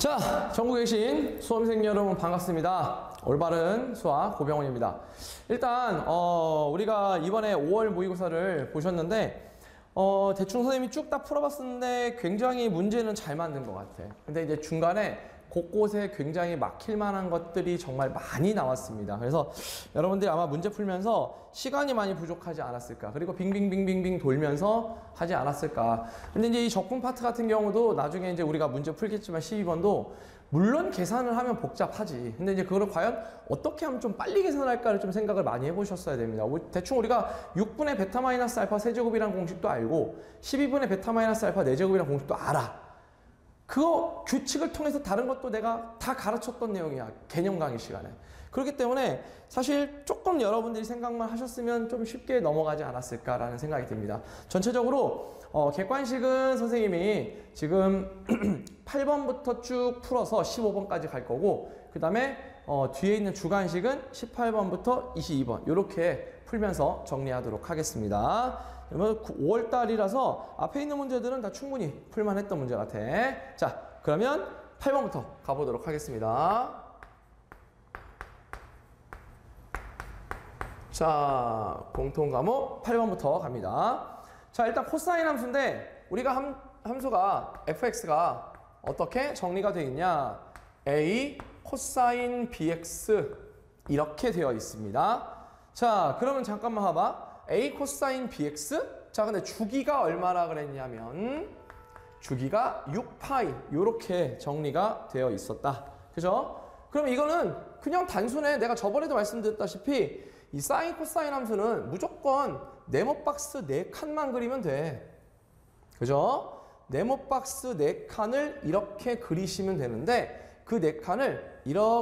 자, 전국에 계신 수험생 여러분 반갑습니다. 올바른 수학 고병원입니다. 일단 우리가 이번에 5월 모의고사를 보셨는데 대충 선생님이 쭉 다 풀어봤었는데 굉장히 문제는 잘 만든 것 같아. 근데 이제 중간에 곳곳에 굉장히 막힐 만한 것들이 정말 많이 나왔습니다. 그래서 여러분들이 아마 문제 풀면서 시간이 많이 부족하지 않았을까, 그리고 빙빙빙빙빙 돌면서 하지 않았을까. 근데 이제 이 적분 파트 같은 경우도 나중에 이제 우리가 문제 풀겠지만 12번도 물론 계산을 하면 복잡하지. 근데 이제 그거를 과연 어떻게 하면 좀 빨리 계산할까를 좀 생각을 많이 해보셨어야 됩니다. 대충 우리가 6분의 베타 마이너스 알파 세제곱이라는 공식도 알고 12분의 베타 마이너스 알파 4제곱이라는 공식도 알아. 그거 규칙을 통해서 다른 것도 내가 다 가르쳤던 내용이야. 개념 강의 시간에. 그렇기 때문에 사실 조금 여러분들이 생각만 하셨으면 좀 쉽게 넘어가지 않았을까라는 생각이 듭니다. 전체적으로 객관식은 선생님이 지금 8번부터 쭉 풀어서 15번까지 갈 거고, 그 다음에 뒤에 있는 주관식은 18번부터 22번 이렇게 풀면서 정리하도록 하겠습니다. 그러면 5월달이라서 앞에 있는 문제들은 다 충분히 풀만했던 문제 같아. 자, 그러면 8번부터 가보도록 하겠습니다. 자, 공통 과목 8번부터 갑니다. 자, 일단 코사인 함수인데 우리가 함수가 fx가 어떻게 정리가 되어 있냐? a 코사인 bx 이렇게 되어 있습니다. 자, 그러면 잠깐만 봐봐. a 코사인 bx? 자, 근데 주기가 얼마나 그랬냐면 주기가 6파이 이렇게 정리가 되어 있었다. 그죠? 그럼 이거는 그냥 단순해. 내가 저번에도 말씀드렸다시피 이 사인 코사인 함수는 무조건 네모박스 4칸만 그리면 돼. 그죠? 네모박스 4칸을 이렇게 그리시면 되는데 그 4칸을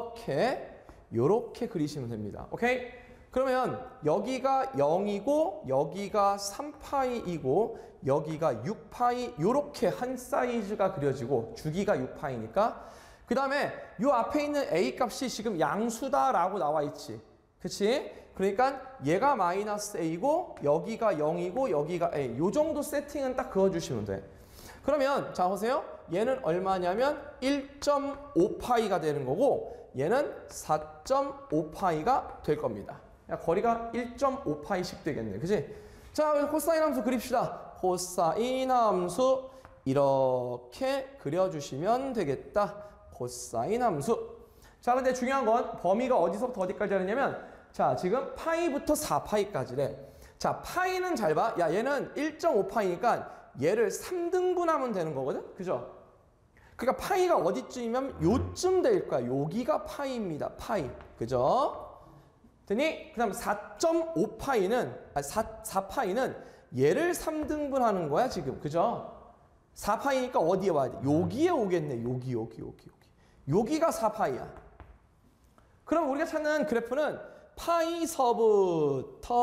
요렇게 그리시면 됩니다. 오케이? 그러면 여기가 0이고 여기가 3파이이고 여기가 6파이 요렇게 한 사이즈가 그려지고 주기가 6파이니까 그 다음에 요 앞에 있는 a 값이 지금 양수다라고 나와 있지. 그치? 그러니까 얘가 마이너스 a고 여기가 0이고 여기가 a. 요 정도 세팅은 딱 그어주시면 돼. 그러면 자 보세요. 얘는 얼마냐면 1.5파이가 되는 거고 얘는 4.5파이가 될 겁니다. 거리가 1.5파이씩 되겠네. 그치? 자, 그래서 코사인 함수 그립시다. 코사인 함수 이렇게 그려주시면 되겠다. 코사인 함수. 자, 근데 중요한 건 범위가 어디서부터 어디까지 하느냐면 자, 지금 파이부터 4파이까지래. 자, 파이는 잘 봐. 야, 얘는 1.5파이니까 얘를 3등분하면 되는 거거든? 그죠? 그러니까 파이가 어디쯤이면 요쯤 될 거야. 여기가 파이입니다. 파이. 그죠? 그 다음 4.5파이는 4파이는 얘를 3등분 하는 거야 지금. 그죠? 4파이니까 어디에 와야 돼? 여기에 오겠네. 여기. 여기가 4파이야. 그럼 우리가 찾는 그래프는 파이서부터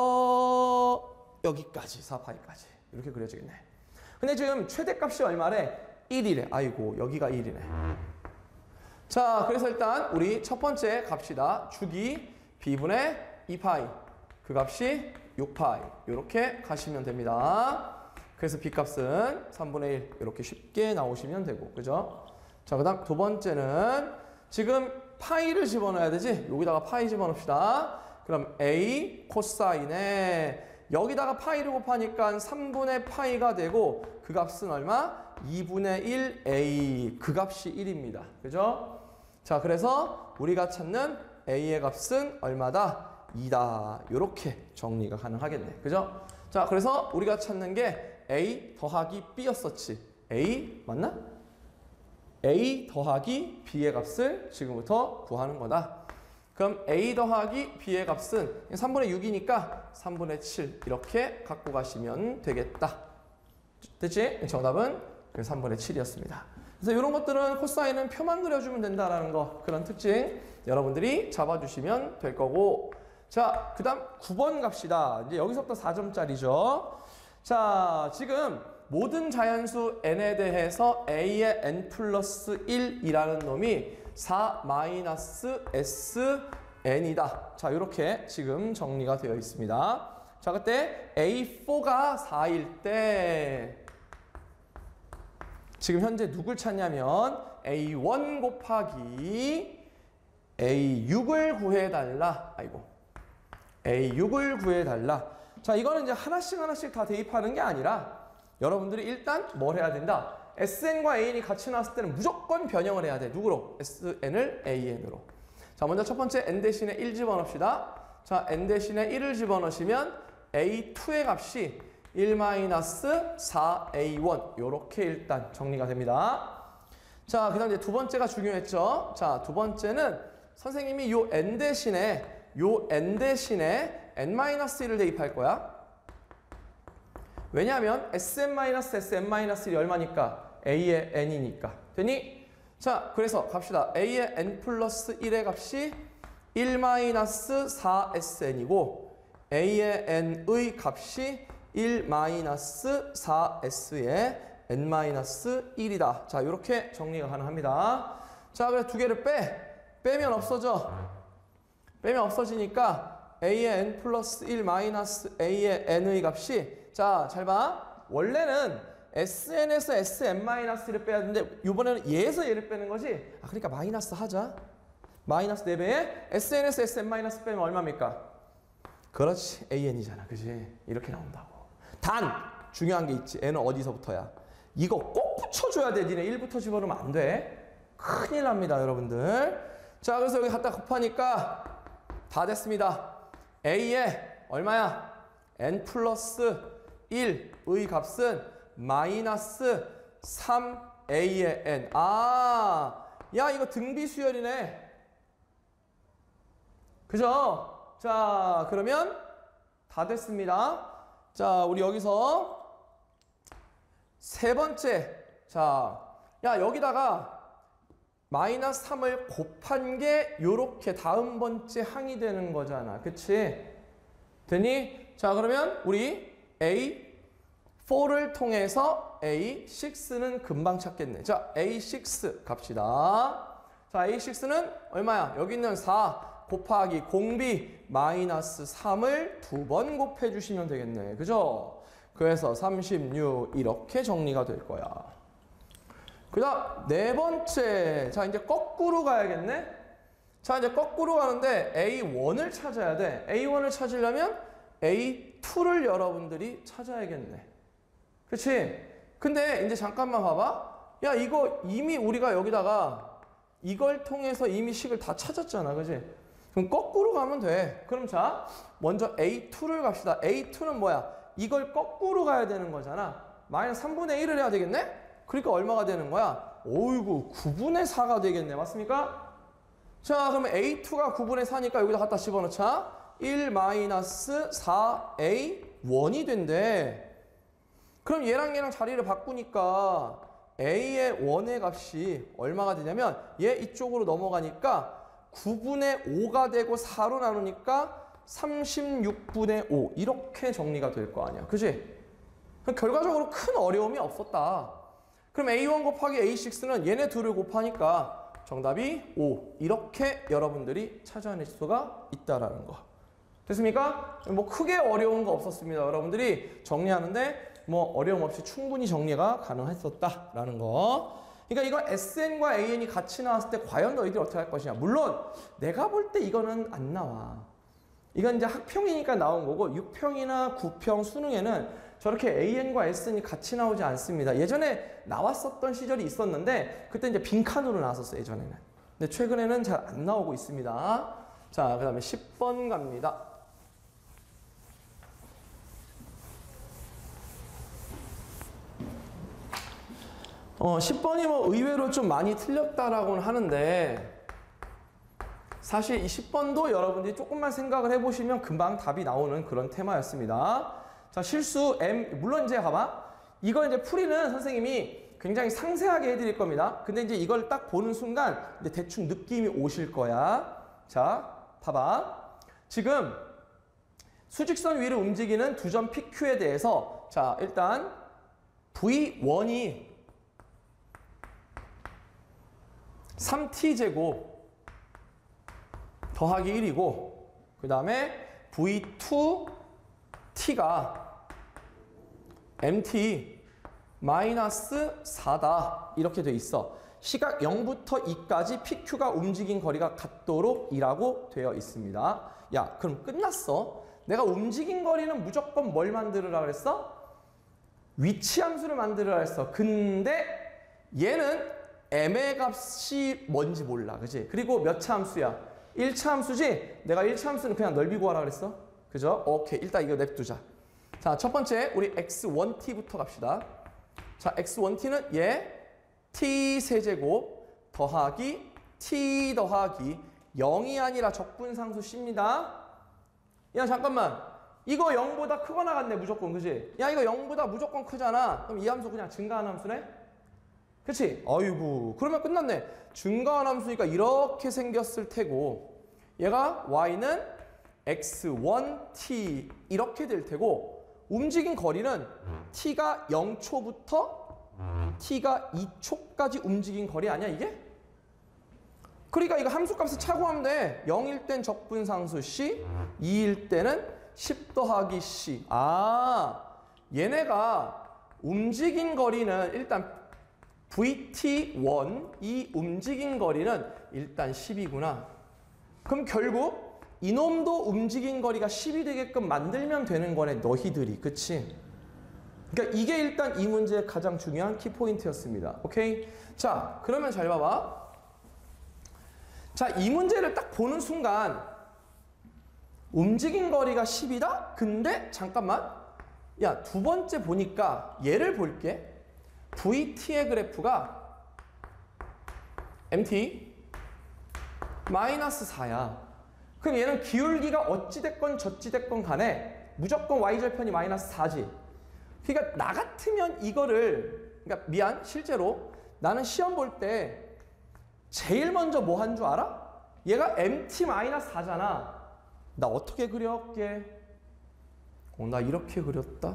여기까지 4파이까지 이렇게 그려지겠네. 근데 지금 최대값이 얼마래? 1이래. 아이고, 여기가 1이네. 자, 그래서 일단 우리 첫 번째 갑시다. 주기 b분의 2파이. 그 값이 6파이. 이렇게 가시면 됩니다. 그래서 b값은 3분의 1 이렇게 쉽게 나오시면 되고. 그죠? 자, 그 다음 두 번째는 지금 파이를 집어넣어야 되지? 여기다가 파이 집어넣읍시다. 그럼 a 코사인에 여기다가 파이를 곱하니까 3분의 파이가 되고 그 값은 얼마? 2분의 1 a. 그 값이 1입니다. 그죠? 자, 그래서 우리가 찾는 a의 값은 얼마다? 2다. 이렇게 정리가 가능하겠네. 그죠? 자, 그래서 우리가 찾는 게 a 더하기 b였었지. a 맞나? a 더하기 b의 값을 지금부터 구하는 거다. 그럼 a 더하기 b의 값은 3분의 6이니까 3분의 7 이렇게 갖고 가시면 되겠다. 됐지? 정답은 3분의 7이었습니다. 그래서 이런 것들은 코사인은 표만 그려주면 된다라는 거, 그런 특징 여러분들이 잡아주시면 될 거고. 자, 그 다음 9번 갑시다. 이제 여기서부터 4점짜리죠. 자, 지금 모든 자연수 n에 대해서 a의 n 플러스 1이라는 놈이 4 마이너스 sn이다. 자, 이렇게 지금 정리가 되어 있습니다. 자, 그때 a4가 4일 때 지금 현재 누굴 찾냐면 A1 곱하기 A6을 구해달라. 아이고. A6을 구해달라. 자, 이거는 이제 하나씩 다 대입하는 게 아니라 여러분들이 일단 뭘 해야 된다? SN과 AN이 같이 나왔을 때는 무조건 변형을 해야 돼. 누구로? SN을 AN으로. 자, 먼저 첫 번째 N 대신에 1 집어넣읍시다. 자, N 대신에 1을 집어넣으시면 A2의 값이 1-4A1 요렇게 일단 정리가 됩니다. 자, 그 다음 이제 두 번째가 중요했죠. 자, 두 번째는 선생님이 요 N 대신에 N-1을 대입할 거야. 왜냐하면 Sn-1이 얼마니까? A의 N이니까. 되니? 자, 그래서 갑시다. A의 N 플러스 1의 값이 1-4SN이고 A의 N의 값이 1-4S의 N-1이다. 자, 이렇게 정리가 가능합니다. 자, 그래서 두 개를 빼면 없어져. 빼면 없어지니까 A의 N 플러스 1 마이너스 A의 N의 값이 자, 잘 봐. 원래는 SN에서 Sn-1을 빼야 되는데 이번에는 얘에서 얘를 빼는 거지. 아, 그러니까 마이너스 하자. 마이너스 4배에 SN에서 Sn- 빼면 얼마입니까? 그렇지. AN이잖아. 그지? 이렇게 나온다고. 단! 중요한 게 있지. N은 어디서부터야? 이거 꼭 붙여줘야 돼. 니네 1부터 집어넣으면 안 돼. 큰일 납니다, 여러분들. 자, 그래서 여기 갖다 곱하니까 다 됐습니다. A에 얼마야? N 플러스 1의 값은 마이너스 3A의 N. 아, 야, 이거 등비수열이네. 그죠? 자, 그러면 다 됐습니다. 자, 우리 여기서 세 번째. 자, 야, 여기다가 마이너스 3을 곱한 게 요렇게 다음 번째 항이 되는 거잖아. 그치? 되니? 자, 그러면 우리 A4를 통해서 A6는 금방 찾겠네. 자, A6 갑시다. 자, A6는 얼마야? 여기 있는 4 곱하기 공비 마이너스 3을 두 번 곱해주시면 되겠네. 그죠? 그래서 36 이렇게 정리가 될 거야. 그 다음 네 번째. 자, 이제 거꾸로 가야겠네. 자, 이제 거꾸로 가는데 A1을 찾아야 돼. A1을 찾으려면 A2를 여러분들이 찾아야겠네. 그치? 근데 이제 잠깐만 봐봐. 야, 이거 이미 우리가 여기다가 이걸 통해서 이미 식을 다 찾았잖아. 그치? 그럼 거꾸로 가면 돼. 그럼 자, 먼저 A2를 갑시다. A2는 뭐야? 이걸 거꾸로 가야 되는 거잖아. 마이너스 3분의 1을 해야 되겠네? 그러니까 얼마가 되는 거야? 어이구, 9분의 4가 되겠네. 맞습니까? 자, 그러면 A2가 9분의 4니까 여기다 갖다 집어넣자. 1-4A1이 된대. 그럼 얘랑 자리를 바꾸니까 A의 1의 값이 얼마가 되냐면 얘 이쪽으로 넘어가니까 9분의 5가 되고 4로 나누니까 36분의 5 이렇게 정리가 될 거 아니야. 그지? 결과적으로 큰 어려움이 없었다. 그럼 A1 곱하기 A6는 얘네 둘을 곱하니까 정답이 5 이렇게 여러분들이 찾아낼 수가 있다라는 거. 됐습니까? 뭐 크게 어려운 거 없었습니다. 여러분들이 정리하는데 뭐 어려움 없이 충분히 정리가 가능했었다라는 거. 그러니까 이거 SN과 AN이 같이 나왔을 때 과연 너희들이 어떻게 할 것이냐. 물론 내가 볼 때 이거는 안 나와. 이건 이제 학평이니까 나온 거고 6평이나 9평 수능에는 저렇게 AN과 SN이 같이 나오지 않습니다. 예전에 나왔었던 시절이 있었는데 그때 이제 빈칸으로 나왔었어요. 예전에는. 근데 최근에는 잘 안 나오고 있습니다. 자, 그 다음에 10번 갑니다. 10번이 뭐 의외로 좀 많이 틀렸다라고는 하는데 사실 이 10번도 여러분들이 조금만 생각을 해보시면 금방 답이 나오는 그런 테마였습니다. 자, 실수 M, 물론 이제 봐봐. 이거 이제 풀이는 선생님이 굉장히 상세하게 해드릴 겁니다. 근데 이제 이걸 딱 보는 순간 이제 대충 느낌이 오실 거야. 자, 봐봐. 지금 수직선 위를 움직이는 두 점 PQ에 대해서 자, 일단 V1이 3t제곱 더하기 1이고 그 다음에 V2t가 mt 마이너스 4다. 이렇게 돼 있어. 시각 0부터 2까지 PQ가 움직인 거리가 같도록 이라고 되어 있습니다. 야, 그럼 끝났어. 내가 움직인 거리는 무조건 뭘 만들으라 그랬어? 위치 함수를 만들으라 했어. 근데 얘는 m의 값이 뭔지 몰라. 그지? 그리고 몇 차 함수야? 1차 함수지? 내가 1차 함수는 그냥 넓이 구하라 그랬어. 그죠? 오케이. 일단 이거 냅두자. 자, 첫 번째 우리 x1t부터 갑시다. 자, x1t는 얘 t 세제곱 더하기 t 더하기 0이 아니라 적분상수 c입니다. 야, 잠깐만. 이거 0보다 크거나 같네, 무조건. 그지? 야, 이거 0보다 무조건 크잖아. 그럼 이 함수 그냥 증가한 함수네? 그치? 어이구. 그러면 끝났네. 증가한 함수니까 이렇게 생겼을 테고, 얘가 y는 x1t 이렇게 될 테고, 움직인 거리는 t가 0초부터 t가 2초까지 움직인 거리 아니야, 이게? 그러니까 이거 함수값을 차고 하면 돼. 0일 땐 적분상수 c, 2일 때는 10 더하기 c. 아, 얘네가 움직인 거리는 일단 vt1, 이 움직인 거리는 일단 10이구나. 그럼 결국 이놈도 움직인 거리가 10이 되게끔 만들면 되는 거네, 너희들이. 그치? 그러니까 이게 일단 이 문제의 가장 중요한 키포인트였습니다. 오케이? 자, 그러면 잘 봐봐. 자, 이 문제를 딱 보는 순간 움직인 거리가 10이다? 근데 잠깐만. 야, 두 번째 보니까 얘를 볼게. VT의 그래프가 MT 마이너스 4야. 그럼 얘는 기울기가 어찌됐건 저찌됐건 간에 무조건 Y절편이 마이너스 4지. 그러니까 나 같으면 이거를, 그러니까 미안, 실제로 나는 시험 볼 때 제일 먼저 뭐 한 줄 알아? 얘가 MT 마이너스 4잖아. 나 어떻게 그렸게? 나 이렇게 그렸다.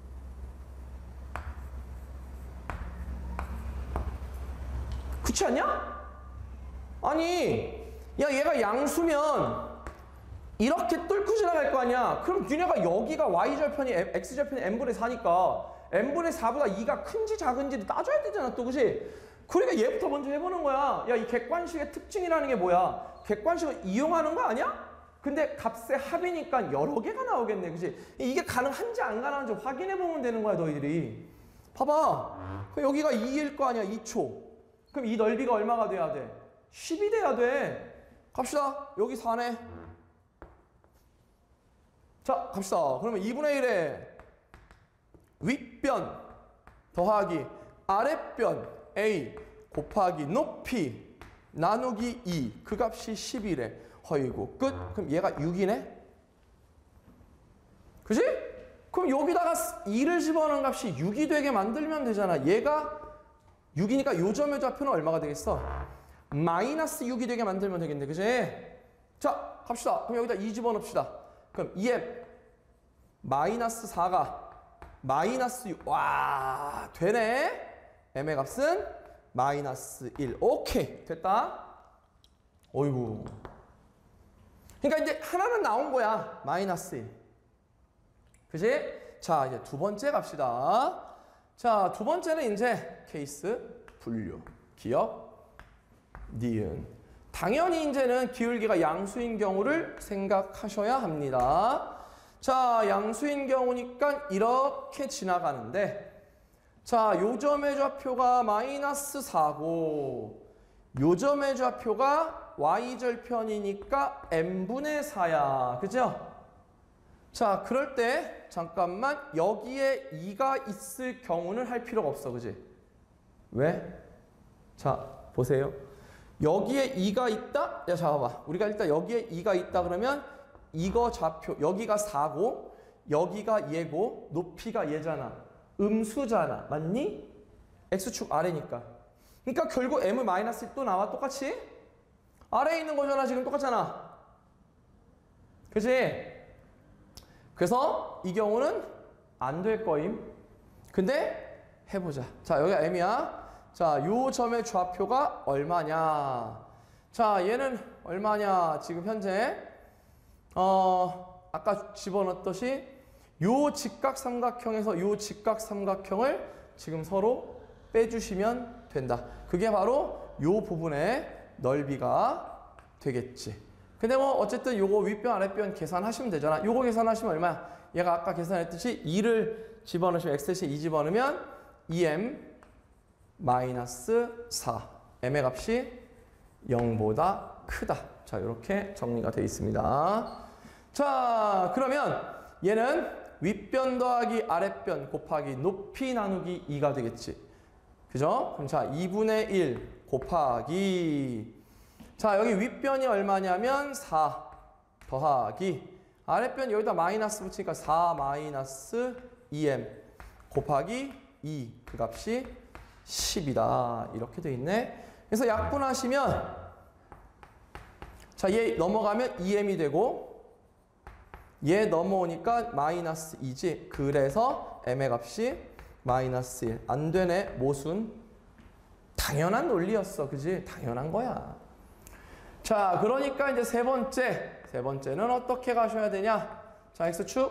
그렇지 않냐? 아니, 야, 얘가 양수면 이렇게 뚫고 지나갈 거 아니야. 그럼 니네가 여기가 Y절편이 X절편이 N분의 4니까 N분의 4보다 2가 큰지 작은지를 따져야 되잖아, 또. 그치? 그러니까 얘부터 먼저 해보는 거야. 야, 이 객관식의 특징이라는 게 뭐야? 객관식을 이용하는 거 아니야? 근데 값의 합이니까 여러 개가 나오겠네. 그치? 이게 가능한지 안 가능한지 확인해보면 되는 거야, 너희들이. 봐봐. 그럼 여기가 2일 거 아니야, 2초. 그럼 이 넓이가 얼마가 돼야 돼? 10이 돼야 돼. 갑시다. 여기 4네. 자, 갑시다. 그러면 2분의 1에 윗변 더하기 아랫변 A 곱하기 높이 나누기 2. 그 값이 10이래. 허이고 끝. 그럼 얘가 6이네. 그지? 그럼 여기다가 2를 집어넣은 값이 6이 되게 만들면 되잖아. 얘가 6이니까 요 점의 좌표는 얼마가 되겠어? 마이너스 6이 되게 만들면 되겠네. 그지? 자, 갑시다. 그럼 여기다 2 집어넣읍시다. 그럼 2m 마이너스 4가 마이너스 6. 와, 되네. m의 값은 마이너스 1. 오케이. 됐다. 어이구. 그러니까 이제 하나는 나온 거야. 마이너스 1. 그지? 자, 이제 두 번째 갑시다. 자, 두 번째는 이제 케이스 분류. 기억, 니은. 당연히 이제는 기울기가 양수인 경우를 생각하셔야 합니다. 자, 양수인 경우니까 이렇게 지나가는데, 자, 요 점의 좌표가 마이너스 4고, 요 점의 좌표가 Y절편이니까 N분의 4야. 그죠? 자, 그럴 때 잠깐만 여기에 2가 있을 경우는 할 필요가 없어. 그지? 왜? 자, 보세요. 여기에 2가 있다? 야, 잠깐만. 우리가 일단 여기에 2가 있다 그러면 이거 좌표, 여기가 4고 여기가 얘고 높이가 얘잖아. 음수잖아. 맞니? X축 아래니까. 그러니까 결국 M은 마이너스 또 나와. 똑같이? 아래에 있는 거잖아. 지금 똑같잖아. 그치? 그래서 이 경우는 안 될 거임. 근데 해보자. 자, 여기가 M이야. 자, 요 점의 좌표가 얼마냐. 자, 얘는 얼마냐. 지금 현재 아까 집어넣었듯이 요 직각삼각형에서 요 직각삼각형을 지금 서로 빼주시면 된다. 그게 바로 요 부분의 넓이가 되겠지. 근데 뭐 어쨌든 요거 윗변 아랫변 계산하시면 되잖아. 요거 계산하시면 얼마야? 얘가 아까 계산했듯이 2를 집어넣으시면 x대신에 2 집어넣으면 2m 마이너스 4. m의 값이 0보다 크다. 자, 이렇게 정리가 되어 있습니다. 자, 그러면 얘는 윗변 더하기 아랫변 곱하기 높이 나누기 2가 되겠지. 그죠? 그럼 자, 2분의 1 곱하기. 자, 여기 윗변이 얼마냐면 4 더하기. 아랫변 여기다 마이너스 붙이니까 4 마이너스 2m 곱하기 2. 그 값이 10이다. 이렇게 돼 있네. 그래서 약분하시면 자, 얘 넘어가면 2m이 되고 얘 넘어오니까 마이너스 2지. 그래서 m의 값이 마이너스 1. 안 되네. 모순. 당연한 논리였어. 그지? 당연한 거야. 자, 그러니까 이제 세 번째는 어떻게 가셔야 되냐? 자, x축,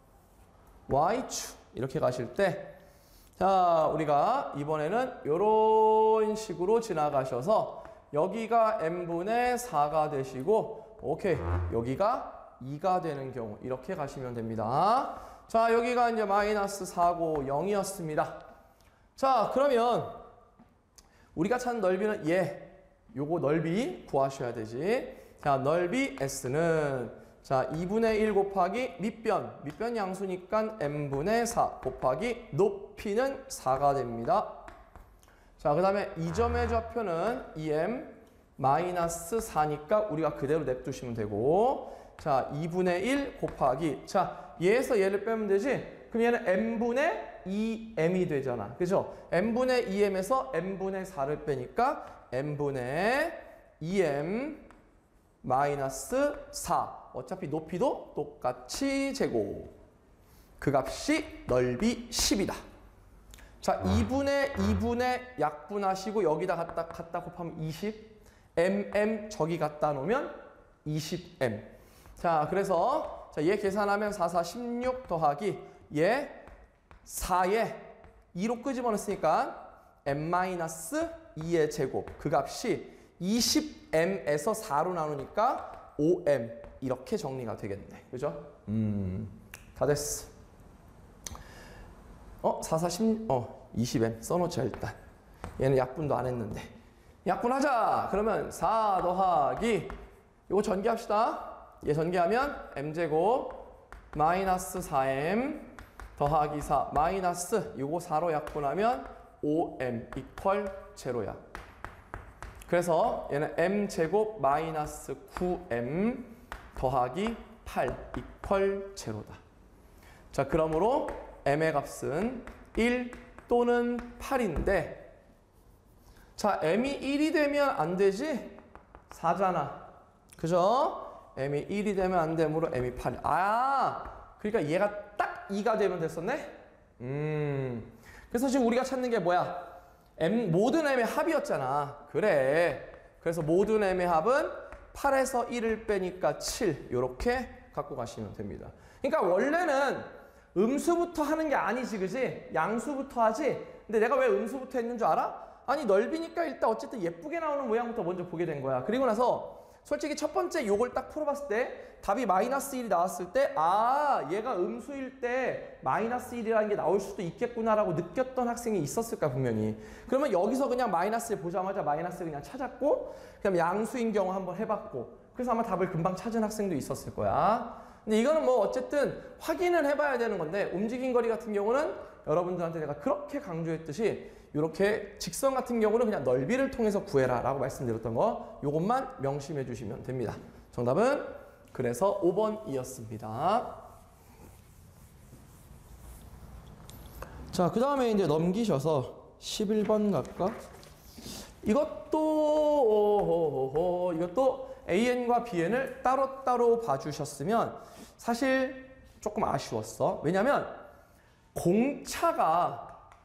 y축 이렇게 가실 때 자, 우리가 이번에는 이런 식으로 지나가셔서 여기가 n분의 4가 되시고 오케이. 여기가 2가 되는 경우 이렇게 가시면 됩니다. 자, 여기가 이제 마이너스 4고 0이었습니다. 자, 그러면 우리가 찾는 넓이는 요거 넓이 구하셔야 되지. 자, 넓이 S는 자 2분의 1 곱하기 밑변 양수니까 n분의 4 곱하기 높이는 4가 됩니다. 자, 그 다음에 이 점의 좌표는 2m 마이너스 4니까 우리가 그대로 냅두시면 되고 자 2분의 1 곱하기 자 얘에서 얘를 빼면 되지. 그럼 얘는 n분의 2m이 되잖아. 그죠? n분의 2m에서 n분의 4를 빼니까 n분의 2m 마이너스 4. 어차피 높이도 똑같이 제곱. 그 값이 넓이 10이다. 자, 2분의 약분하시고 여기다 갖다 곱하면 20. 저기 갖다 놓으면 20m. 자, 그래서 자, 얘 계산하면 4, 4, 16 더하기 얘 4에 2로 끄집어냈으니까 m-2의 제곱. 그 값이 20m에서 4로 나누니까 5m. 이렇게 정리가 되겠네. 그죠? 다 됐어. 4, 4, 20m 써놓자 일단. 얘는 약분도 안 했는데. 약분하자. 그러면 4 더하기 이거 전개합시다. 얘 전개하면 m제곱 마이너스 4m 더하기 4 마이너스 요거 4로 약분하면 5m 이퀄 제로야. 그래서 얘는 m제곱 마이너스 9m 더하기 8 이퀄 제로다. 자, 그러므로 m의 값은 1 또는 8인데 자, m이 1이 되면 안 되지? 4잖아. 그죠? m이 1이 되면 안 되므로 m이 8. 그러니까 얘가 딱 2가 되면 됐었네? 그래서 지금 우리가 찾는 게 뭐야? 모든 m의 합이었잖아. 그래. 그래서 모든 m의 합은 8에서 1을 빼니까 7. 이렇게 갖고 가시면 됩니다. 그러니까 원래는 음수부터 하는 게 아니지, 그지? 양수부터 하지? 근데 내가 왜 음수부터 했는 줄 알아? 아니, 넓이니까 일단 어쨌든 예쁘게 나오는 모양부터 먼저 보게 된 거야. 그리고 나서 솔직히 첫 번째 요걸 딱 풀어봤을 때 답이 마이너스 1이 나왔을 때 얘가 음수일 때 마이너스 1이라는 게 나올 수도 있겠구나라고 느꼈던 학생이 있었을 거야, 분명히. 그러면 여기서 그냥 마이너스 1 보자마자 마이너스 그냥 찾았고 그다음에 양수인 경우 한번 해봤고 그래서 아마 답을 금방 찾은 학생도 있었을 거야. 근데 이거는 뭐 어쨌든 확인을 해봐야 되는 건데 움직인 거리 같은 경우는 여러분들한테 내가 그렇게 강조했듯이 이렇게 직선 같은 경우는 그냥 넓이를 통해서 구해라 라고 말씀드렸던 거 요것만 명심해 주시면 됩니다. 정답은 그래서 5번이었습니다. 자, 그 다음에 이제 넘기셔서 11번 갈까? 이것도 AN과 BN을 따로따로 봐주셨으면 사실 조금 아쉬웠어. 왜냐면 공차가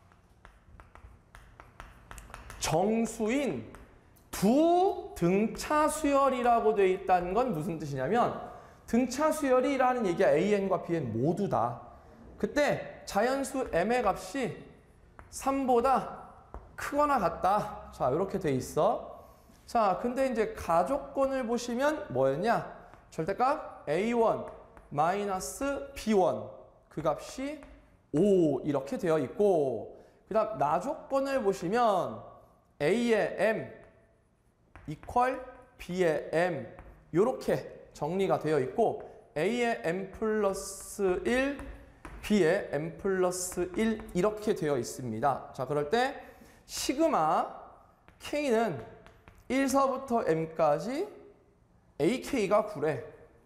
정수인 두 등차 수열이라고 되어 있다는 건 무슨 뜻이냐면 등차 수열이라는 얘기가 AN과 BN 모두 다 그때 자연수 M의 값이 3보다 크거나 같다. 자, 이렇게 돼 있어. 자, 근데 이제 가족권을 보시면 뭐였냐? 절대값 A1 마이너스 B1 그 값이 5 이렇게 되어 있고, 그 다음 나조건을 보시면 A의 M 이퀄 B의 M 이렇게 정리가 되어 있고, A의 M 플러스 1 B의 M 플러스 1 이렇게 되어 있습니다. 자, 그럴 때 시그마 K는 1서부터 M까지 AK가 9래.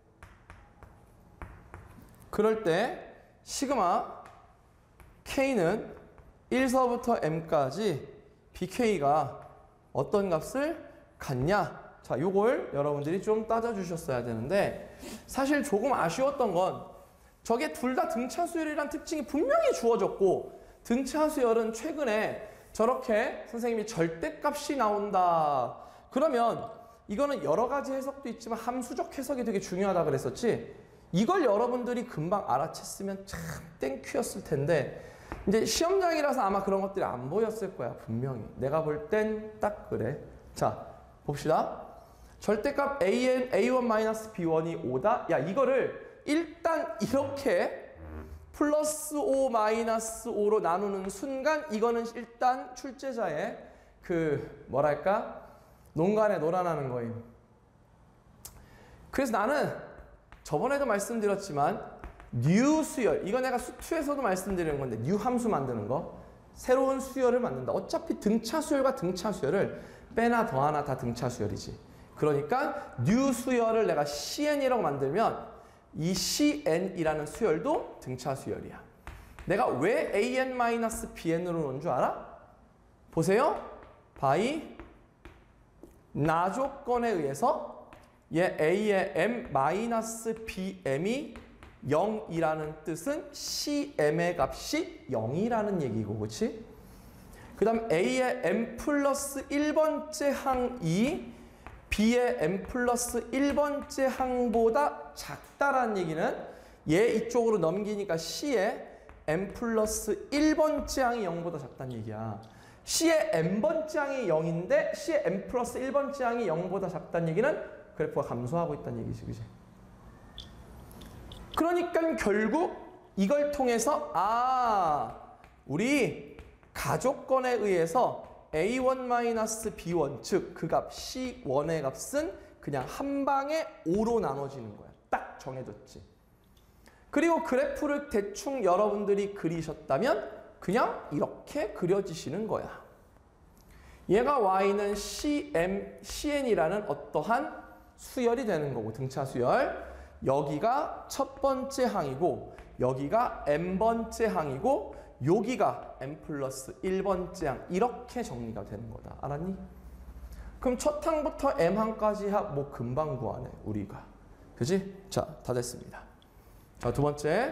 그럴 때 시그마 K는 1서부터 M까지 BK가 어떤 값을 갖냐? 자, 요걸 여러분들이 좀 따져주셨어야 되는데, 사실 조금 아쉬웠던 건 저게 둘 다 등차수열이란 특징이 분명히 주어졌고, 등차수열은 최근에 저렇게 선생님이 절대값이 나온다 그러면 이거는 여러 가지 해석도 있지만 함수적 해석이 되게 중요하다 그랬었지, 이걸 여러분들이 금방 알아챘으면 참 땡큐였을 텐데, 이제 시험장이라서 아마 그런 것들이 안 보였을 거야. 분명히 내가 볼 땐 딱 그래. 자, 봅시다. 절대값 A1-B1이 5다. 야, 이거를 일단 이렇게 플러스 5 마이너스 5로 나누는 순간 이거는 일단 출제자의 그 뭐랄까 농간에 놀아나는 거임. 그래서 나는 저번에도 말씀드렸지만 뉴 수열, 이거 내가 수투에서도 말씀드리는 건데, 뉴 함수 만드는 거, 새로운 수열을 만든다. 어차피 등차 수열과 등차 수열을 빼나 더하나 다 등차 수열이지. 그러니까 뉴 수열을 내가 CN이라고 만들면 이 CN이라는 수열도 등차 수열이야. 내가 왜 AN-BN으로 놓은 줄 알아? 보세요. by 나조건에 의해서 얘 A의 M-BM이 0이라는 뜻은 CM의 값이 0이라는 얘기고, 그렇지? 그 다음 A의 M 플러스 1번째 항이 B의 M 플러스 1번째 항보다 작다라는 얘기는 얘 이쪽으로 넘기니까 C의 M 플러스 1번째 항이 0보다 작다는 얘기야. C의 M번째 항이 0인데 C의 M 플러스 1번째 항이 0보다 작다는 얘기는 그래프가 감소하고 있다는 얘기지, 그지? 그러니까 결국 이걸 통해서 우리 가족건에 의해서 A1-B1 즉 그 값 C1의 값은 그냥 한 방에 5로 나눠지는 거야. 딱 정해졌지. 그리고 그래프를 대충 여러분들이 그리셨다면 그냥 이렇게 그려지시는 거야. 얘가 Y는 CN이라는 어떠한 수열이 되는 거고, 등차 수열. 여기가 첫 번째 항이고 여기가 M번째 항이고 여기가 M 플러스 1번째 항. 이렇게 정리가 되는 거다. 알았니? 그럼 첫 항부터 M항까지 뭐 금방 구하네 우리가. 그지? 자, 다 됐습니다. 자, 두 번째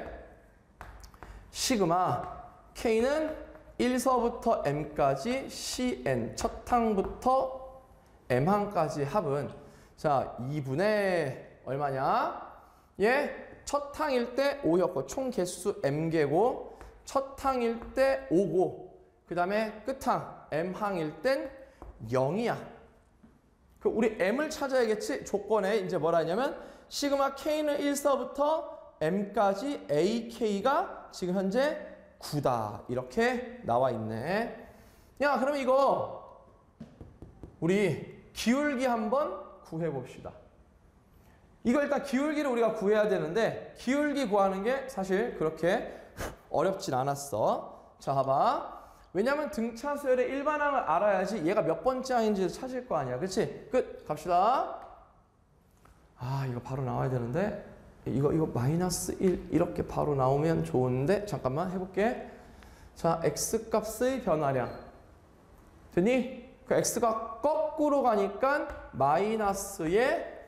시그마 K는 1서부터 M까지 CN 첫 항부터 M항까지 합은 자 2분의 얼마냐? 첫 항일 때 5였고 총 개수 M개고, 첫 항일 때 5고, 그 다음에 끝항 M항일 땐 0이야. 그 우리 M을 찾아야겠지? 조건에 이제 뭐라 했냐면 시그마 K는 1서부터 M까지 AK가 지금 현재 9다. 이렇게 나와 있네. 야, 그럼 이거 우리 기울기 한번 구해봅시다. 이거 일단 기울기를 우리가 구해야 되는데 기울기 구하는 게 사실 그렇게 어렵진 않았어. 자, 봐봐. 왜냐면 등차 수열의 일반항을 알아야지 얘가 몇 번째 항인지 찾을 거 아니야. 그치? 끝. 갑시다. 이거 바로 나와야 되는데 이거 마이너스 1 이렇게 바로 나오면 좋은데 잠깐만 해볼게. 자, x값의 변화량 됐니? 그 x가 거꾸로 가니까 마이너스의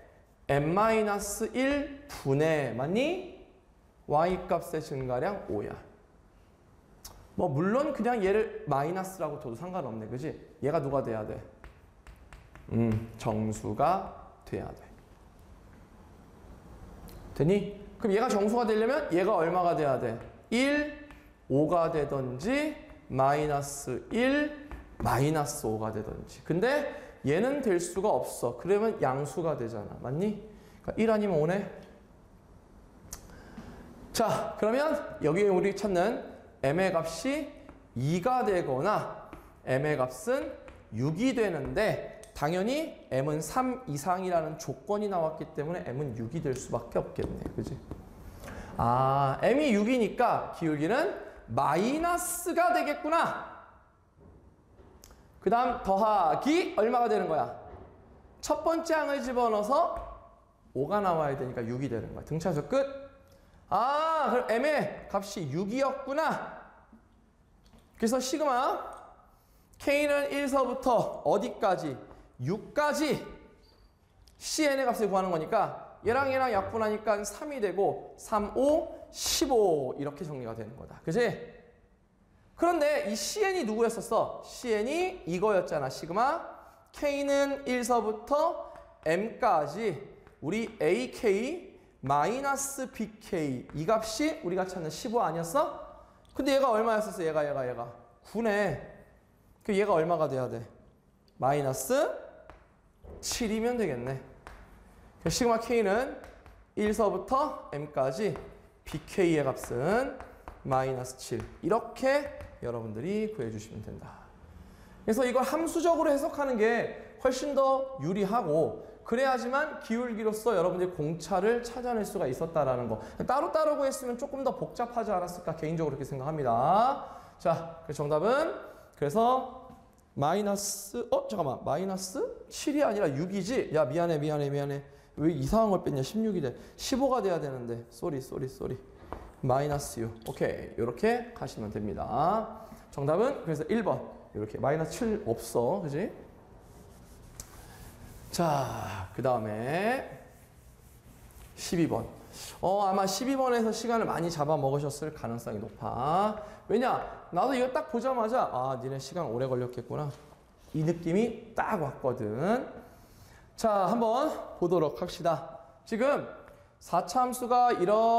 n-1 분의 맞니? y값의 증가량 5야. 뭐 물론 그냥 얘를 마이너스라고 둬도 상관없네. 그지? 얘가 누가 돼야 돼? 정수가 돼야 돼. 되니? 그럼 얘가 정수가 되려면 얘가 얼마가 돼야 돼? 1, 5가 되든지 마이너스 1, 마이너스 5가 되든지. 근데 얘는 될 수가 없어. 그러면 양수가 되잖아. 맞니? 그러니까 1 아니면 5네. 자, 그러면 여기에 우리 찾는 m의 값이 2가 되거나 m의 값은 6이 되는데 당연히 m은 3 이상이라는 조건이 나왔기 때문에 m은 6이 될 수밖에 없겠네. 그지? 아, m이 6이니까 기울기는 마이너스가 되겠구나. 그 다음 더하기 얼마가 되는 거야? 첫 번째 항을 집어넣어서 5가 나와야 되니까 6이 되는 거야. 등차수 끝. 아, 그럼 m의 값이 6이었구나. 그래서 시그마 k는 1서부터 어디까지? 6까지 cn의 값을 구하는 거니까 얘랑 얘랑 약분하니까 3이 되고 3, 5, 15 이렇게 정리가 되는 거다. 그지? 그런데 이 cn이 누구였었어? cn이 이거였잖아. 시그마 k는 1서부터 m까지 우리 ak 마이너스 bk 이 값이 우리가 찾는 15 아니었어? 근데 얘가 얼마였었어? 얘가 9네. 그 얘가 얼마가 돼야 돼? 마이너스 7이면 되겠네. 시그마 k는 1서부터 m까지 bk의 값은 마이너스 7. 이렇게 여러분들이 구해주시면 된다. 그래서 이걸 함수적으로 해석하는 게 훨씬 더 유리하고 그래야지만 기울기로서 여러분들이 공차를 찾아낼 수가 있었다라는 거. 따로따로 구했으면 조금 더 복잡하지 않았을까 개인적으로 그렇게 생각합니다. 자, 그 정답은 그래서 마이너스 잠깐만 마이너스 7이 아니라 6이지? 야 미안해 왜 이상한 걸 뺐냐? 16이 돼. 15가 돼야 되는데 쏘리 마이너스 6. 오케이, 이렇게 가시면 됩니다. 정답은 그래서 1번 이렇게 마이너스 7 없어. 그지? 자, 그 다음에 12번. 아마 12번에서 시간을 많이 잡아먹으셨을 가능성이 높아. 왜냐? 나도 이거 딱 보자마자 아, 니네 시간 오래 걸렸겠구나. 이 느낌이 딱 왔거든. 자, 한번 보도록 합시다. 지금 4차 함수가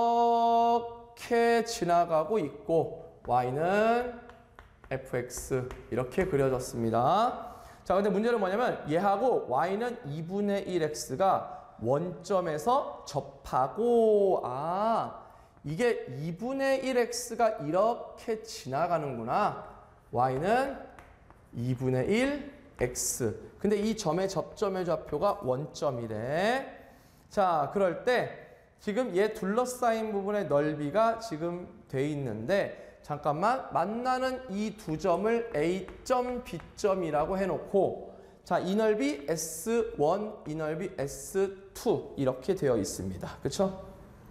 이렇게 지나가고 있고 y는 fx 이렇게 그려졌습니다. 자, 근데 문제는 뭐냐면 얘하고 y는 2분의 1x가 원점에서 접하고 이게 2분의 1x가 이렇게 지나가는구나. y는 2분의 1x. 근데 이 점의 접점의 좌표가 원점이래. 자, 그럴 때 지금 얘 둘러싸인 부분의 넓이가 지금 돼 있는데 잠깐만 만나는 이 두 점을 A점, B점이라고 해놓고 자, 이 넓이 S1, 이 넓이 S2 이렇게 되어 있습니다. 그쵸?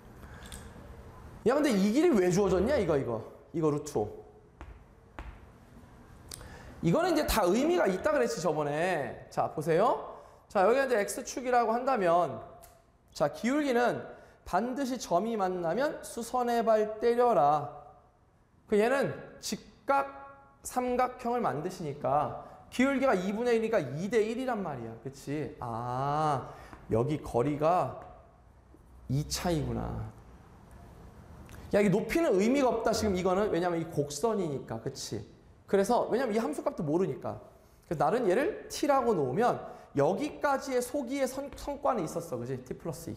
야, 근데 이 길이 왜 주어졌냐? 이거 루트 5. 이거는 이제 다 의미가 있다 그랬지 저번에. 자, 보세요. 자, 여기가 이제 X축이라고 한다면 자, 기울기는 반드시 점이 만나면 수선의 발 때려라. 얘는 직각 삼각형을 만드시니까 기울기가 2분의 1이니까 2대 1이란 말이야. 그치? 아, 여기 거리가 2 차이구나. 야, 이게 높이는 의미가 없다. 지금 이거는 왜냐면 이 곡선이니까. 그치? 그래서 왜냐면 이 함수값도 모르니까. 그래서 나는 얘를 t라고 놓으면 여기까지의 소기의 성과는 있었어. 그치? t 플러스 2.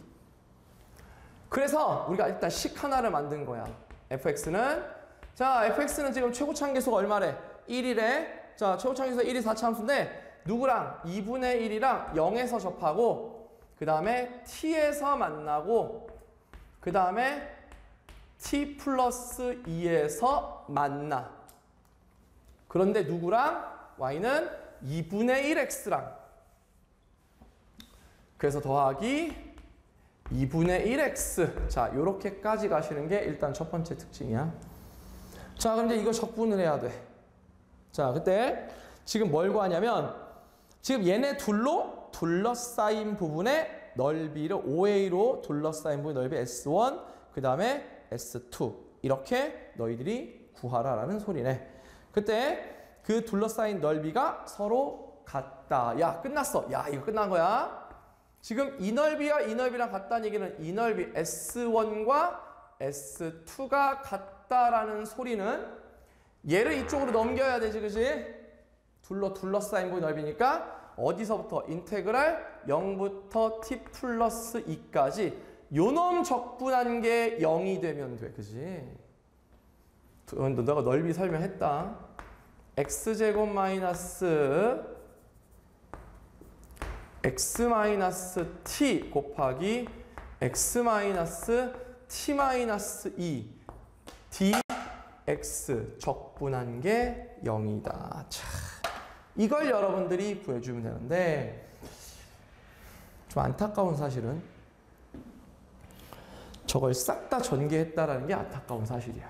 그래서 우리가 일단 식 하나를 만든 거야. fx는 자, fx는 지금 최고차항계수가 얼마래? 1이래. 자, 최고차항계수가 1이 4차 함수인데 누구랑? 2분의 1이랑 0에서 접하고 그 다음에 t에서 만나고 그 다음에 t 플러스 2에서 만나. 그런데 누구랑? y는 2분의 1x랑. 그래서 더하기 2분의 1x. 자, 요렇게까지 가시는 게 일단 첫 번째 특징이야. 자, 그럼 이제 이거 적분을 해야 돼. 자, 그때 지금 뭘 구하냐면 지금 얘네 둘로 둘러싸인 부분의 넓이를 5a로 둘러싸인 부분의 넓이 S1 그 다음에 S2 이렇게 너희들이 구하라라는 소리네. 그때 그 둘러싸인 넓이가 서로 같다. 야, 끝났어. 야, 이거 끝난 거야. 지금 이 넓이와 이 넓이랑 같다는 얘기는 이 넓이 S1과 S2가 같다라는 소리는 얘를 이쪽으로 넘겨야 되지, 그지? 둘러싸인 부분 넓이니까 어디서부터? 인테그랄 0부터 t 플러스 2까지 요놈 적분한 게 0이 되면 돼, 그지? 내가 넓이 설명했다. x제곱 마이너스 x 마이너스 t 곱하기 x 마이너스 t 마이너스 2 dx 적분한 게 0이다. 자, 이걸 여러분들이 구해주면 되는데 좀 안타까운 사실은 저걸 싹 다 전개했다라는 게 안타까운 사실이야.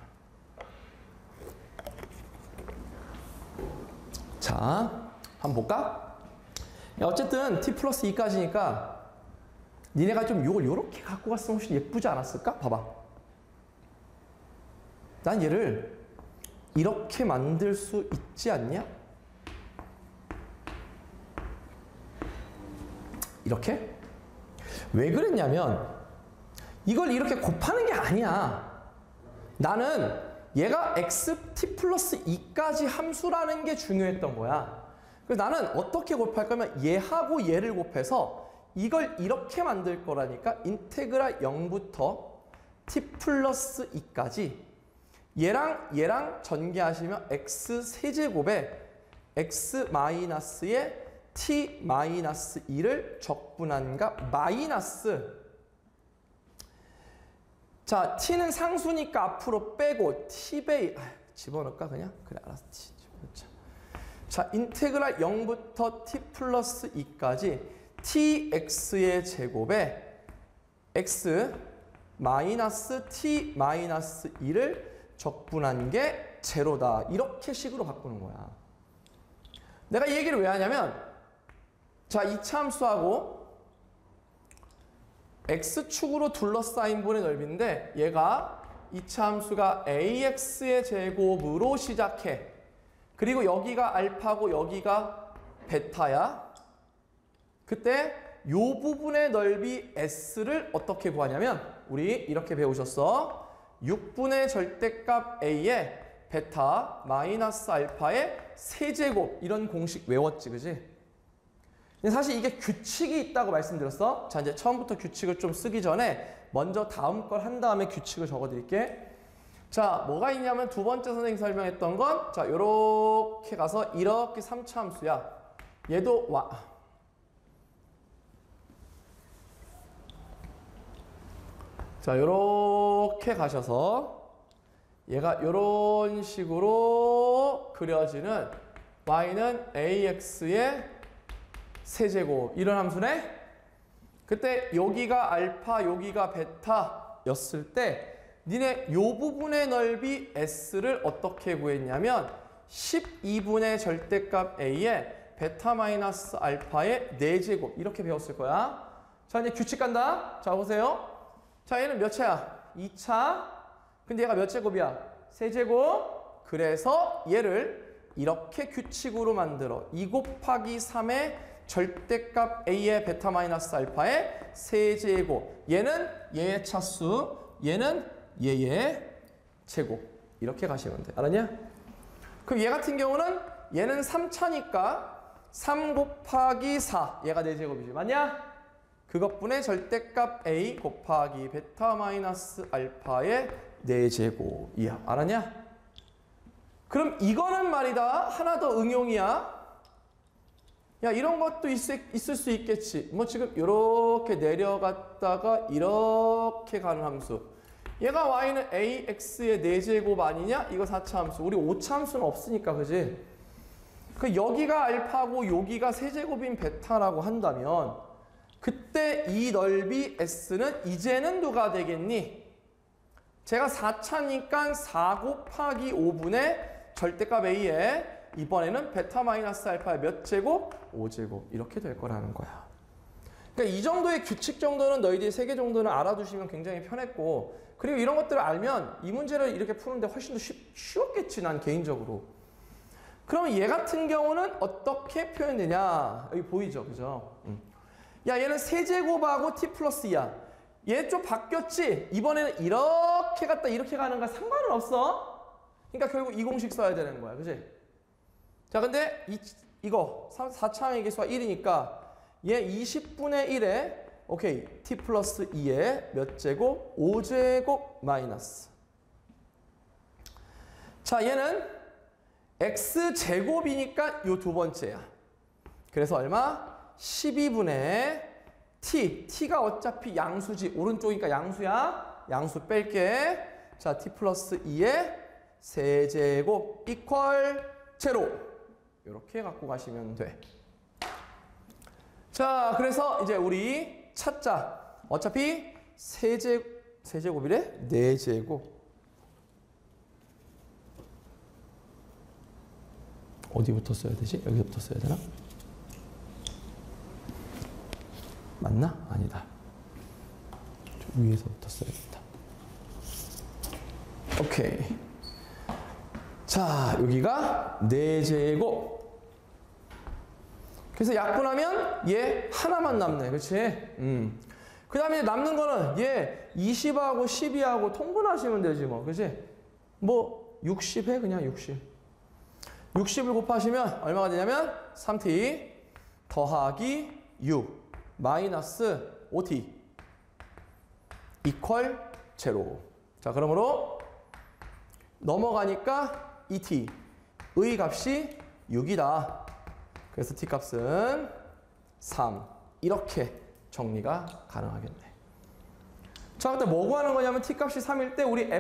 자, 한번 볼까? 어쨌든 t 플러스 2까지니까 니네가 좀 이걸 이렇게 갖고 갔으면 훨씬 예쁘지 않았을까? 봐봐. 난 얘를 이렇게 만들 수 있지 않냐? 이렇게? 왜 그랬냐면 이걸 이렇게 곱하는 게 아니야. 나는 얘가 xt 플러스 2까지 함수라는 게 중요했던 거야. 그래서 나는 어떻게 곱할 거면 얘하고 얘를 곱해서 이걸 이렇게 만들 거라니까. 인테그랄 0부터 t 플러스 2까지 얘랑 전개하시면 x 세제곱에 x 마이너스에 t 마이너스 2를 적분한가 마이너스. 자, t는 상수니까 앞으로 빼고 t베이 집어넣을까 그냥? 그래, 알았어. 집어넣자. 자, 인테그랄 0부터 t 플러스 2까지 tx의 제곱에 x 마이너스 t 마이너스 2를 적분한 게 제로다. 이렇게 식으로 바꾸는 거야. 내가 이 얘기를 왜 하냐면 자, 이차 함수하고 x축으로 둘러싸인 분의 넓이인데 얘가 이차 함수가 ax의 제곱으로 시작해. 그리고 여기가 알파고 여기가 베타야. 그때 요 부분의 넓이 s를 어떻게 구하냐면 우리 이렇게 배우셨어. 6분의 절대값 a에 베타 마이너스 알파의 세제곱 이런 공식 외웠지, 그지? 근데 사실 이게 규칙이 있다고 말씀드렸어. 자, 이제 처음부터 규칙을 좀 쓰기 전에 먼저 다음 걸 한 다음에 규칙을 적어드릴게. 자, 뭐가 있냐면 두 번째 선생님이 설명했던 건 자, 요렇게 가서 이렇게 3차 함수야. 얘도 자, 요렇게 가셔서 얘가 요런 식으로 그려지는 y는 ax의 세제곱 이런 함수네. 그때 여기가 알파 여기가 베타였을 때 니네 요 부분의 넓이 s를 어떻게 구했냐면 12분의 절대값 a에 베타 마이너스 알파의 4제곱 이렇게 배웠을 거야. 자, 이제 규칙 간다. 자, 보세요. 자, 얘는 몇 차야? 2차. 근데 얘가 몇 제곱이야? 세제곱. 그래서 얘를 이렇게 규칙으로 만들어. 2 곱하기 3의 절대값 a의 베타 마이너스 알파의 세제곱. 얘는 얘의 차수, 얘는 얘의 제곱. 이렇게 가시면 돼. 알았냐? 그럼 얘 같은 경우는 얘는 3차니까 3 곱하기 4. 얘가 4제곱이지. 맞냐? 그것분의 절대값 a 곱하기 베타 마이너스 알파의 4제곱이야. 알았냐? 그럼 이거는 말이다. 하나 더 응용이야. 야, 이런 것도 있을 수 있겠지. 뭐 지금 이렇게 내려갔다가 이렇게 가는 함수. 얘가 y는 ax의 4제곱 아니냐? 이거 4차 함수. 우리 5차 함수는 없으니까, 그지? 그 여기가 알파고 여기가 세제곱인 베타라고 한다면 그때 이 넓이 s는 이제는 누가 되겠니? 제가 4차니까 4 곱하기 5분의 절대값 a에 이번에는 베타 마이너스 알파의 몇 제곱? 5제곱. 이렇게 될 거라는 거야. 그러니까 이 정도의 규칙 정도는 너희들이 3개 정도는 알아두시면 굉장히 편했고, 그리고 이런 것들을 알면 이 문제를 이렇게 푸는데 훨씬 더 쉬웠겠지, 난 개인적으로. 그러면 얘 같은 경우는 어떻게 표현되냐? 여기 보이죠? 그죠? 야, 얘는 세제곱하고 t 플러스 2야. 얘 좀 바뀌었지? 이번에는 이렇게 갔다 이렇게 가는 거 상관은 없어. 그러니까 결국 이 공식 써야 되는 거야. 그지? 자, 근데 이거 4차항의 개수가 1이니까 얘 20분의 1에 오케이. t 플러스 2에 몇 제곱? 5제곱 마이너스. 자, 얘는 x제곱이니까 요 두 번째야. 그래서 얼마? 12분의 t가 어차피 양수지. 오른쪽이니까 양수야. 양수 뺄게. 자, t 플러스 2에 세제곱 이퀄 제로. 이렇게 갖고 가시면 돼. 자, 그래서 이제 우리 찾자. 어차피 세제곱이래? 4제곱. 어디부터 써야 되지? 여기부터 써야 되나? 맞나? 아니다. 위에서부터 써야겠다. 오케이. 자, 여기가 4제곱. 그래서 약분하면 얘 하나만 남네. 그렇지? 그 다음에 남는 거는 얘 20하고 12하고 통분하시면 되지 뭐. 그렇지? 뭐 60해 그냥 60. 60을 곱하시면 얼마가 되냐면 3t 더하기 6 마이너스 5t 이퀄 제로. 자, 그러므로 넘어가니까 2t 의 값이 6이다. 그래서 t 값은 3. 이렇게 정리가 가능하겠네. 자, 근데 뭐 구하는 거냐면 t 값이 3일 때 우리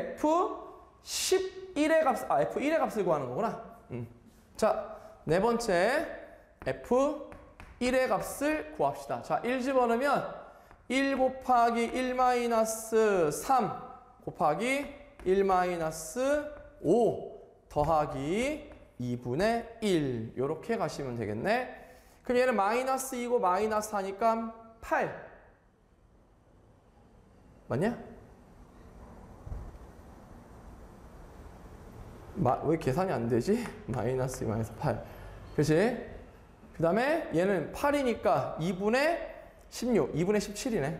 f11의 값, f1의 값을 구하는 거구나. 자, 네 번째 f1의 값을 구합시다. 자, 1 집어넣으면 1 곱하기 1 마이너스 3 곱하기 1 마이너스 5 더하기 2분의 1 이렇게 가시면 되겠네. 그럼 얘는 마이너스 2고 마이너스 하니까 8 맞냐? 왜 계산이 안 되지? 마이너스 2 마이너스 8 그치? 그 다음에 얘는 8이니까 2분의 16 2분의 17이네.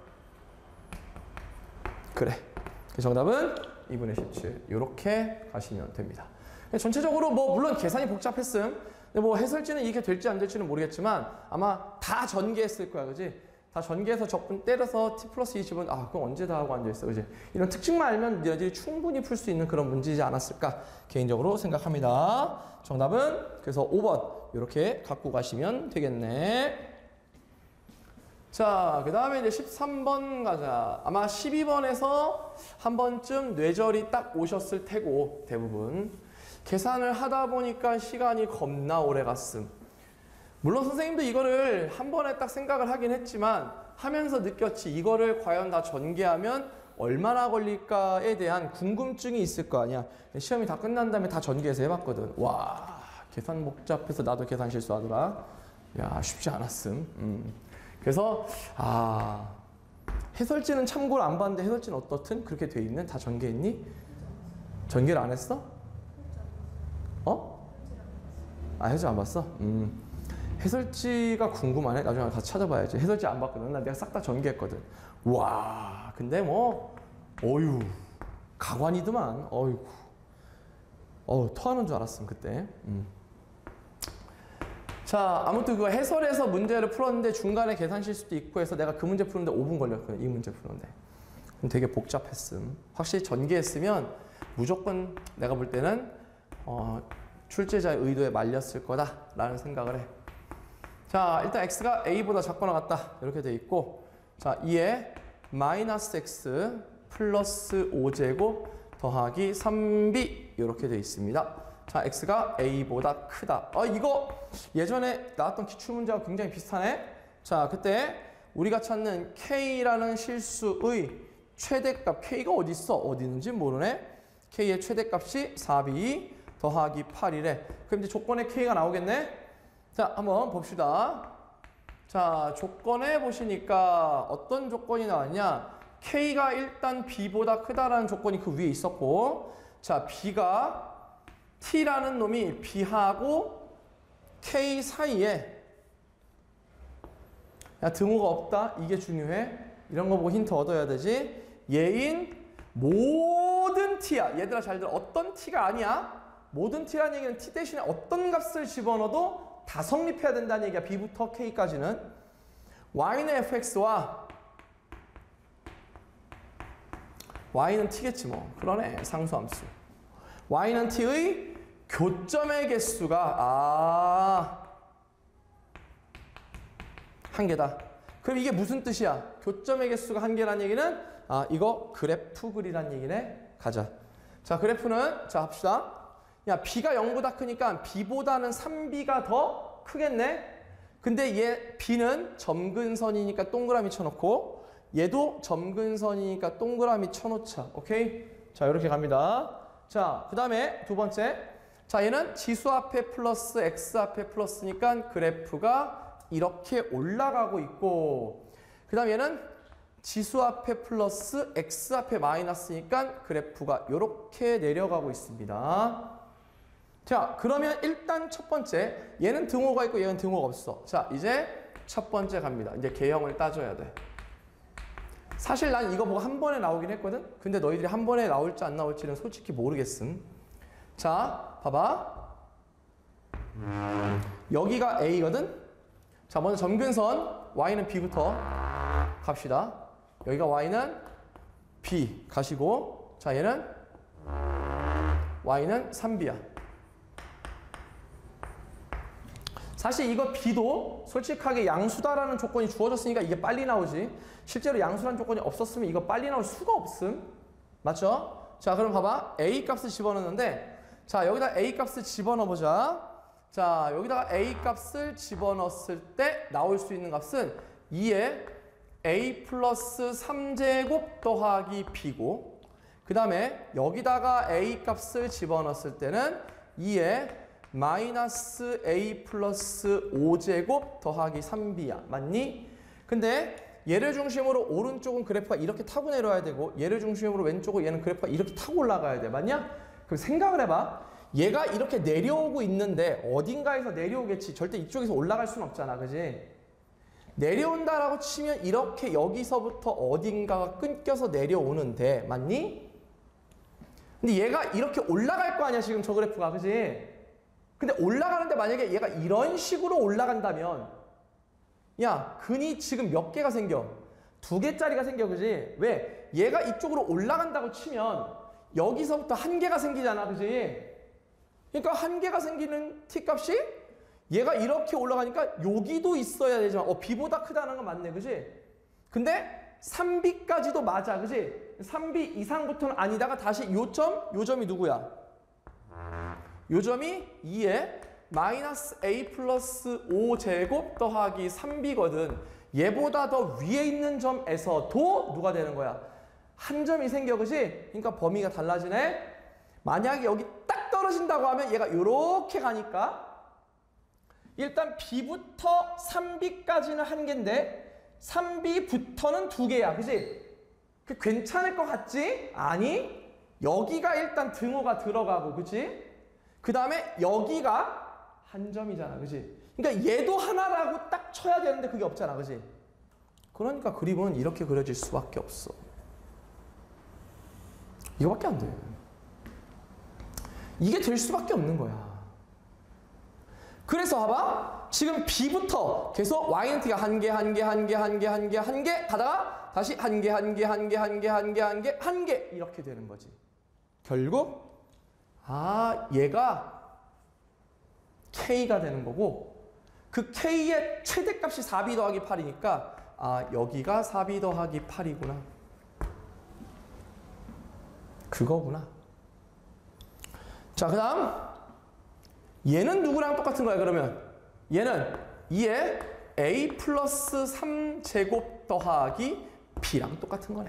그래, 정답은 2분의 17 이렇게 가시면 됩니다. 전체적으로 뭐 물론 계산이 복잡했음. 근데 뭐 해설지는 이게 될지 안 될지는 모르겠지만 아마 다 전개했을 거야, 그지? 다 전개해서 적분 때려서 t 플러스 2 집은 그럼 언제 다 하고 앉아있어, 그지? 이런 특징만 알면 너희들이 충분히 풀 수 있는 그런 문제이지 않았을까 개인적으로 생각합니다. 정답은 그래서 5번 이렇게 갖고 가시면 되겠네. 자, 그 다음에 이제 13번 가자. 아마 12번에서 한 번쯤 뇌절이 딱 오셨을 테고 대부분 계산을 하다 보니까 시간이 겁나 오래 갔음. 물론 선생님도 이거를 한 번에 딱 생각을 하긴 했지만 하면서 느꼈지. 이거를 과연 다 전개하면 얼마나 걸릴까에 대한 궁금증이 있을 거 아니야. 시험이 다 끝난 다음에 다 전개해서 해봤거든. 와, 계산 복잡해서 나도 계산 실수하더라. 야, 쉽지 않았음. 그래서 해설지는 참고를 안 봤는데 해설지는 어떻든 그렇게 돼 있는? 다 전개했니? 전개를 안 했어? 해설지 안 봤어? 해설지가 궁금하네. 나중에 다 찾아봐야지. 해설지 안 봤거든. 나 내가 싹 다 전개했거든. 와, 근데 뭐 어휴 가관이더만. 어이구. 토하는 줄 알았음 그때. 자, 아무튼 그 해설에서 문제를 풀었는데 중간에 계산 실수도 있고 해서 내가 그 문제 푸는데 5분 걸렸거든. 이 문제 푸는데. 되게 복잡했음. 확실히 전개했으면 무조건 내가 볼 때는 출제자의 의도에 말렸을 거다라는 생각을 해. 자, 일단 x가 a보다 작거나 같다 이렇게 돼 있고, 자 2에 마이너스 x 플러스 5제곱 더하기 3b 이렇게 돼 있습니다. 자, x가 a보다 크다. 이거 예전에 나왔던 기출문제와 굉장히 비슷하네. 자, 그때 우리가 찾는 k라는 실수의 최대값, k가 어디 있어? 어디 있는지 모르네. k의 최대값이 4b 더하기 8이래. 그럼 이제 조건에 k가 나오겠네. 자, 한번 봅시다. 자, 조건에 보시니까 어떤 조건이 나왔냐? k가 일단 b보다 크다라는 조건이 그 위에 있었고, 자, b가 t라는 놈이 b하고 k 사이에 등호가 없다. 이게 중요해. 이런 거 보고 힌트 얻어야 되지. 얘인 모든 모든 t야. 얘들아 잘 들어. 어떤 t가 아니야. 모든 t라는 얘기는 t 대신에 어떤 값을 집어넣어도 다 성립해야 된다는 얘기야. b부터 k까지는. y는 fx와 y는 t겠지 뭐. 그러네. 상수함수. y는 t의 교점의 개수가 한 개다. 그럼 이게 무슨 뜻이야? 교점의 개수가 한 개라는 얘기는 이거 그래프 그리라는 얘기네. 가자. 자, 그래프는 자 합시다. 야, b가 0보다 크니까 b보다는 3b가 더 크겠네. 근데 얘 b는 점근선이니까 동그라미 쳐놓고 얘도 점근선이니까 동그라미 쳐놓자. 오케이? 자, 이렇게 갑니다. 자, 그 다음에 두 번째. 자, 얘는 지수 앞에 플러스 x 앞에 플러스니까 그래프가 이렇게 올라가고 있고, 그 다음 얘는 지수 앞에 플러스 x 앞에 마이너스니까 그래프가 이렇게 내려가고 있습니다. 자, 그러면 일단 첫 번째, 얘는 등호가 있고 얘는 등호가 없어. 자, 이제 첫 번째 갑니다. 이제 개형을 따져야 돼. 사실 난 이거 보고 한 번에 나오긴 했거든? 근데 너희들이 한 번에 나올지 안 나올지는 솔직히 모르겠음. 자, 봐봐. 여기가 A거든? 자, 먼저 점근선 Y는 B부터 갑시다. 여기가 Y는 B 가시고, 자, 얘는 Y는 3B야. 사실 이거 B도 솔직하게 양수다라는 조건이 주어졌으니까 이게 빨리 나오지. 실제로 양수라는 조건이 없었으면 이거 빨리 나올 수가 없음. 맞죠? 자, 그럼 봐봐. A 값을 집어넣는데, 자, 여기다 A 값을 집어넣어보자. 자, 여기다가 A 값을 집어넣었을 때 나올 수 있는 값은 2에 A 플러스 3제곱 더하기 B고, 그 다음에 여기다가 A 값을 집어넣었을 때는 2에 마이너스 A 플러스 5제곱 더하기 3B야. 맞니? 근데 얘를 중심으로 오른쪽은 그래프가 이렇게 타고 내려와야 되고, 얘를 중심으로 왼쪽은 얘는 그래프가 이렇게 타고 올라가야 돼. 맞냐? 그럼 생각을 해봐. 얘가 이렇게 내려오고 있는데 어딘가에서 내려오겠지. 절대 이쪽에서 올라갈 수는 없잖아. 그지? 내려온다라고 치면 이렇게 여기서부터 어딘가가 끊겨서 내려오는데, 맞니? 근데 얘가 이렇게 올라갈 거 아니야, 지금 저 그래프가. 그지? 근데 올라가는데 만약에 얘가 이런 식으로 올라간다면, 야, 근이 지금 몇 개가 생겨? 2개짜리가 생겨. 그지? 왜? 얘가 이쪽으로 올라간다고 치면 여기서부터 1개가 생기잖아. 그지? 그러니까 1개가 생기는 t값이 얘가 이렇게 올라가니까 여기도 있어야 되지만 b보다 크다는 건 맞네. 그지? 근데 3b까지도 맞아. 그지? 3b 이상부터는 아니다가 다시 요점이 누구야? 요점이 2에 마이너스 a 플러스 5제곱 더하기 3b거든. 얘보다 더 위에 있는 점에서도 누가 되는 거야? 한 점이 생겨. 그지? 그러니까 범위가 달라지네. 만약에 여기 딱 떨어진다고 하면 얘가 이렇게 가니까 일단 B부터 3B까지는 1개인데 3B부터는 2개야. 그지? 그 괜찮을 것 같지? 아니, 여기가 일단 등호가 들어가고, 그지? 그 다음에 여기가 한 점이잖아. 그지? 그러니까 얘도 하나라고 딱 쳐야 되는데 그게 없잖아. 그지? 그러니까 그림은 이렇게 그려질 수밖에 없어. 이거밖에 안 돼. 이게 될 수밖에 없는 거야. 그래서 봐봐. 지금 B부터 계속 Y는 T가 1개, 1개, 1개, 1개, 1개, 1개 가다가 다시 1개, 1개, 1개, 1개, 1개, 1개, 1개 이렇게 되는 거지. 결국 얘가 K가 되는 거고, 그 K의 최대값이 4B 더하기 8이니까 여기가 4B 더하기 8이구나. 그거구나. 자, 그 다음 얘는 누구랑 똑같은 거야? 그러면 얘는 2에 a 플러스 3제곱 더하기 b랑 똑같은 거네.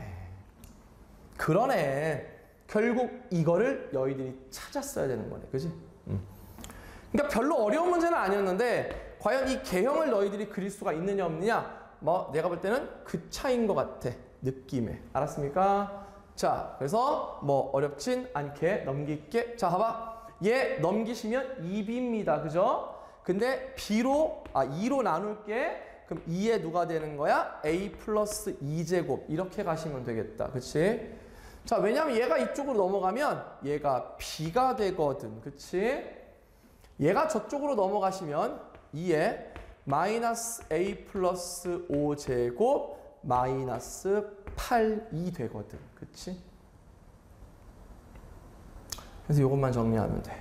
그러네. 결국 이거를 너희들이 찾았어야 되는 거네. 그지? 그러니까 별로 어려운 문제는 아니었는데 과연 이 개형을 너희들이 그릴 수가 있느냐 없느냐, 뭐 내가 볼 때는 그 차이인 것 같아. 느낌에. 알았습니까? 자, 그래서 뭐 어렵진 않게 넘길게. 자, 봐봐. 얘 넘기시면 2b입니다. 그죠? 근데 b로 2로 나눌게. 그럼 2에 누가 되는 거야? a 플러스 2제곱 이렇게 가시면 되겠다. 그치? 자, 왜냐면 얘가 이쪽으로 넘어가면 얘가 b가 되거든. 그치? 얘가 저쪽으로 넘어가시면 2에 마이너스 a 플러스 5제곱 마이너스 8이 되거든. 그치? 그래서 이것만 정리하면 돼.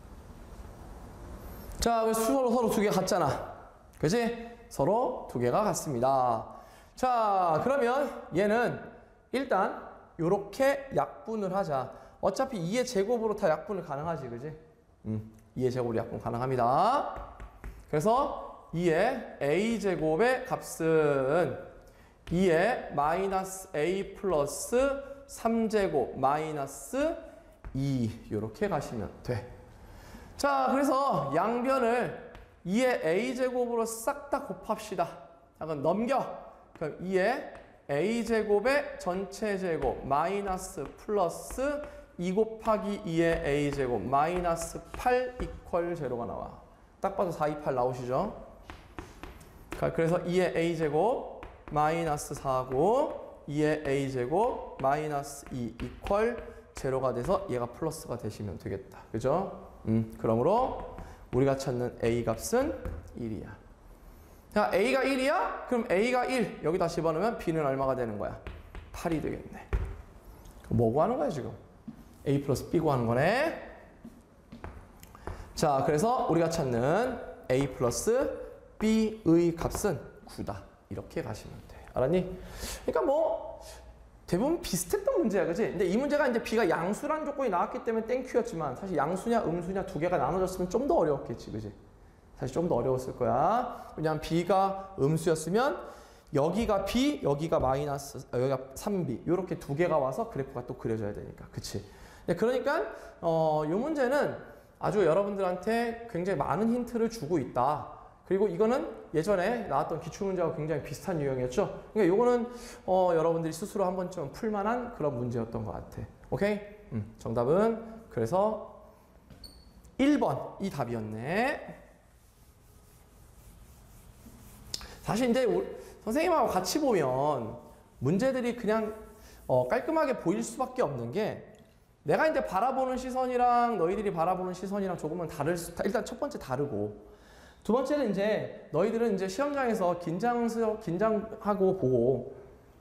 자, 그래서 서로 두 개 같잖아. 그치? 서로 두 개가 같습니다. 자, 그러면 얘는 일단 요렇게 약분을 하자. 어차피 2의 제곱으로 다 약분을 가능하지. 그지? 2의 제곱으로 약분 가능합니다. 그래서 2의 a제곱의 값은 2의 마이너스 a 플러스 3제곱 마이너스 2 요렇게 가시면 돼. 자, 그래서 양변을 2의 a제곱으로 싹 다 곱합시다. 자, 그럼 넘겨. 그럼 2의 a제곱의 전체 제곱 마이너스 플러스 2 곱하기 2의 a제곱 마이너스 8 이퀄 제로가 나와. 딱 봐도 4, 2, 8 나오시죠? 그래서 2의 a제곱 마이너스 4고 2의 a제곱 마이너스 2 이퀄 제로가 돼서 얘가 플러스가 되시면 되겠다. 그죠? 그러므로 우리가 찾는 a 값은 1이야. 자, a가 1이야? 그럼 a가 1 여기다 집어넣으면 b는 얼마가 되는 거야? 8이 되겠네. 뭐 구하는 거야 지금? a 플러스 b 구하는 거네. 자, 그래서 우리가 찾는 a 플러스 b의 값은 9다. 이렇게 가시면 돼. 알았니? 그러니까 뭐 대부분 비슷했던 문제야, 그지? 근데 이 문제가 이제 b가 양수란 조건이 나왔기 때문에 땡큐였지만 사실 양수냐 음수냐 두 개가 나눠졌으면 좀 더 어려웠겠지, 그지? 사실 좀 더 어려웠을 거야. 왜냐면 b가 음수였으면 여기가 b, 여기가 마이너스, 여기가 3b 이렇게 두 개가 와서 그래프가 또 그려져야 되니까, 그치? 그러니까 이 문제는 아주 여러분들한테 굉장히 많은 힌트를 주고 있다. 그리고 이거는 예전에 나왔던 기출문제하고 굉장히 비슷한 유형이었죠. 그러니까 이거는 여러분들이 스스로 한 번쯤 풀만한 그런 문제였던 것 같아. 오케이? 정답은 그래서 1번 이 답이었네. 사실 이제 선생님하고 같이 보면 문제들이 그냥 깔끔하게 보일 수밖에 없는 게 내가 이제 바라보는 시선이랑 너희들이 바라보는 시선이랑 조금은 일단 첫 번째 다르고 두 번째는 이제 너희들은 이제 시험장에서 긴장하고 보고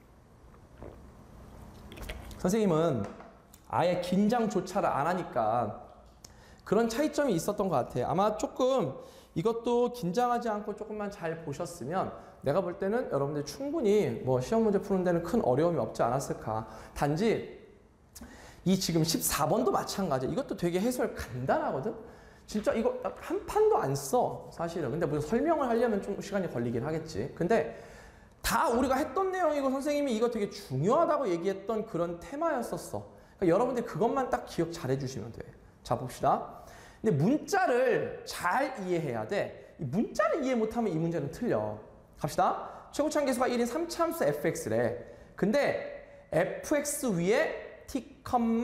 선생님은 아예 긴장조차를 안 하니까 그런 차이점이 있었던 것 같아. 아마 조금 이것도 긴장하지 않고 조금만 잘 보셨으면 내가 볼 때는 여러분들 충분히 뭐 시험 문제 푸는 데는 큰 어려움이 없지 않았을까. 단지 이 지금 14번도 마찬가지야. 이것도 되게 해설 간단하거든. 진짜 이거 한 판도 안 써, 사실은. 근데 무슨 설명을 하려면 좀 시간이 걸리긴 하겠지. 근데 다 우리가 했던 내용이고 선생님이 이거 되게 중요하다고 얘기했던 그런 테마였었어. 그러니까 여러분들 그것만 딱 기억 잘 해주시면 돼. 자, 봅시다. 근데 문자를 잘 이해해야 돼. 이 문자를 이해 못하면 이 문제는 틀려. 갑시다. 최고차항 계수가 1인 3차함수 fx래. 근데 fx 위에 t,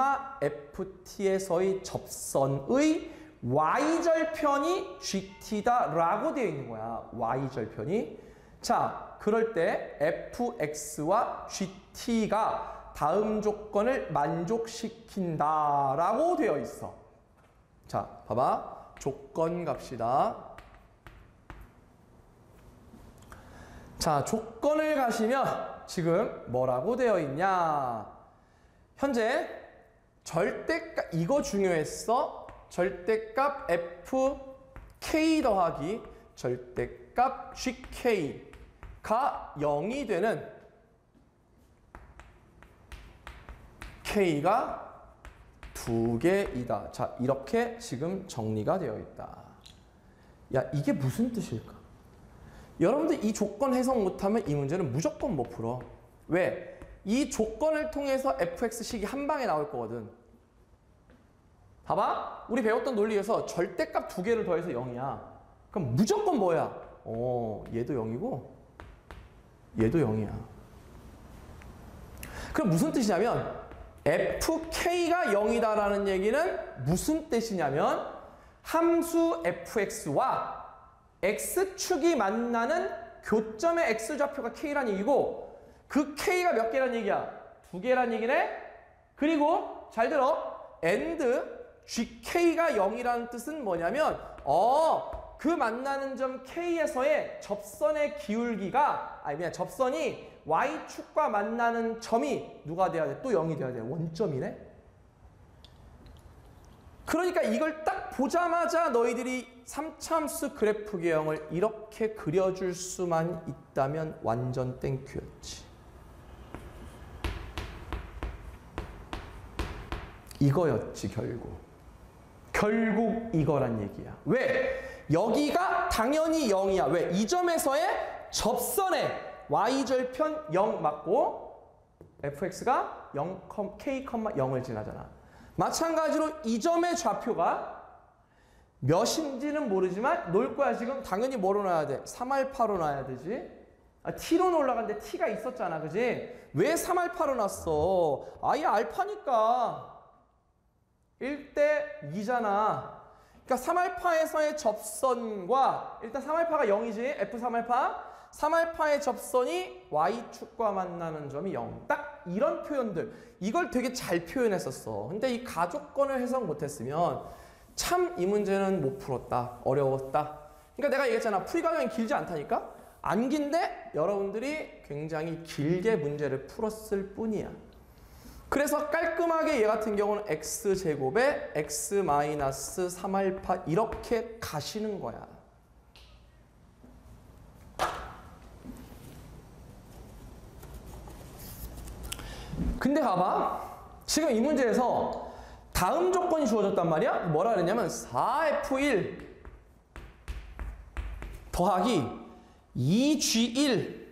ft에서의 접선의 y절편이 gt다 라고 되어 있는 거야. y절편이. 자, 그럴 때 fx와 gt가 다음 조건을 만족시킨다 라고 되어 있어. 자, 봐봐. 조건 갑시다. 자, 조건을 가시면 지금 뭐라고 되어 있냐. 현재 절대값, 이거 중요했어. 절대값 fk 더하기 절대값 gk가 0이 되는 k가 2개이다. 자, 이렇게 지금 정리가 되어 있다. 야, 이게 무슨 뜻일까? 여러분들 이 조건 해석 못하면 이 문제는 무조건 못 풀어. 왜? 이 조건을 통해서 fx식이 한 방에 나올 거거든. 봐봐. 우리 배웠던 논리에서 절대값 2개를 더해서 0이야. 그럼 무조건 뭐야? 얘도 0이고 얘도 0이야. 그럼 무슨 뜻이냐면 fk가 0이다라는 얘기는 무슨 뜻이냐면 함수 fx와 x축이 만나는 교점의 x좌표가 k란 얘기고 그 k가 몇 개란 얘기야? 2개란 얘기네? 그리고 잘 들어. and gk가 0이라는 뜻은 뭐냐면 그 만나는 점 K에서의 접선의 기울기가 접선이 Y축과 만나는 점이 누가 돼야 돼? 또 0이 돼야 돼. 원점이네. 그러니까 이걸 딱 보자마자 너희들이 3차함수 그래프 개형을 이렇게 그려줄 수만 있다면 완전 땡큐였지. 이거였지 결국 이거란 얘기야. 왜? 여기가 당연히 0이야. 왜? 이 점에서의 접선의 y절편 0 맞고 fx가 0, k, 0을 지나잖아. 마찬가지로 이 점의 좌표가 몇인지는 모르지만 놓을 거야. 지금 당연히 뭐로 놔야 돼? 3알파로 놔야 되지. t로 올라갔는데 t가 있었잖아. 그지? 왜 3알파로 놨어? 아예 알파니까 1대 2잖아. 그러니까 3알파에서의 접선과 일단 3알파가 0이지. F3알파. 3알파의 접선이 Y축과 만나는 점이 0. 딱 이런 표현들. 이걸 되게 잘 표현했었어. 근데 이 가족권을 해석 못했으면 참 이 문제는 못 풀었다. 어려웠다. 그러니까 내가 얘기했잖아. 풀이 과정이 길지 않다니까? 안 긴데 여러분들이 굉장히 길게 문제를 풀었을 뿐이야. 그래서 깔끔하게 얘 같은 경우는 x제곱에 x-3알파 이렇게 가시는 거야. 근데 봐봐. 지금 이 문제에서 다음 조건이 주어졌단 말이야. 뭐라 그랬냐면 4f1 더하기 2g1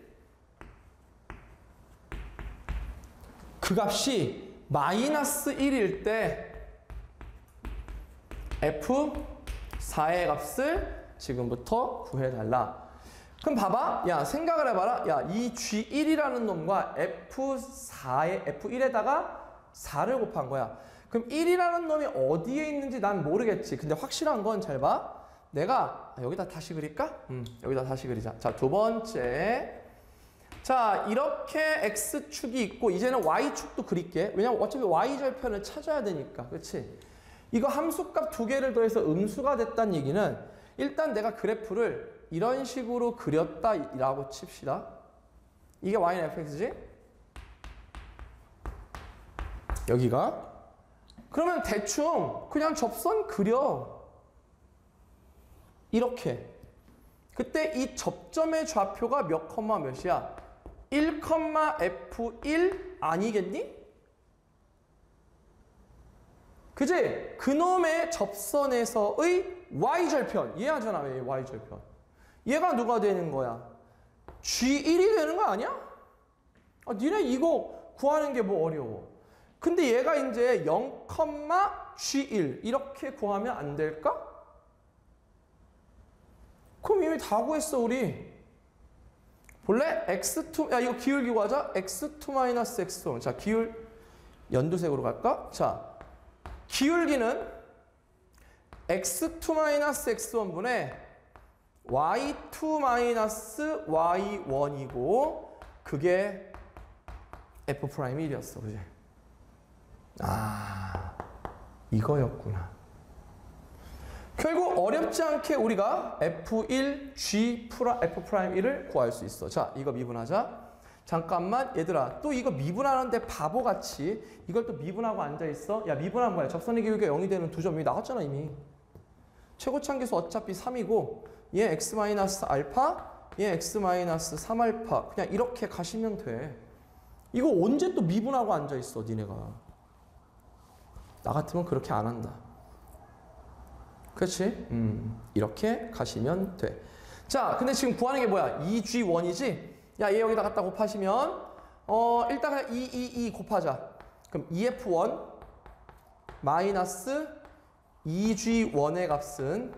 그 값이 마이너스 1일 때 F4의 값을 지금부터 구해달라. 그럼 봐봐. 야, 생각을 해봐라. 야, 이 G1이라는 놈과 F1에다가 4를 곱한 거야. 그럼 1이라는 놈이 어디에 있는지 난 모르겠지. 근데 확실한 건 잘 봐. 내가 여기다 다시 그릴까? 여기다 다시 그리자. 자, 두 번째. 자, 이렇게 X축이 있고 이제는 Y축도 그릴게. 왜냐면 어차피 Y절편을 찾아야 되니까. 그렇지? 이거 함수값 두 개를 더해서 음수가 됐다는 얘기는 일단 내가 그래프를 이런 식으로 그렸다라고 칩시다. 이게 Y는 fx지? 여기가. 그러면 대충 그냥 접선 그려. 이렇게. 그때 이 접점의 좌표가 몇 컴마 몇이야? 1,f1 아니겠니? 그지? 그놈의 접선에서의 y절편. 이해하잖아. 왜 y절편. 얘가 누가 되는 거야? G1이 되는 거 아니야? 니네 이거 구하는 게 뭐 어려워. 근데 얘가 이제 0,G1 이렇게 구하면 안 될까? 그럼 이미 다 구했어 우리. 본래 x2 야 이거 기울기 구하자. x2-x1. 자, 기울 연두색으로 갈까? 자, 기울기는 x2-x1분의 y2-y1이고 그게 f'1이었어. 그지? 아, 이거였구나. 결국 어렵지 않게 우리가 F1, G, F'1을 구할 수 있어. 자, 이거 미분하자. 잠깐만, 얘들아. 또 이거 미분하는데 바보같이 이걸 또 미분하고 앉아있어? 야, 미분하면 뭐야? 접선의 기울기가 0이 되는 두 점이 나왔잖아, 이미. 최고차항계수 어차피 3이고 얘 x-알파, 얘 x-3알파. 그냥 이렇게 가시면 돼. 이거 언제 또 미분하고 앉아있어, 니네가. 나 같으면 그렇게 안 한다. 그렇지? 이렇게 가시면 돼. 자, 근데 지금 구하는 게 뭐야? 2G1이지? 야, 얘 여기다 갖다 곱하시면 일단 그냥 2 곱하자. 그럼 2F1 마이너스 2G1의 값은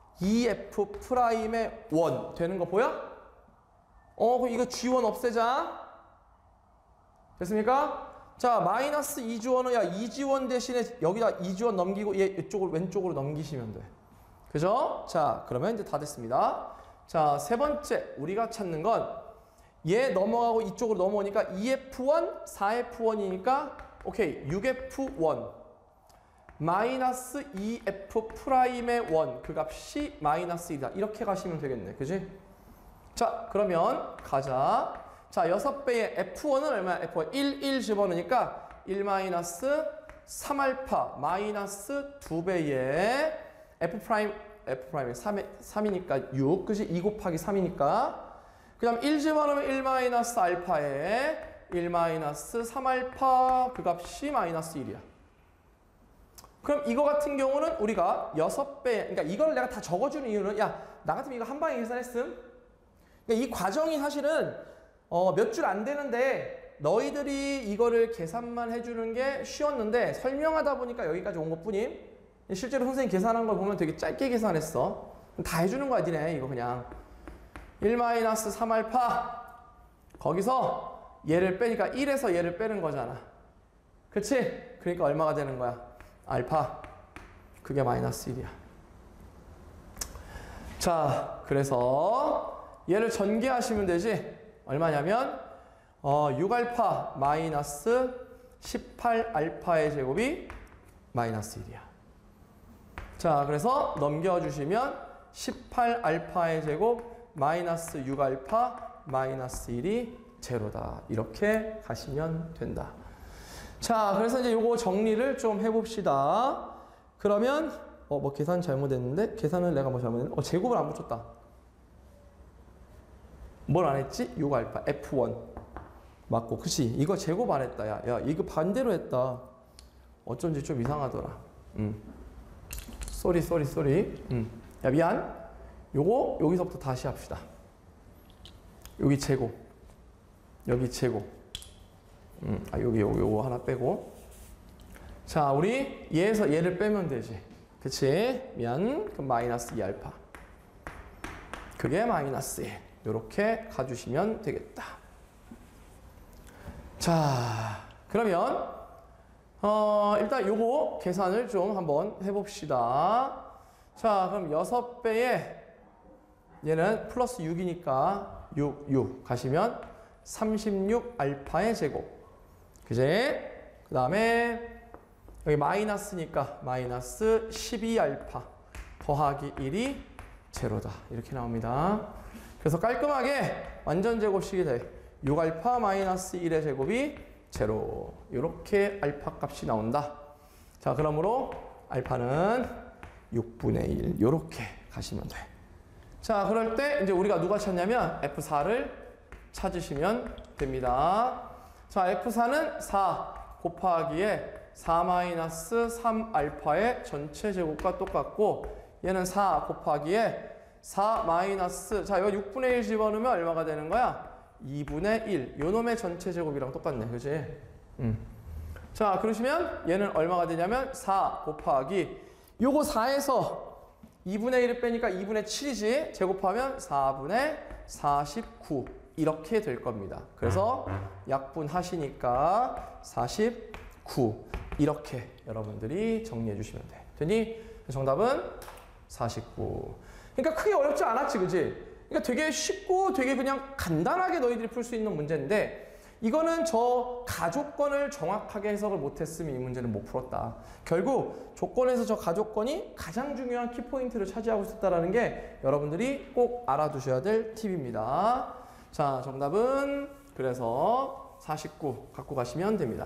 2F'의 1 되는 거 보여? 그럼 이거 G1 없애자. 됐습니까? 자, 마이너스 2G1은 야 2G1 대신에 여기다 2G1 넘기고 얘 이쪽으로 왼쪽으로 넘기시면 돼. 그죠? 자, 그러면 이제 다 됐습니다. 자, 세 번째 우리가 찾는 건 얘 넘어가고 이쪽으로 넘어오니까 2F1, 4F1이니까 오케이. 6F1 마이너스 2F 프라임의 1 그 값이 마이너스 2다. 이렇게 가시면 되겠네. 그지? 자, 그러면 가자. 자, 6배의 F1은 얼마야? F1 1 집어넣으니까 1 마이너스 3알파 마이너스 2배의 F'F'이 3이니까 6. 그지? 2 곱하기 3이니까. 그 다음 1 집어넣으면 1 마이너스 알파에 1 마이너스 3알파 그 값이 마이너스 1이야. 그럼 이거 같은 경우는 우리가 6배, 그러니까 이걸 내가 다 적어주는 이유는 야, 나 같으면 이거 한 방에 계산했음. 그러니까 이 과정이 사실은 몇 줄 안 되는데 너희들이 이거를 계산만 해주는 게 쉬웠는데 설명하다 보니까 여기까지 온 것뿐임. 실제로 선생님 계산한 걸 보면 되게 짧게 계산했어. 다 해주는 거야, 니네. 이거 그냥 1 마이너스 3알파 거기서 얘를 빼니까 1에서 얘를 빼는 거잖아. 그치? 그러니까 얼마가 되는 거야? 알파. 그게 마이너스 1이야. 자, 그래서 얘를 전개하시면 되지. 얼마냐면 6알파 마이너스 18알파의 제곱이 마이너스 1이야. 자, 그래서 넘겨주시면 18알파의 제곱 마이너스 6알파 마이너스 1이 제로다. 이렇게 가시면 된다. 자, 그래서 이제 요거 정리를 좀 해봅시다. 그러면 뭐 계산 잘못했는데 계산은 내가 뭐 잘못했는데 제곱을 안 붙였다. 뭘 안 했지? 6알파 F1 맞고. 그치? 이거 제곱 안 했다. 야 이거 반대로 했다. 어쩐지 좀 이상하더라. 쏘리. 야, 미안. 요거 여기서부터 다시 합시다. 여기 제곱, 여기 제곱. 여기 요거 하나 빼고. 자, 우리 얘에서 얘를 빼면 되지. 그치? 미안. 그럼 마이너스 2알파. 그게 마이너스 1. 요렇게 가주시면 되겠다. 자, 그러면 일단 요거 계산을 좀 한번 해봅시다. 자, 그럼 6배에 얘는 플러스 6이니까 6 가시면 36알파의 제곱. 그제? 그 다음에 여기 마이너스니까 마이너스 12알파 더하기 1이 제로다. 이렇게 나옵니다. 그래서 깔끔하게 완전 제곱식이 돼. 6알파 마이너스 1의 제곱이 제로. 이렇게 알파 값이 나온다. 자, 그러므로 알파는 6분의 1 이렇게 가시면 돼. 자, 그럴 때 이제 우리가 누가 찾냐면 F4를 찾으시면 됩니다. 자, F4는 4 곱하기에 4 마이너스 3알파의 전체 제곱과 똑같고 얘는 4 곱하기에 4 마이너스 자, 이거 6분의 1 집어넣으면 얼마가 되는 거야? 2분의 1. 요놈의 전체 제곱이랑 똑같네. 그지? 자, 그러시면 얘는 얼마가 되냐면 4 곱하기 요거 4에서 2분의 1을 빼니까 2분의 7이지. 제곱하면 4분의 49 이렇게 될 겁니다. 그래서 약분하시니까 49 이렇게 여러분들이 정리해 주시면 돼. 되니? 정답은 49. 그러니까 크게 어렵지 않았지, 그지? 그러니까 되게 쉽고 되게 그냥 간단하게 너희들이 풀 수 있는 문제인데 이거는 저 가조건을 정확하게 해석을 못했으면 이 문제는 못 풀었다. 결국 조건에서 저 가조건이 가장 중요한 키포인트를 차지하고 있었다는 게 여러분들이 꼭 알아두셔야 될 팁입니다. 자, 정답은 그래서 49 갖고 가시면 됩니다.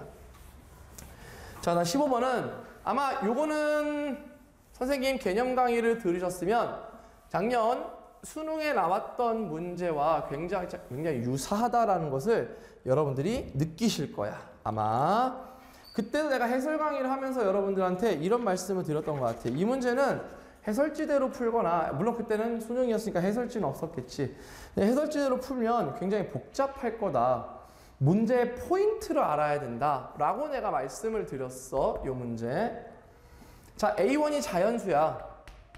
자, 다음 15번은 아마 요거는 선생님 개념 강의를 들으셨으면 작년 수능에 나왔던 문제와 굉장히 유사하다라는 것을 여러분들이 느끼실 거야. 아마 그때도 내가 해설 강의를 하면서 여러분들한테 이런 말씀을 드렸던 것 같아. 이 문제는 해설지대로 풀거나 물론 그때는 수능이었으니까 해설지는 없었겠지. 해설지대로 풀면 굉장히 복잡할 거다. 문제의 포인트를 알아야 된다 라고 내가 말씀을 드렸어. 이 문제. 자, A1이 자연수야.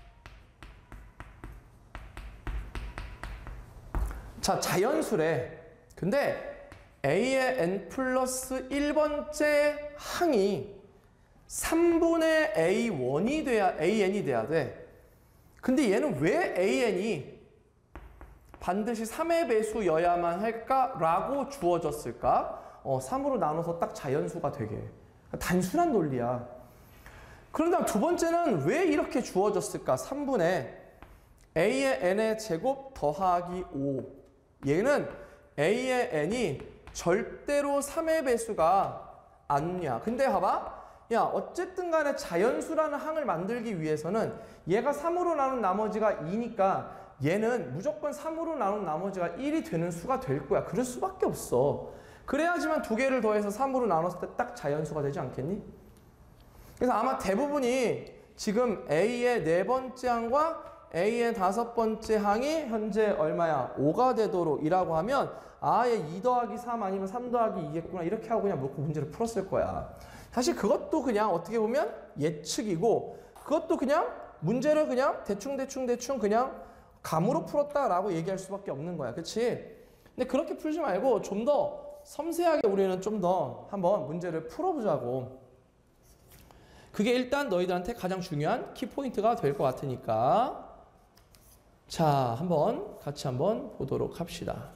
자, 자연수래. 근데 A의 n 플러스 1번째 항이 3분의 A1이 돼야, AN이 돼야 돼. 근데 얘는 왜 AN이 반드시 3의 배수여야만 할까라고 주어졌을까? 3으로 나눠서 딱 자연수가 되게. 단순한 논리야. 그런 다음 두 번째는 왜 이렇게 주어졌을까? 3분의 a의 n의 제곱 더하기 5. 얘는 a의 n이 절대로 3의 배수가 아니야. 근데 봐봐. 야, 어쨌든 간에 자연수라는 항을 만들기 위해서는 얘가 3으로 나눈 나머지가 2니까 얘는 무조건 3으로 나눈 나머지가 1이 되는 수가 될 거야. 그럴 수밖에 없어. 그래야지만 두 개를 더해서 3으로 나눴을 때 딱 자연수가 되지 않겠니? 그래서 아마 대부분이 지금 A의 네 번째 항과 A의 다섯 번째 항이 현재 얼마야? 5가 되도록 이라고 하면 아예 2 더하기 3 아니면 3 더하기 2겠구나 이렇게 하고 그냥 놓고 문제를 풀었을 거야. 사실 그것도 그냥 어떻게 보면 예측이고 그것도 그냥 문제를 그냥 대충 그냥 감으로 풀었다라고 얘기할 수밖에 없는 거야. 그치? 근데 그렇게 풀지 말고 좀 더 섬세하게 우리는 좀 더 한번 문제를 풀어보자고. 그게 일단 너희들한테 가장 중요한 키포인트가 될 것 같으니까. 자, 같이 한번 보도록 합시다.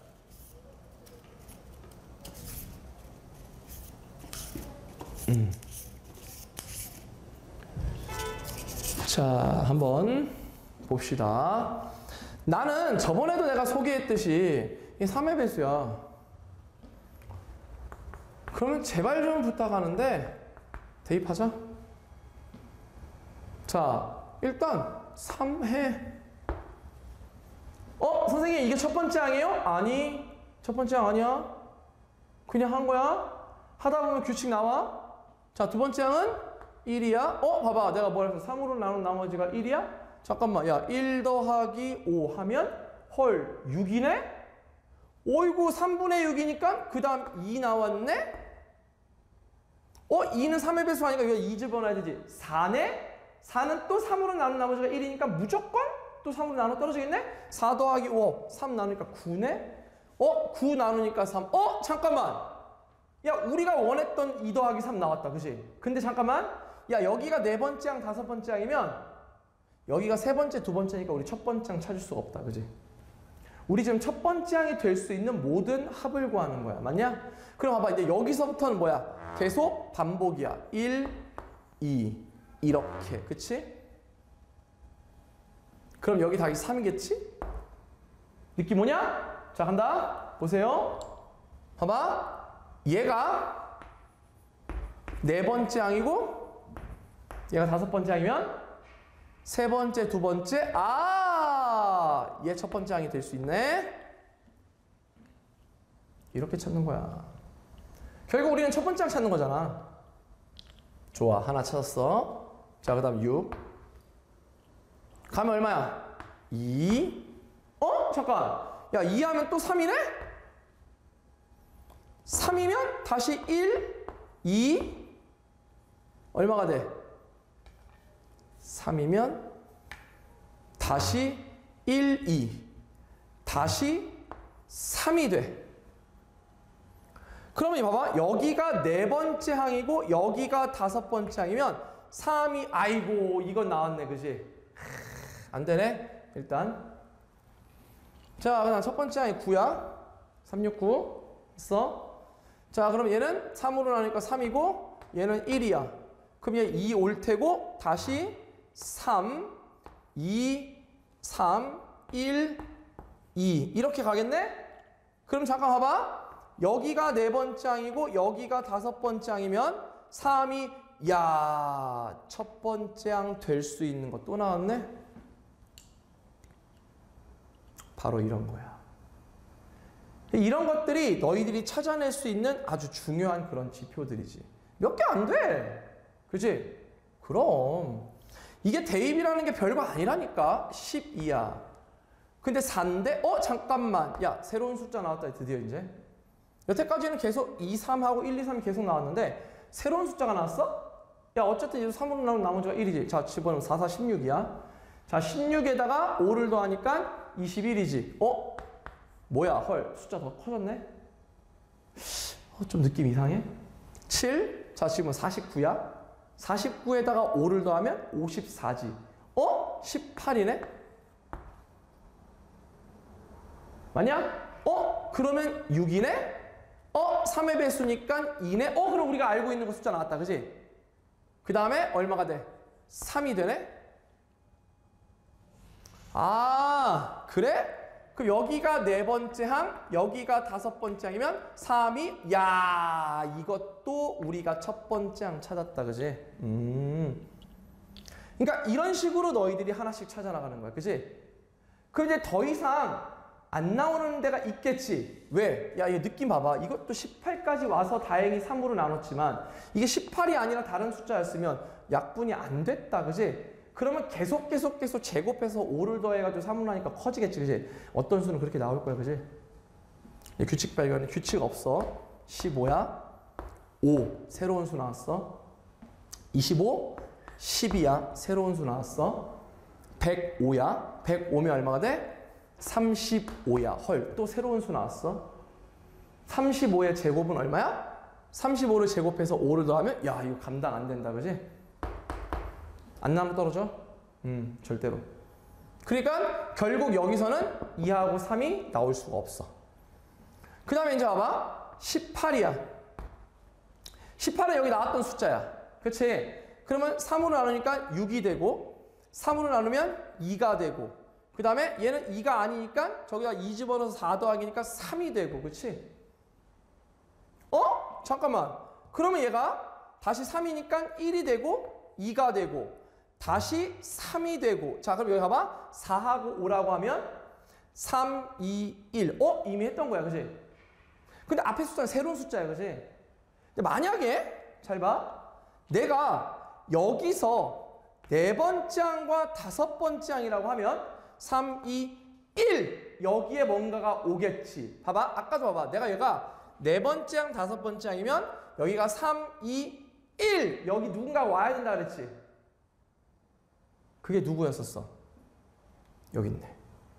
자, 한번 봅시다. 나는 저번에도 내가 소개했듯이 이 3의 배수야. 그러면 제발 좀 부탁하는데 대입하자. 자, 일단 3해. 선생님 이게 첫 번째 항이에요? 아니, 첫 번째 항 아니야. 그냥 한 거야. 하다 보면 규칙 나와. 자, 두 번째 항은 1이야. 봐봐. 내가 뭐라 했어? 3으로 나눈 나머지가 1이야? 잠깐만. 야, 1 더하기 5 하면 헐, 6이네? 어이구, 3분의 6이니까 그 다음 2 나왔네? 2는 3의 배수 하니까 이거 2 집어넣어야 되지. 4네? 4는 또 3으로 나눈 나머지가 1이니까 무조건 또 3으로 나눠 떨어지겠네? 4 더하기 5, 3 나누니까 9네? 9 나누니까 3. 잠깐만. 야, 우리가 원했던 2 더하기 3 나왔다. 그치? 근데 잠깐만. 야, 여기가 네 번째 항, 다섯 번째 항이면 여기가 세 번째, 두 번째니까 우리 첫 번째 항 찾을 수가 없다. 그치? 우리 지금 첫 번째 항이 될 수 있는 모든 합을 구하는 거야. 맞냐? 그럼 봐봐. 이제 여기서부터는 뭐야? 계속 반복이야. 1, 2. 이렇게. 그치? 그럼 여기 답이 3이겠지? 느낌 오냐? 자, 간다. 보세요. 봐봐. 얘가 네 번째 항이고 얘가 다섯 번째 항이면 세 번째, 두 번째. 얘 첫 번째 항이 될 수 있네. 이렇게 찾는 거야. 결국 우리는 첫 번째 항 찾는 거잖아. 좋아. 하나 찾았어. 자, 그 다음 6. 가면 얼마야? 2. 잠깐. 야, 2 하면 또 3이네? 3이면 다시 1, 2. 얼마가 돼? 3이면 다시 1, 2. 다시 3이 돼. 그러면 봐봐. 여기가 네 번째 항이고 여기가 다섯 번째 항이면 3이 아이고 이건 나왔네. 그지? 안 되네. 일단 자, 그다음 첫 번째 항이 9야. 369 있어. 자, 그럼 얘는 3으로 나누니까 3이고 얘는 1이야. 그럼 얘 2 올 테고 다시 3, 2, 3, 1, 2 이렇게 가겠네? 그럼 잠깐 봐봐. 여기가 네 번째 항이고 여기가 다섯 번째 항이면 3이 야, 첫 번째 항 될 수 있는 거 또 나왔네? 바로 이런 거야. 이런 것들이 너희들이 찾아낼 수 있는 아주 중요한 그런 지표들이지. 몇 개 안 돼. 그치? 그럼. 이게 대입이라는 게 별거 아니라니까. 12야. 근데 4인데, 잠깐만. 야, 새로운 숫자 나왔다. 드디어 이제. 여태까지는 계속 2, 3하고 1, 2, 3이 계속 나왔는데, 새로운 숫자가 나왔어? 야, 어쨌든 이제 3으로 나온 나머지가 1이지. 자, 집어넣으면 4, 4, 16이야. 자, 16에다가 5를 더하니까 21이지. 뭐야, 헐, 숫자 더 커졌네? 좀 느낌 이상해? 7? 자, 지금 49야? 49에다가 5를 더하면 54지. 18이네? 맞냐? 그러면 6이네? 3의 배수니까 2네? 그럼 우리가 알고 있는 거 숫자 나왔다. 그지? 그 다음에 얼마가 돼? 3이 되네? 아, 그래? 그럼 여기가 네 번째 항, 여기가 다섯 번째 항이면 3이, 야, 이것도 우리가 첫 번째 항 찾았다. 그지? 그러니까 이런 식으로 너희들이 하나씩 찾아나가는 거야. 그지? 그럼 이제 더 이상 안 나오는 데가 있겠지. 왜? 야, 이거 느낌 봐봐. 이것도 18까지 와서 다행히 3으로 나눴지만 이게 18이 아니라 다른 숫자였으면 약분이 안 됐다. 그지? 그러면 계속 제곱해서 5를 더해가지고 3을 하니까 커지겠지. 그지? 어떤 수는 그렇게 나올 거야. 그지? 규칙 발견. 규칙 없어. 15야. 5. 새로운 수 나왔어. 25. 10이야. 새로운 수 나왔어. 105야. 105면 얼마가 돼? 35야. 헐, 또 새로운 수 나왔어. 35의 제곱은 얼마야? 35를 제곱해서 5를 더하면 야, 이거 감당 안 된다. 그지? 안 나면 떨어져? 절대로. 그러니까 결국 여기서는 2하고 3이 나올 수가 없어. 그 다음에 이제 봐봐. 18이야. 18은 여기 나왔던 숫자야. 그치? 그러면 3으로 나누니까 6이 되고 3으로 나누면 2가 되고 그 다음에 얘는 2가 아니니까 저기다 2 집어넣어서 4 더하기니까 3이 되고 그치? 잠깐만. 그러면 얘가 다시 3이니까 1이 되고 2가 되고 다시 3이 되고 자 그럼 여기 봐봐. 4하고 5라고 하면 3, 2, 1 이미 했던 거야. 그치? 근데 앞에 숫자는 새로운 숫자야. 그치? 근데 만약에 잘 봐. 내가 여기서 네 번째 항과 다섯 번째 항이라고 하면 3, 2, 1 여기에 뭔가가 오겠지. 봐봐. 아까도 봐봐. 내가 얘가 네 번째 항, 다섯 번째 항이면 여기가 3, 2, 1 여기 누군가 와야 된다 그랬지. 그게 누구였었어? 여기 있네.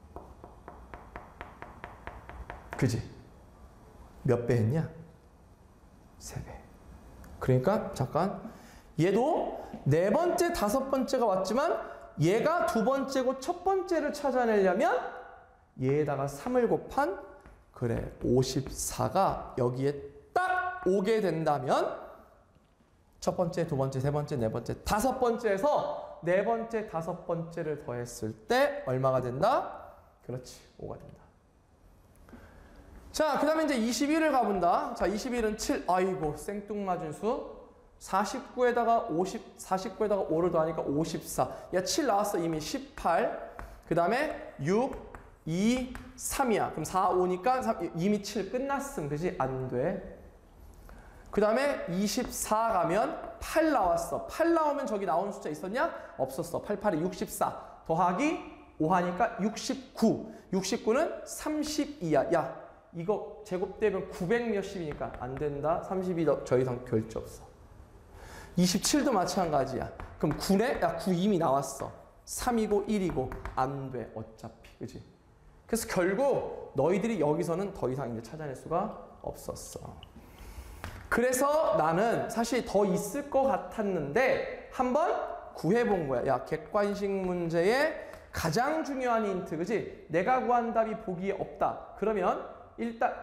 그지? 몇 배 했냐? 3배. 그러니까 잠깐 얘도 네 번째, 다섯 번째가 왔지만 얘가 두 번째고 첫 번째를 찾아내려면 얘에다가 3을 곱한 그래 54가 여기에 딱 오게 된다면 첫 번째, 두 번째, 세 번째, 네 번째, 다섯 번째에서 네 번째, 다섯 번째를 더했을 때 얼마가 된다? 그렇지, 5가 된다. 자, 그 다음에 이제 21을 가본다. 자, 21은 7. 아이고, 생뚱맞은 수. 49에다가 49에다가 5를 더하니까 54. 야, 7 나왔어. 이미 18. 그 다음에 6, 2, 3이야. 그럼 4, 5니까 이미 7 끝났음. 그지? 안 돼. 그 다음에 24 가면 8 나왔어. 8 나오면 저기 나오는 숫자 있었냐? 없었어. 8, 8이 64. 더하기 5 하니까 69. 69는 32야. 야, 이거 제곱되면 900 몇십이니까 안 된다. 32 더 이상 결제 없어. 27도 마찬가지야. 그럼 9네? 야, 9 이미 나왔어. 3이고 1이고 안 돼. 어차피. 그지? 그래서 결국 너희들이 여기서는 더 이상 이제 찾아낼 수가 없었어. 그래서 나는 사실 더 있을 것 같았는데 한번 구해본 거야. 야, 객관식 문제의 가장 중요한 힌트. 그지? 내가 구한 답이 보기에 없다. 그러면 일단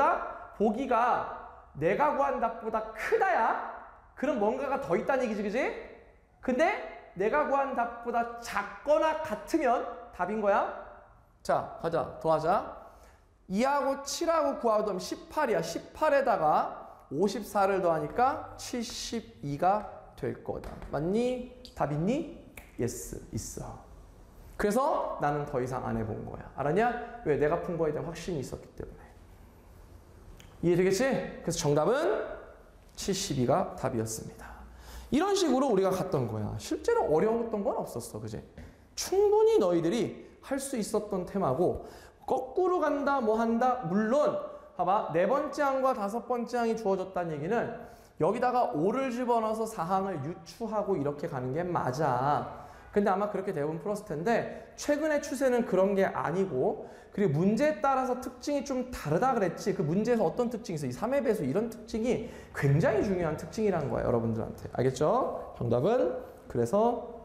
보기가 내가 구한 답보다 크다야? 그럼 뭔가가 더 있다는 얘기지, 그지? 근데 내가 구한 답보다 작거나 같으면 답인 거야. 자, 가자. 더하자. 2하고 7하고 9하고 더하면 18이야. 18에다가 54를 더하니까 72가 될 거다. 맞니? 답 있니? 예스, 있어. 그래서 나는 더 이상 안 해본 거야. 알았냐? 왜? 내가 푼 거에 대한 확신이 있었기 때문에. 이해되겠지? 그래서 정답은 72가 답이었습니다. 이런 식으로 우리가 갔던 거야. 실제로 어려웠던 건 없었어. 그지? 충분히 너희들이 할 수 있었던 테마고 거꾸로 간다 뭐 한다 물론 봐봐 네 번째 항과 다섯 번째 항이 주어졌다는 얘기는 여기다가 5를 집어넣어서 4항을 유추하고 이렇게 가는 게 맞아. 근데 아마 그렇게 대부분 풀었을 텐데 최근의 추세는 그런 게 아니고 그리고 문제에 따라서 특징이 좀 다르다 그랬지. 그 문제에서 어떤 특징이 있어? 이 3의 배수 이런 특징이 굉장히 중요한 특징이라는 거야. 여러분들한테. 알겠죠? 정답은 그래서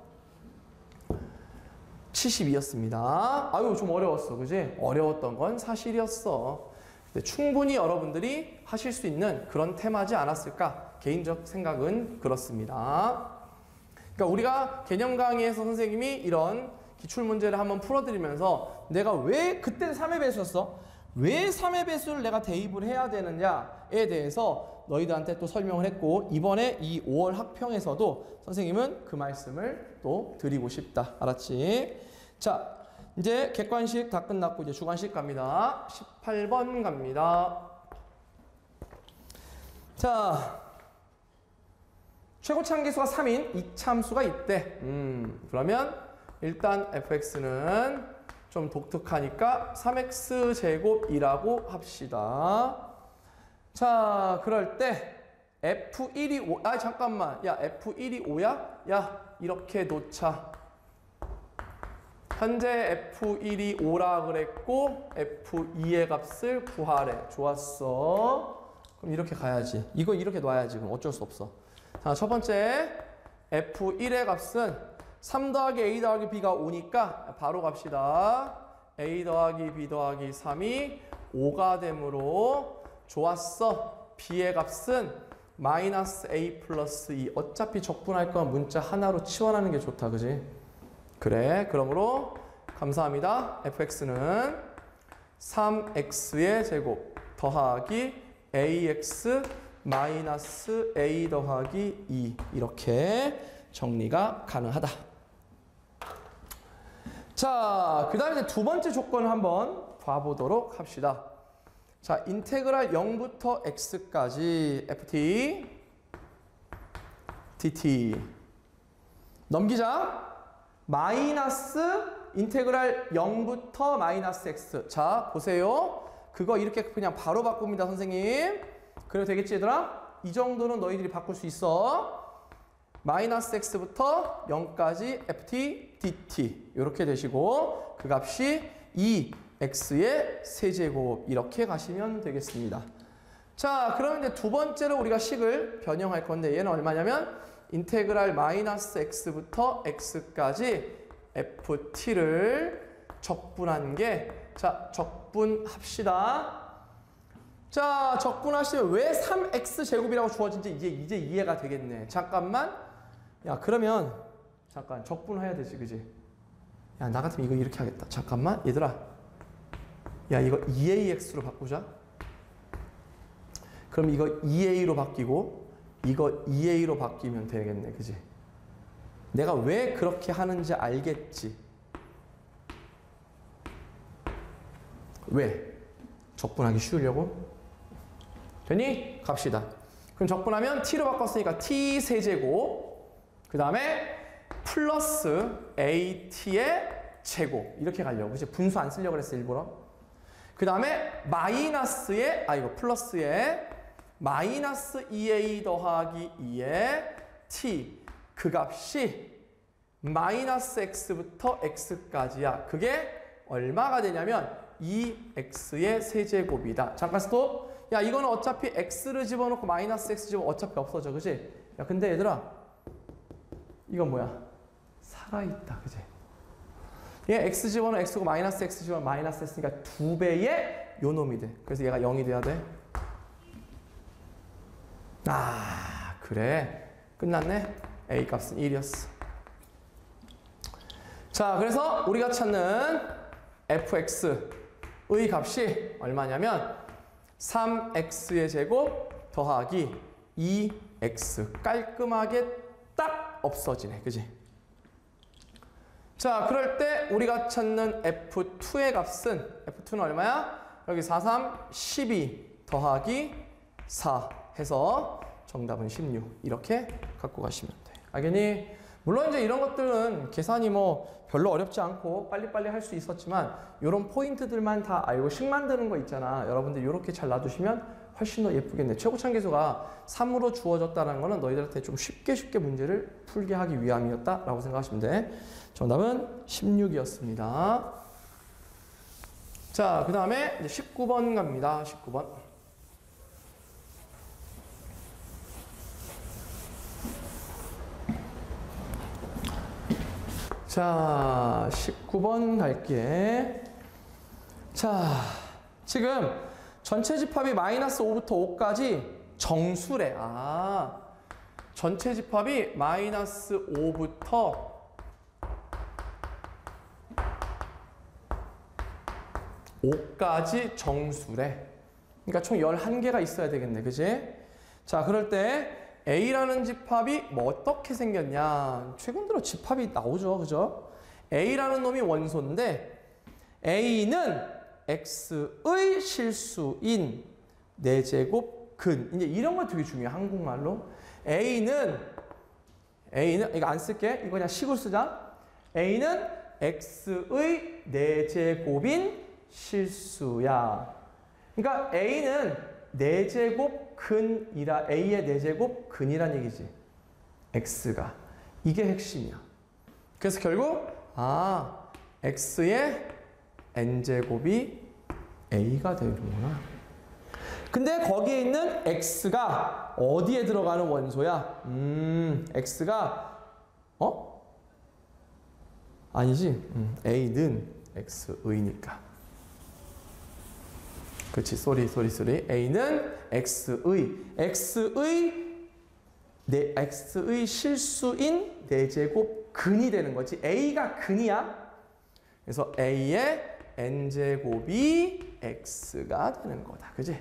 72였습니다. 아유 좀 어려웠어. 그지? 어려웠던 건 사실이었어. 네, 충분히 여러분들이 하실 수 있는 그런 테마지 않았을까? 개인적 생각은 그렇습니다. 그러니까 우리가 개념 강의에서 선생님이 이런 기출문제를 한번 풀어드리면서 내가 왜 그때는 3의 배수였어? 왜 3의 배수를 내가 대입을 해야 되느냐에 대해서 너희들한테 또 설명을 했고 이번에 이 5월 학평에서도 선생님은 그 말씀을 또 드리고 싶다. 알았지? 자, 이제 객관식 다 끝났고 이제 주관식 갑니다. 18번 갑니다. 자, 최고 참기수가 3인 이참수가 있대. 그러면 일단 fx는 좀 독특하니까 3x제곱이라고 합시다. 자, 그럴 때 f1이 5, 잠깐만. 야, f1이 5야? 야, 이렇게 놓자. 현재 F1이 5라 그랬고 F2의 값을 구하래. 좋았어. 그럼 이렇게 가야지. 이거 이렇게 놔야지. 그럼 어쩔 수 없어. 자, 첫 번째 F1의 값은 3 더하기 A 더하기 B가 5니까 바로 갑시다. A 더하기 B 더하기 3이 5가 되므로 좋았어. B의 값은 마이너스 A 플러스 2. 어차피 적분할 건 문자 하나로 치환하는 게 좋다. 그지? 그래. 그러므로 감사합니다. fx는 3x의 제곱 더하기 ax 마이너스 a 더하기 2 이렇게 정리가 가능하다. 자, 그 다음에 두 번째 조건을 한번 봐보도록 합시다. 자, 인테그랄 0부터 x까지 ft dt 넘기자. 마이너스 인테그랄 0부터 마이너스 x. 자, 보세요. 그거 이렇게 그냥 바로 바꿉니다, 선생님. 그래도 되겠지, 얘들아? 이 정도는 너희들이 바꿀 수 있어. 마이너스 x부터 0까지 ft dt 이렇게 되시고 그 값이 2x의 세제곱 이렇게 가시면 되겠습니다. 자, 그럼 이제 두 번째로 우리가 식을 변형할 건데 얘는 얼마냐면 인테그랄 마이너스 x부터 x까지 ft를 적분한 게, 자, 적분합시다. 자, 적분하시면 왜 3x 제곱이라고 주어진지 이제 이해가 되겠네. 잠깐만. 야, 그러면 잠깐 적분해야 되지, 그지? 야, 나 같으면 이거 이렇게 하겠다. 잠깐만, 얘들아. 야, 이거 2ax로 바꾸자. 그럼 이거 2a로 바뀌고 이거 2a로 바뀌면 되겠네. 그지? 내가 왜 그렇게 하는지 알겠지? 왜? 적분하기 쉬우려고? 되니? 갑시다. 그럼 적분하면 t로 바꿨으니까 t 세제곱 그 다음에 플러스 at의 제곱 이렇게 가려고. 그치? 분수 안 쓰려고 그랬어 일부러. 그 다음에 마이너스의 이거 플러스의 마이너스 2a 더하기 2의 t 그 값이 마이너스 x부터 x까지야. 그게 얼마가 되냐면 2x의 세제곱이다. 잠깐 스톱. 야, 이거는 어차피 x를 집어넣고 마이너스 x 집어넣으면 어차피 없어져. 그치? 야, 근데 얘들아 이건 뭐야? 살아있다. 그치? 얘 x 집어넣으면 x고 마이너스 x 집어넣으면 마이너스 x니까 2배의 요 놈이 돼. 그래서 얘가 0이 돼야 돼. 그래. 끝났네. A 값은 1이었어. 자, 그래서 우리가 찾는 fx의 값이 얼마냐면 3x의 제곱 더하기 2x. 깔끔하게 딱 없어지네. 그지? 자, 그럴 때 우리가 찾는 f2의 값은 f2는 얼마야? 여기 4, 3, 12 더하기 4 해서 정답은 16 이렇게 갖고 가시면 돼. 알겠니? 물론 이제 이런 것들은 계산이 뭐 별로 어렵지 않고 빨리빨리 할 수 있었지만 이런 포인트들만 다 알고 식 만드는 거 있잖아. 여러분들 이렇게 잘 놔두시면 훨씬 더 예쁘겠네. 최고참계수가 3으로 주어졌다는 거는 너희들한테 좀 쉽게 문제를 풀게 하기 위함이었다라고 생각하시면 돼. 정답은 16이었습니다. 자, 그 다음에 이제 19번 갑니다. 19번. 자, 19번 갈게. 자, 지금 전체 집합이 마이너스 5부터 5까지 정수래. 전체 집합이 마이너스 5부터 5까지 정수래. 그러니까 총 11개가 있어야 되겠네. 그지? 자, 그럴 때 A라는 집합이 뭐 어떻게 생겼냐. 최근 들어 집합이 나오죠. 그죠? A라는 놈이 원소인데 A는 X의 실수인 4제곱 근. 이제 이런 거 되게 중요해. 한국말로. A는 이거 안 쓸게. 이거 그냥 식으로 쓰자. A는 X의 4제곱인 실수야. 그러니까 A는 4제곱 근이라 A의 4제곱 근이란 얘기지. X가. 이게 핵심이야. 그래서 결국 X의 N제곱이 A가 되는구나. 근데 거기에 있는 X가 어디에 들어가는 원소야? X가 아니지. A는 X의니까. 그렇지. 쏘리. A는 X의 실수인 4제곱 근이 되는 거지. A가 근이야. 그래서 A의 N제곱이 X가 되는 거다. 그지?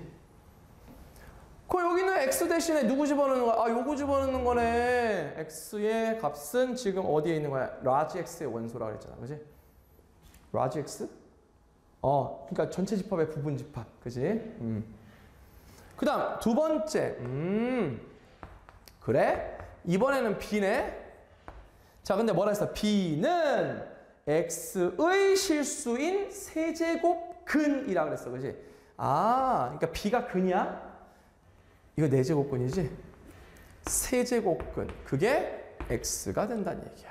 여기는 X 대신에 누구 집어넣는 거야? 요거 집어넣는 거네. X의 값은 지금 어디에 있는 거야? 라지 X의 원소라고 그랬잖아. 그지? 라지 X? 그러니까 전체 집합의 부분 집합. 그지? 그 다음, 두 번째. 그래? 이번에는 B네. 자, 근데 뭐라 했어? B는 X의 실수인 세제곱 근이라고 그랬어. 그지? 그러니까 B가 근이야? 이거 4제곱근이지? 세제곱근. 그게 X가 된다는 얘기야.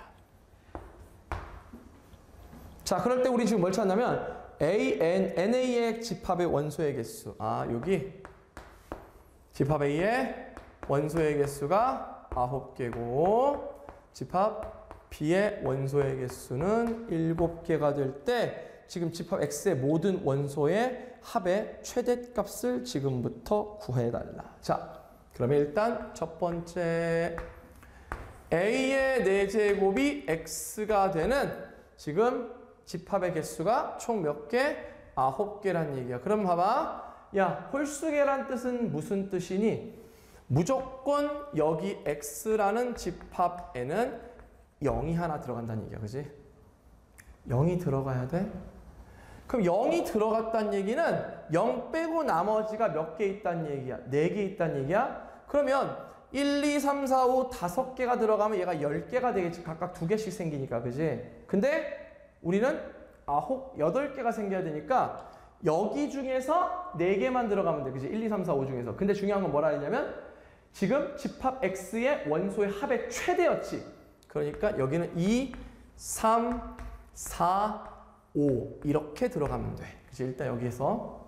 자, 그럴 때 우리 지금 뭘 찾냐면 NA의 집합의 원소의 개수. 여기 집합 A의 원소의 개수가 9개고 집합 B의 원소의 개수는 7개가 될 때 지금 집합 X의 모든 원소의 합의 최대값을 지금부터 구해달라. 자, 그러면 일단 첫 번째 A의 4제곱이 X가 되는 지금 집합의 개수가 총 몇 개? 9개란 얘기야. 그럼 봐봐. 야, 홀수계란 뜻은 무슨 뜻이니? 무조건 여기 X라는 집합에는 0이 하나 들어간다는 얘기야. 그지? 0이 들어가야 돼? 그럼 0이 들어갔다는 얘기는 0 빼고 나머지가 몇 개 있다는 얘기야? 4개 있다는 얘기야? 그러면 1, 2, 3, 4, 5, 5개가 들어가면 얘가 10개가 되겠지. 각각 2개씩 생기니까. 그지? 근데 우리는 8개가 생겨야 되니까 여기 중에서 4개만 들어가면 돼. 그지? 1, 2, 3, 4, 5 중에서. 근데 중요한 건 뭐라 했냐면 지금 집합 X의 원소의 합의 최대였지. 그러니까 여기는 2, 3, 4, 5 이렇게 들어가면 돼. 그치? 일단 여기에서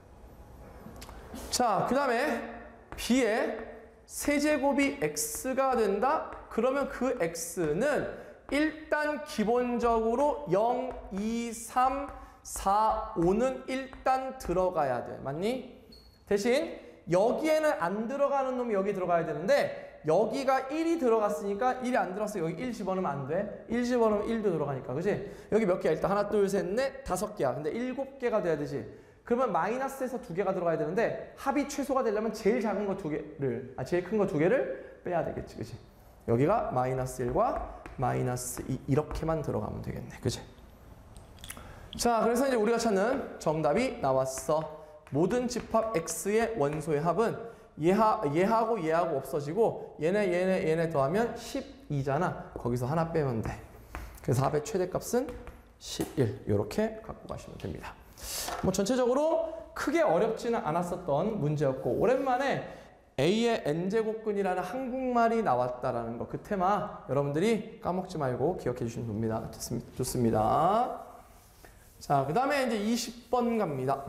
자, 그 다음에 B의 세제곱이 X가 된다? 그러면 그 X는 일단 기본적으로 0, 2, 3, 4, 5는 일단 들어가야 돼. 맞니? 대신 여기에는 안 들어가는 놈이 여기 들어가야 되는데 여기가 1이 들어갔으니까 1이 안 들어갔어. 여기 1 집어넣으면 안 돼. 1 집어넣으면 1도 들어가니까. 그지? 여기 몇 개야? 일단 하나, 둘, 셋, 넷, 5개야. 근데 7개가 돼야 되지. 그러면 마이너스에서 2개가 들어가야 되는데 합이 최소가 되려면 제일 작은 거 2개를, 제일 큰 거 2개를 빼야 되겠지. 그지? 여기가 마이너스 1과 마이너스 2 이렇게만 들어가면 되겠네. 그지? 자, 그래서 이제 우리가 찾는 정답이 나왔어. 모든 집합 X의 원소의 합은 얘하고 얘하고 없어지고 얘네 더하면 12잖아. 거기서 하나 빼면 돼. 그래서 합의 최대값은 11. 이렇게 갖고 가시면 됩니다. 뭐 전체적으로 크게 어렵지는 않았었던 문제였고 오랜만에 A의 N제곱근이라는 한국말이 나왔다라는 거, 그 테마 여러분들이 까먹지 말고 기억해 주시면 됩니다. 좋습니다. 자, 그 다음에 이제 20번 갑니다.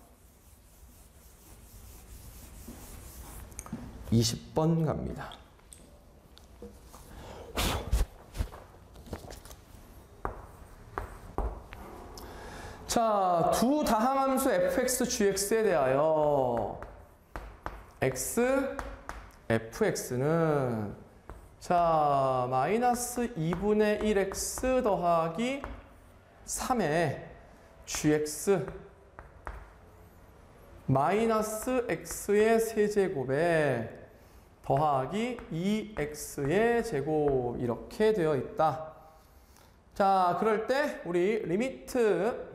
20번 갑니다. 자, 두 다항함수 fx, gx에 대하여 x, fx는 자, 마이너스 2분의 1x 더하기 3의 gx 마이너스 x의 세제곱에 더하기 2x의 제곱 이렇게 되어 있다. 자, 그럴 때 우리 리미트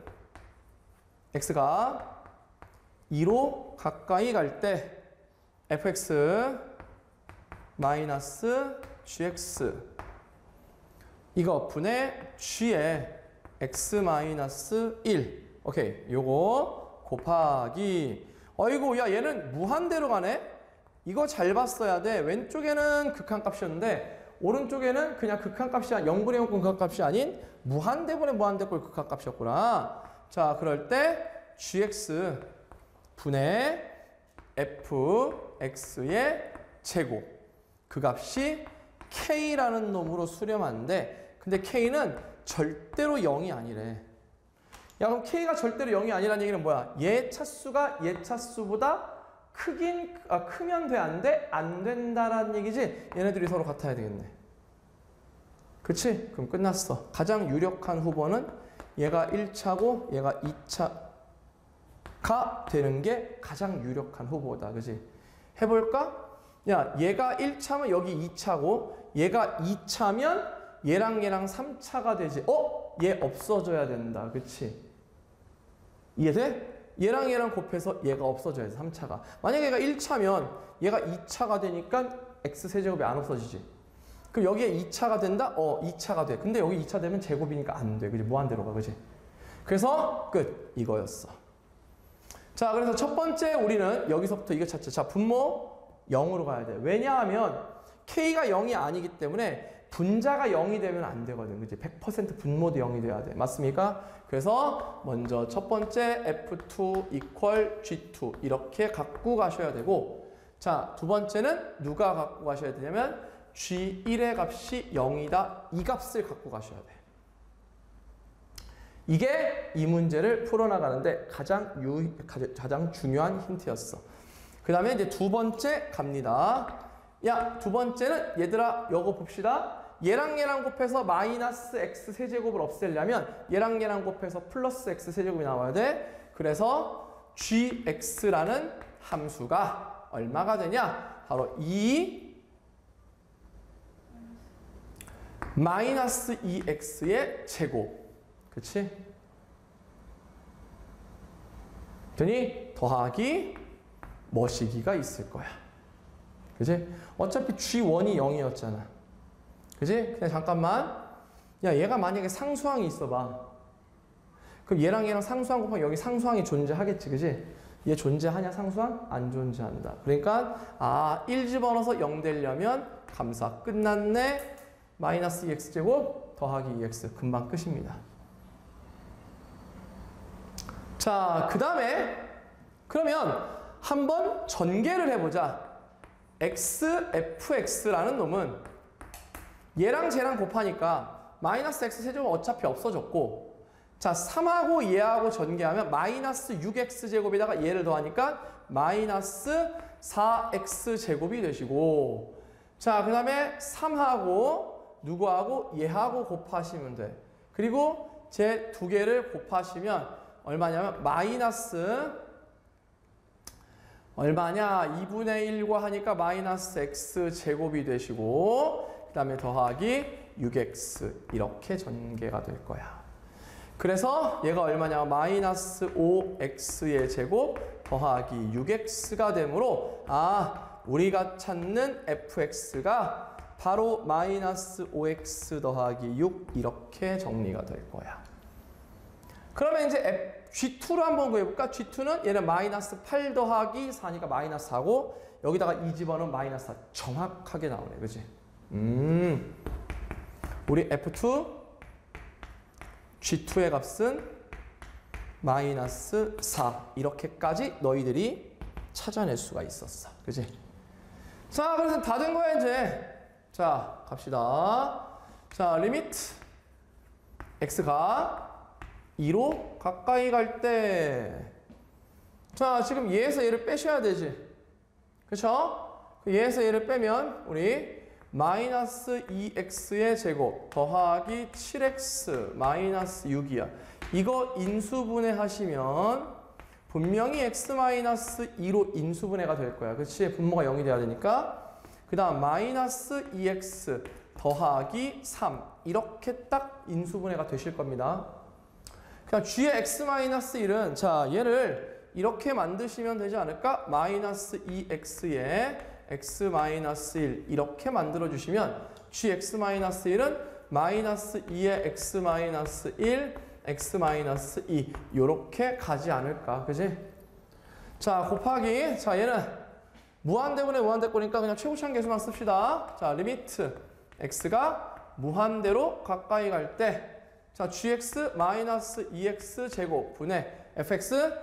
x가 2로 가까이 갈 때 fx 마이너스 gx 이거 분의 g의 x 마이너스 1 오케이 요거 곱하기 어이구 야 얘는 무한대로 가네. 이거 잘 봤어야 돼. 왼쪽에는 극한값이었는데 오른쪽에는 그냥 극한값이 0분의 0 극한값이 아닌 무한대분의 무한대꼴 극한값이었구나. 자, 그럴 때 gx 분의 fx의 제곱 그 값이 k라는 놈으로 수렴하는데 근데 k는 절대로 0이 아니래. 야 그럼 k가 절대로 0이 아니라는 얘기는 뭐야? 얘 차수가 얘 차수보다 크면 돼? 안 돼? 안 된다라는 얘기지? 얘네들이 서로 같아야 되겠네. 그치? 그럼 끝났어. 가장 유력한 후보는 얘가 1차고 얘가 2차가 되는 게 가장 유력한 후보다. 그치? 해볼까? 야 얘가 1차면 여기 2차고 얘가 2차면 얘랑 3차가 되지. 얘 없어져야 된다. 그치? 이해돼? 얘랑 곱해서 얘가 없어져야 돼. 3차가. 만약에 얘가 1차면 얘가 2차가 되니까 x세제곱이 안 없어지지. 그럼 여기에 2차가 된다? 2차가 돼. 근데 여기 2차 되면 제곱이니까 안 돼. 그지? 무한대로 가. 그지? 그래서 끝. 이거였어. 자, 그래서 첫 번째 우리는 여기서부터 이거 찾자. 자, 분모 0으로 가야 돼. 왜냐하면 k가 0이 아니기 때문에 분자가 0이 되면 안 되거든. 그치? 100% 분모도 0이 돼야 돼. 맞습니까? 그래서 먼저 첫 번째 F2 equal G2 이렇게 갖고 가셔야 되고 자, 두 번째는 누가 갖고 가셔야 되냐면 G1의 값이 0이다. 이 값을 갖고 가셔야 돼. 이게 이 문제를 풀어나가는데 가장 중요한 힌트였어. 그 다음에 이제 두 번째 갑니다. 야, 두 번째는 얘들아 요거 봅시다. 얘랑 곱해서 마이너스 x 세제곱을 없애려면 얘랑 곱해서 플러스 x 세제곱이 나와야 돼. 그래서 gx라는 함수가 얼마가 되냐? 바로 2 마이너스 2x의 제곱. 그치? 그랬더니 더하기 머시기가 있을 거야. 그치? 어차피 g1이 0이었잖아. 그치? 그냥 잠깐만. 야, 얘가 만약에 상수항이 있어봐. 그럼 얘랑 상수항 곱하면 여기 상수항이 존재하겠지. 그치? 얘 존재하냐, 상수항? 안 존재한다. 그러니까, 1 집어넣어서 0 되려면 감사. 끝났네. 마이너스 2x제곱 더하기 2x. 금방 끝입니다. 자, 그 다음에, 그러면 한번 전개를 해보자. fx라는 놈은 얘랑 쟤랑 곱하니까 마이너스 x 세제곱은 어차피 없어졌고 자 3하고 얘하고 전개하면 마이너스 6x제곱에다가 얘를 더하니까 마이너스 4x 제곱이 되시고 자 그 다음에 3하고 누구하고 얘하고 곱하시면 돼. 그리고 제 두 개를 곱하시면 얼마냐면 마이너스 얼마냐 2분의 1과 하니까 마이너스 x 제곱이 되시고 그 다음에 더하기 6x 이렇게 전개가 될 거야. 그래서 얘가 얼마냐 마이너스 5x의 제곱 더하기 6x가 되므로 우리가 찾는 fx가 바로 마이너스 5x 더하기 6 이렇게 정리가 될 거야. 그러면 이제 G2로 한번 구해볼까? G2는 얘는 마이너스 8 더하기 4니까 마이너스 4고 여기다가 2 집어넣으면 마이너스 4 정확하게 나오네. 그치? 우리 F2 G2의 값은 마이너스 4 이렇게까지 너희들이 찾아낼 수가 있었어. 그치? 자, 그래서 다 된 거야 이제. 자, 갑시다. 자, 리미트 x가 2로 가까이 갈 때. 자, 지금 얘에서 얘를 빼셔야 되지. 그쵸? 얘에서 얘를 빼면 우리 마이너스 2x의 제곱 더하기 7x 마이너스 6이야. 이거 인수분해 하시면 분명히 x 마이너스 2로 인수분해가 될 거야. 그치? 분모가 0이 돼야 되니까. 그 다음 마이너스 2x 더하기 3 이렇게 딱 인수분해가 되실 겁니다. 그냥 g의 x 마이너스 1은 자 얘를 이렇게 만드시면 되지 않을까? 마이너스 2x에 x 마이너스 1 이렇게 만들어 주시면 gx 마이너스 1은 마이너스 2의 x 마이너스 1 x 마이너스 2 이렇게 가지 않을까? 그지? 자 곱하기 자 얘는 무한대분의 무한대꼴이니까 그냥 최고치한 계수만 씁시다. 자 리미트 x가 무한대로 가까이 갈 때 자 gx 마이너스 2x 제곱 분의 fx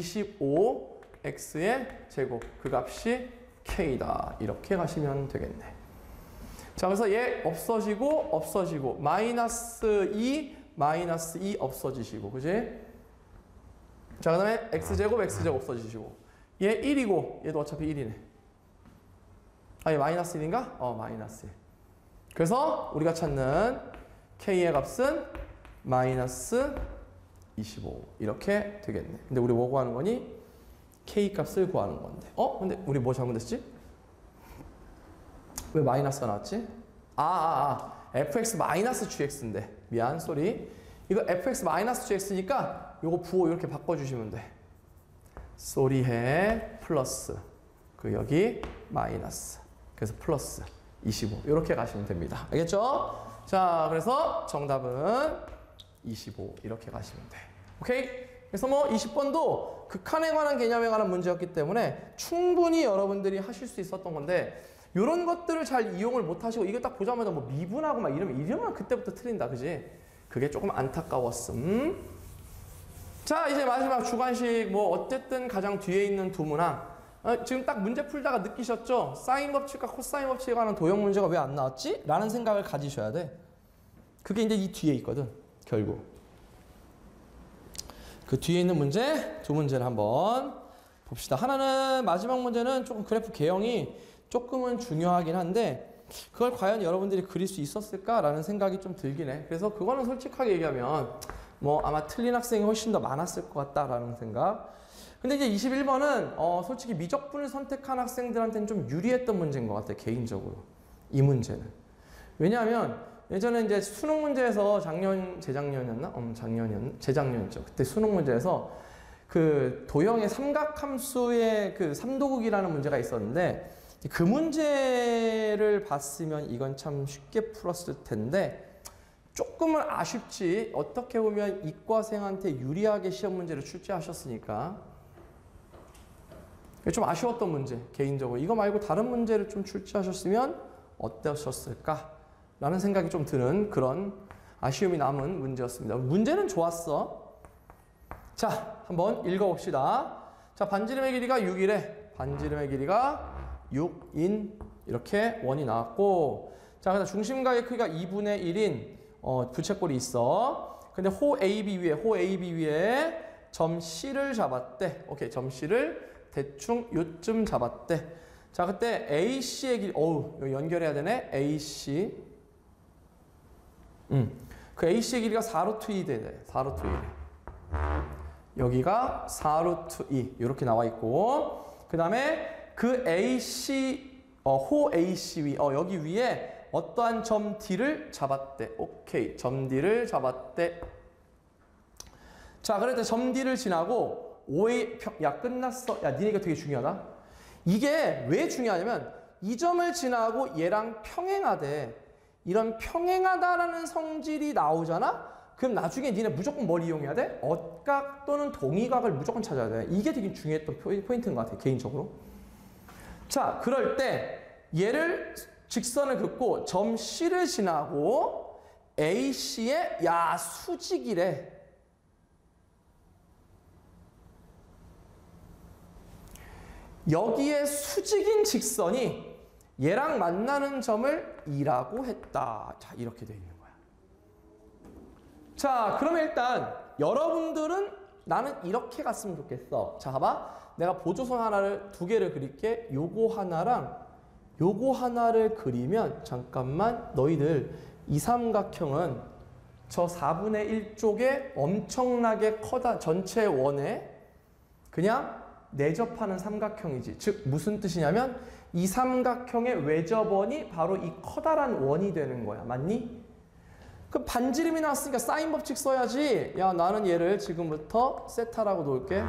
25x의 제곱 그 값이 k다. 이렇게 가시면 되겠네. 자 그래서 얘 없어지고 마이너스 2 없어지시고 그지? 자 그 다음에 x제곱 없어지시고 얘 1이고 얘도 어차피 1이네. 아 얘 마이너스 1인가? 마이너스 1. 그래서 우리가 찾는 k의 값은 마이너스 25 이렇게 되겠네. 근데 우리 뭐 구하는 거니? k 값을 구하는 건데. 근데 우리 뭐 잘못했지? 왜 마이너스가 나왔지? fx 마이너스 gx인데. 미안, 쏘리. 이거 fx 마이너스 gx니까 요거 부호 이렇게 바꿔주시면 돼. 쏘리해 플러스 그 여기 마이너스. 그래서 플러스 25 이렇게 가시면 됩니다. 알겠죠? 자, 그래서 정답은 25 이렇게 가시면 돼. 오케이? 그래서 뭐 20번도 극한에 관한 개념에 관한 문제였기 때문에 충분히 여러분들이 하실 수 있었던 건데 이런 것들을 잘 이용을 못 하시고 이거 딱 보자마자 뭐 미분하고 막 이러면 그때부터 틀린다. 그지? 그게 조금 안타까웠음. 자, 이제 마지막 주관식 뭐 어쨌든 가장 뒤에 있는 두 문항. 지금 딱 문제 풀다가 느끼셨죠? 사인 법칙과 코사인 법칙에 관한 도형 문제가 왜 안 나왔지? 라는 생각을 가지셔야 돼. 그게 이제 이 뒤에 있거든. 결국. 그 뒤에 있는 문제, 두 문제를 한번 봅시다. 하나는 마지막 문제는 조금 그래프 개형이 조금은 중요하긴 한데 그걸 과연 여러분들이 그릴 수 있었을까라는 생각이 좀 들긴 해. 그래서 그거는 솔직하게 얘기하면 뭐 아마 틀린 학생이 훨씬 더 많았을 것 같다라는 생각. 근데 이제 21번은 솔직히 미적분을 선택한 학생들한테는 좀 유리했던 문제인 것 같아요. 개인적으로. 이 문제는. 왜냐하면 예전에 이제 수능 문제에서 재작년이었나? 재작년이었죠. 그때 수능 문제에서 그 도형의 삼각함수의 그 삼도극이라는 문제가 있었는데 그 문제를 봤으면 이건 참 쉽게 풀었을 텐데 조금은 아쉽지. 어떻게 보면 이과생한테 유리하게 시험 문제를 출제하셨으니까 좀 아쉬웠던 문제, 개인적으로. 이거 말고 다른 문제를 좀 출제하셨으면 어떠셨을까? 라는 생각이 좀 드는 그런 아쉬움이 남은 문제였습니다. 문제는 좋았어. 자, 한번 읽어봅시다. 자, 반지름의 길이가 6이래. 반지름의 길이가 6인 이렇게 원이 나왔고 자, 그다음 중심각의 크기가 2분의 1인 부채꼴이 있어. 근데 호 AB 위에 점 C를 잡았대. 오케이, 점 C를 대충 요쯤 잡았대. 자, 그때 AC의 길이 여기 연결해야 되네. AC 그 AC의 길이가 4루트 2 되네. 4루트 2. 여기가 4루트 2 이렇게 나와 있고 그 다음에 그 AC 호 AC 위 여기 위에 어떠한 점 D를 잡았대. 오케이, 점 D를 잡았대. 자, 그럴 때 점 D를 지나고 O의 야 끝났어. 야, 니네 이거 되게 중요하다. 이게 왜 중요하냐면 이 점을 지나고 얘랑 평행하대. 이런 평행하다라는 성질이 나오잖아? 그럼 나중에 니네 무조건 뭘 이용해야 돼? 엇각 또는 동의각을 무조건 찾아야 돼. 이게 되게 중요했던 포인트인 것 같아, 개인적으로. 자, 그럴 때 얘를 직선을 긋고 점 C를 지나고 AC의 야 수직이래. 여기에 수직인 직선이 얘랑 만나는 점을 E라고 했다. 자, 이렇게 되어 있는 거야. 자, 그러면 일단 여러분들은 나는 이렇게 갔으면 좋겠어. 자, 봐봐. 내가 보조선 하나를 두 개를 그릴게. 요거 하나랑 요거 하나를 그리면 잠깐만 너희들 이 삼각형은 저 4분의 1 쪽에 엄청나게 커다 전체 원에 그냥 내접하는 삼각형이지. 즉 무슨 뜻이냐면 이 삼각형의 외접원이 바로 이 커다란 원이 되는 거야. 맞니? 그 반지름이 나왔으니까 사인 법칙 써야지. 야, 나는 얘를 지금부터 세타라고 놓을게.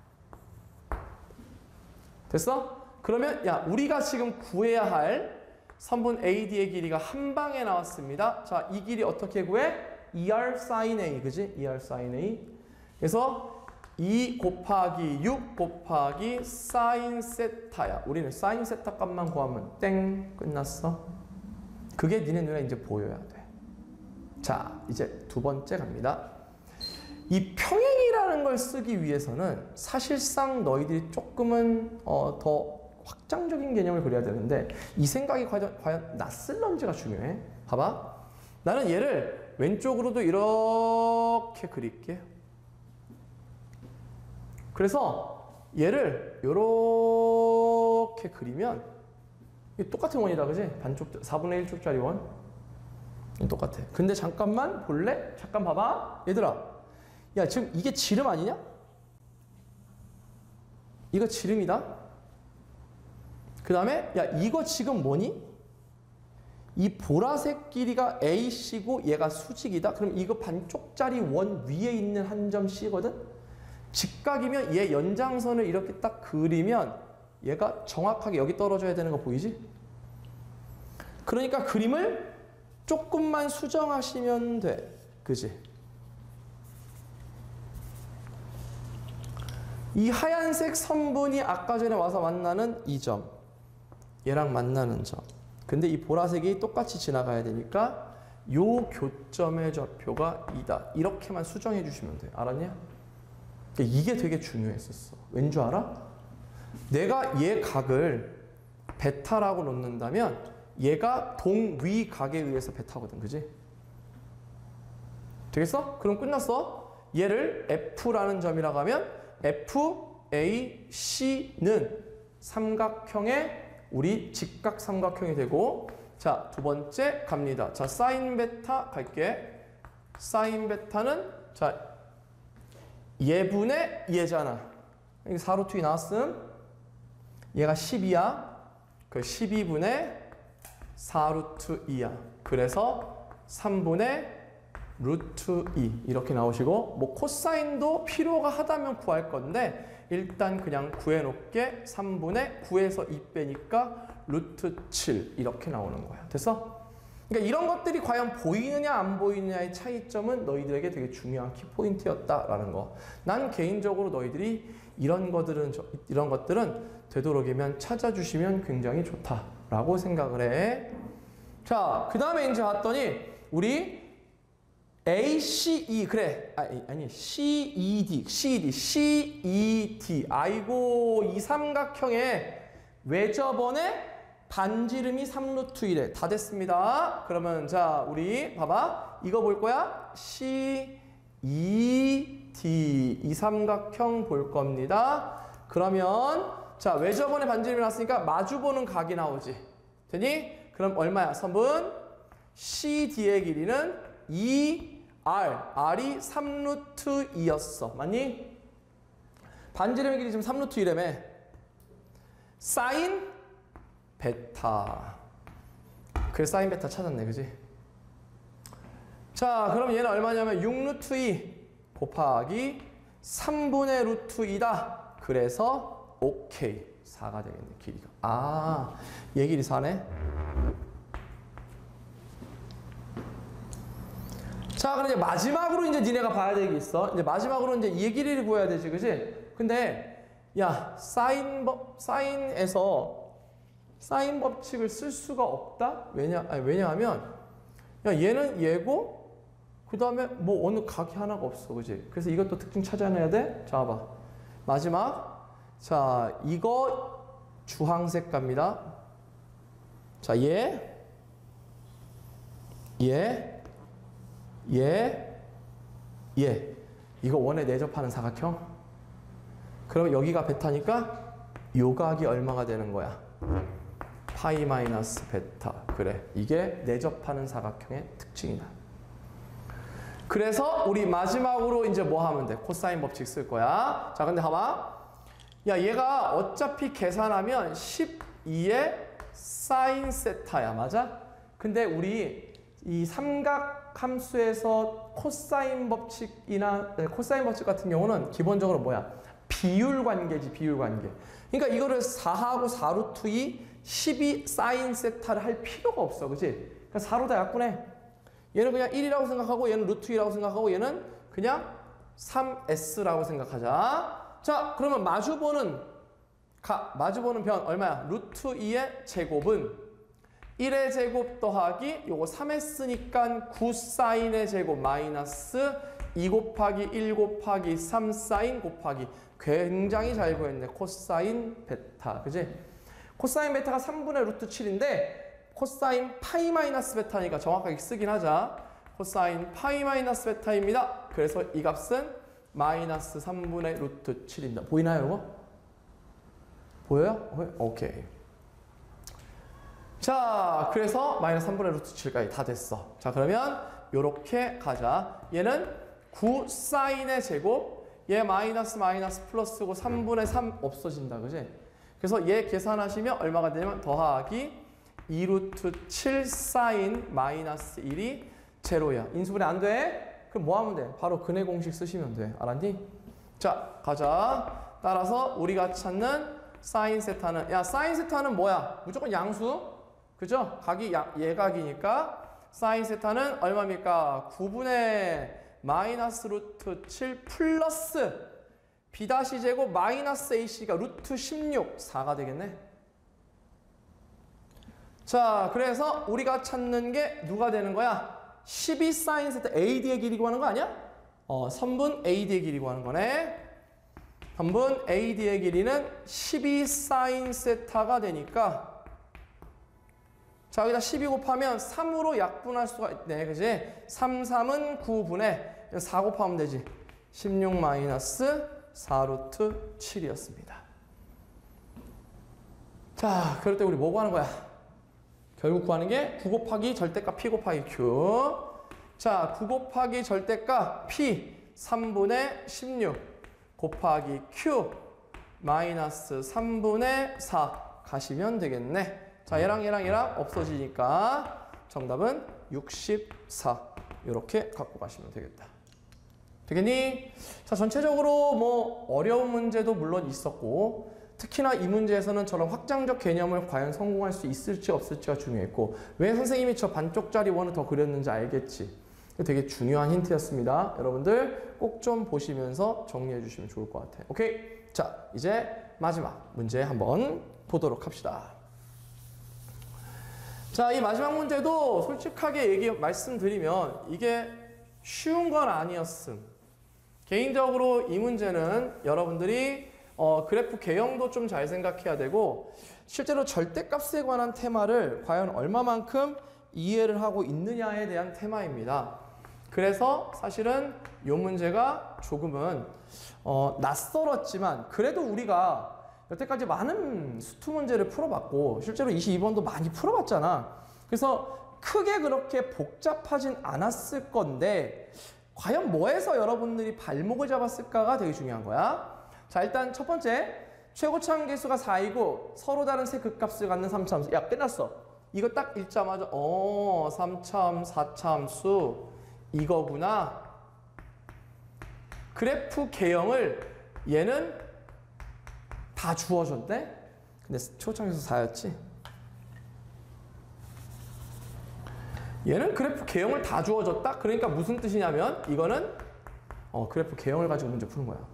됐어? 그러면 야, 우리가 지금 구해야 할 선분 AD의 길이가 한 방에 나왔습니다. 자, 이 길이 어떻게 구해? 2R sin A, 그지? 2R sin A. 그래서 2 곱하기 6 곱하기 사인 세타야. 우리는 사인 세타 값만 구하면 땡, 끝났어. 그게 니네 눈에 이제 보여야 돼. 자, 이제 두 번째 갑니다. 이 평행이라는 걸 쓰기 위해서는 사실상 너희들이 조금은 더 확장적인 개념을 그려야 되는데 이 생각이 과연 낯설런지가 중요해. 봐봐. 나는 얘를 왼쪽으로도 이렇게 그릴게. 그래서 얘를 이렇게 그리면 똑같은 원이다, 그지? 반쪽 4분의 1쪽짜리 원. 똑같아. 근데 잠깐만 볼래? 잠깐 봐봐. 얘들아. 야, 지금 이게 지름 아니냐? 이거 지름이다. 그 다음에 야, 이거 지금 뭐니? 이 보라색 길이가 AC고 얘가 수직이다. 그럼 이거 반쪽짜리 원 위에 있는 한 점 C거든? 직각이면 얘 연장선을 이렇게 딱 그리면 얘가 정확하게 여기 떨어져야 되는 거 보이지? 그러니까 그림을 조금만 수정하시면 돼. 그지? 이 하얀색 선분이 아까 전에 와서 만나는 이 점. 얘랑 만나는 점. 근데 이 보라색이 똑같이 지나가야 되니까 요 교점의 좌표가 2다. 이렇게만 수정해 주시면 돼. 알았냐? 이게 되게 중요했었어. 왠 줄 알아? 내가 얘 각을 베타라고 놓는다면 얘가 동위각에 의해서 베타거든. 그지? 되겠어? 그럼 끝났어. 얘를 F라는 점이라고 하면 FAC는 삼각형의 우리 직각 삼각형이 되고, 자, 두 번째 갑니다. 자, 사인 베타 갈게. 사인 베타는 자, 얘분의 얘잖아. 여기 4루트 2 나왔음. 얘가 12야. 그 12분의 4루트 2야. 그래서 3분의 루트 2 이렇게 나오시고, 뭐 코사인도 필요가 하다면 구할 건데 일단 그냥 구해놓게. 3분의 9에서 2 빼니까 루트 7 이렇게 나오는 거야. 됐어? 그러니까 이런 것들이 과연 보이느냐 안 보이느냐의 차이점은 너희들에게 되게 중요한 키포인트였다라는 거. 난 개인적으로 너희들이 이런 것들은 되도록이면 찾아주시면 굉장히 좋다라고 생각을 해. 자, 그 다음에 이제 봤더니 우리 ACE 그래 아니 CED 아이고 이 삼각형의 외접원의 반지름이 3루트 1에 다 됐습니다. 그러면 자 우리 봐봐 이거 볼 거야. CED 이 삼각형 볼 겁니다. 그러면 자 외접원의 반지름이 나왔으니까 마주보는 각이 나오지. 되니? 그럼 얼마야? 선분 CD의 길이는 2R R이 3루트 2였어. 맞니? 반지름의 길이 지금 3루트 1이라며. 사인 베타. 그래 사인 베타 찾았네. 그지? 자 그럼 얘는 얼마냐면 6루트 2 곱하기 3분의 루트 2다. 그래서 오케이 4가 되겠네. 길이가. 아 얘 길이 4네. 자, 그럼 이제 마지막으로 이제 니네가 봐야 될 게 있어. 이제 마지막으로 이제 이 길이를 구해야 되지, 그지? 근데 야, 사인에서 사인 법칙을 쓸 수가 없다. 왜냐하면 야, 얘는 얘고 그다음에 뭐 어느 각이 하나가 없어, 그지? 그래서 이것도 특징 찾아내야 돼. 자, 봐봐. 마지막. 자, 이거 주황색 갑니다. 자, 얘. 이거 원에 내접하는 사각형? 그럼 여기가 베타니까 요 각이 얼마가 되는 거야? 파이 마이너스 베타. 그래, 이게 내접하는 사각형의 특징이다. 그래서 우리 마지막으로 이제 뭐 하면 돼? 코사인 법칙 쓸 거야. 자, 근데 봐봐. 야, 얘가 어차피 계산하면 12의 사인 세타야. 맞아? 근데 우리 이 삼각 함수에서 코사인 법칙이나 코사인 법칙 같은 경우는 기본적으로 뭐야? 비율 관계지, 비율 관계. 그러니까 이거를 4하고 4루트 2, 12 사인 세타를 할 필요가 없어. 그치? 그러니까 4로 다 약분해. 얘는 그냥 1이라고 생각하고 얘는 루트 2라고 생각하고 얘는 그냥 3s라고 생각하자. 자, 그러면 마주보는 변 얼마야? 루트 2의 제곱은 1의 제곱 더하기 요거 3s니까 9 사인의 제곱 마이너스 2 곱하기 1 곱하기 3 사인 곱하기 굉장히 잘 구했네. 코사인 베타. 그지? 코사인 베타가 3분의 루트 7인데 코사인 파이 마이너스 베타니까 정확하게 쓰긴 하자. 코사인 파이 마이너스 베타입니다. 그래서 이 값은 마이너스 3분의 루트 7입니다. 보이나요, 이거? 보여요? 오케이. 자, 그래서 마이너스 3분의 루트 7까지 다 됐어. 자, 그러면 요렇게 가자. 얘는 9 사인의 제곱, 얘 마이너스 마이너스 플러스고 3분의 3 없어진다. 그지? 그래서 얘 계산하시면 얼마가 되냐면 더하기 2루트 7 사인 마이너스 1이 제로야. 인수분해 안 돼? 그럼 뭐 하면 돼? 바로 근해 공식 쓰시면 돼. 알았니? 자, 가자. 따라서 우리가 찾는 사인 세타는, 야, 사인 세타는 뭐야? 무조건 양수. 그죠? 각이 예각이니까 사인 세타는 얼마입니까? 9분의 마이너스 루트 7 플러스 b' 제곱 마이너스 ac가 루트 16, 4가 되겠네. 자, 그래서 우리가 찾는 게 누가 되는 거야? 12 사인 세타 AD의 길이 구하는 거 아니야? 선분 AD의 길이 구하는 거네. 선분 AD의 길이는 12 사인 세타가 되니까 자, 여기다 12 곱하면 3으로 약분할 수가 있네. 그지? 3, 3은 9분의 4 곱하면 되지. 16 마이너스 4루트 7이었습니다. 자, 그럴 때 우리 뭐 구하는 거야? 결국 구하는 게 9 곱하기 절대값 P 곱하기 Q. 자, 9 곱하기 절대값 P 3분의 16 곱하기 Q 마이너스 3분의 4 가시면 되겠네. 자, 얘랑 없어지니까 정답은 64. 이렇게 갖고 가시면 되겠다. 되겠니? 자, 전체적으로 뭐 어려운 문제도 물론 있었고 특히나 이 문제에서는 저런 확장적 개념을 과연 성공할 수 있을지 없을지가 중요했고 왜 선생님이 저 반쪽짜리 원을 더 그렸는지 알겠지? 되게 중요한 힌트였습니다. 여러분들 꼭 좀 보시면서 정리해 주시면 좋을 것 같아요. 오케이? 자, 이제 마지막 문제 한번 보도록 합시다. 자, 이 마지막 문제도 솔직하게 말씀드리면 이게 쉬운 건 아니었음. 개인적으로 이 문제는 여러분들이 그래프 개형도 좀 잘 생각해야 되고 실제로 절대값에 관한 테마를 과연 얼마만큼 이해를 하고 있느냐에 대한 테마입니다. 그래서 사실은 이 문제가 조금은 낯설었지만 그래도 우리가 여태까지 많은 수투 문제를 풀어봤고 실제로 22번도 많이 풀어봤잖아. 그래서 크게 그렇게 복잡하진 않았을 건데 과연 뭐에서 여러분들이 발목을 잡았을까가 되게 중요한 거야. 자, 일단 첫 번째 최고차항 계수가 4이고 서로 다른 세 극값을 갖는 3차함수. 야, 끝났어. 이거 딱 읽자마자 3차함, 4차함수 이거구나. 그래프 개형을 얘는 다 주어졌네? 근데 최고차항 계수 4였지? 얘는 그래프 개형을 다 주어졌다? 그러니까 무슨 뜻이냐면 이거는 그래프 개형을 가지고 문제 푸는 거야.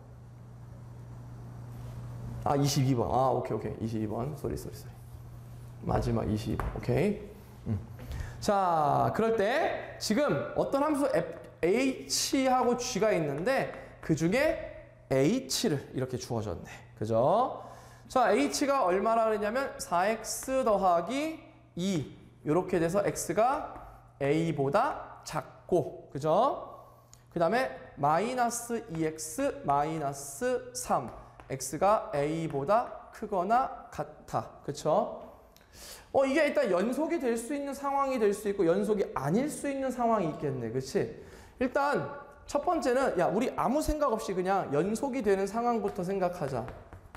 아, 22번. 아, 오케이. 22번. 쏘리. 마지막 22번. 오케이. 자, 그럴 때 지금 어떤 함수 h하고 g가 있는데 그 중에 h를 이렇게 주어졌네. 그죠? 자, h가 얼마나 그랬냐면 4x 더하기 2 이렇게 돼서 x가 a보다 작고, 그죠? 그 다음에 마이너스 2x 마이너스 3 x가 a보다 크거나 같아. 그쵸? 이게 일단 연속이 될 수 있는 상황이 될 수 있고 연속이 아닐 수 있는 상황이 있겠네. 그치? 일단 첫 번째는 야 우리 아무 생각 없이 그냥 연속이 되는 상황부터 생각하자.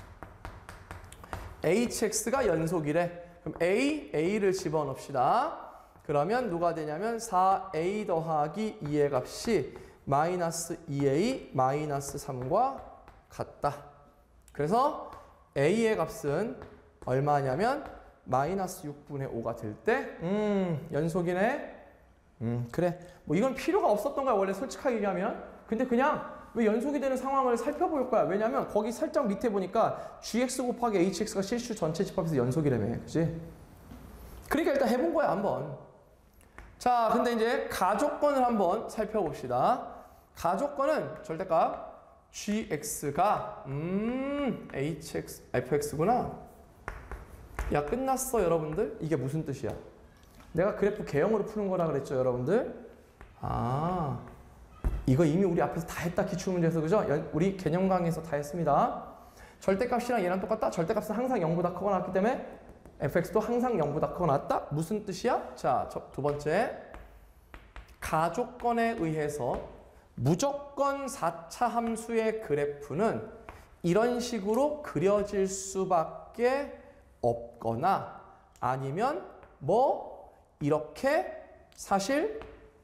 hx가 연속이래. 그럼 a를 집어넣읍시다. 그러면 누가 되냐면 4a 더하기 2의 값이 마이너스 2a 마이너스 3과 같다. 그래서 a의 값은 얼마냐면 마이너스 6분의 5가 될 때 연속이네. 그래. 뭐 이건 필요가 없었던 거야 원래 솔직하게 얘기하면. 근데 그냥 왜 연속이 되는 상황을 살펴볼 거야. 왜냐면 거기 살짝 밑에 보니까 gx 곱하기 hx가 실수 전체 집합에서 연속이라며. 그치? 그러니까 일단 해본 거야 한번. 자 근데 이제 가조건을 한번 살펴봅시다. 가조건은 절대값 gx가 fx구나. 야 끝났어 여러분들. 이게 무슨 뜻이야? 내가 그래프 개형으로 푸는 거라 그랬죠 여러분들. 아 이거 이미 우리 앞에서 다 했다. 기출문제에서. 그죠? 우리 개념 강의에서 다 했습니다. 절대값이랑 얘랑 똑같다. 절대값은 항상 0보다 크거나 같기 때문에 fx도 항상 0보다 크거나 같다. 무슨 뜻이야? 자, 두 번째 가조건에 의해서 무조건 4차 함수의 그래프는 이런 식으로 그려질 수밖에 없거나 아니면 뭐 이렇게 사실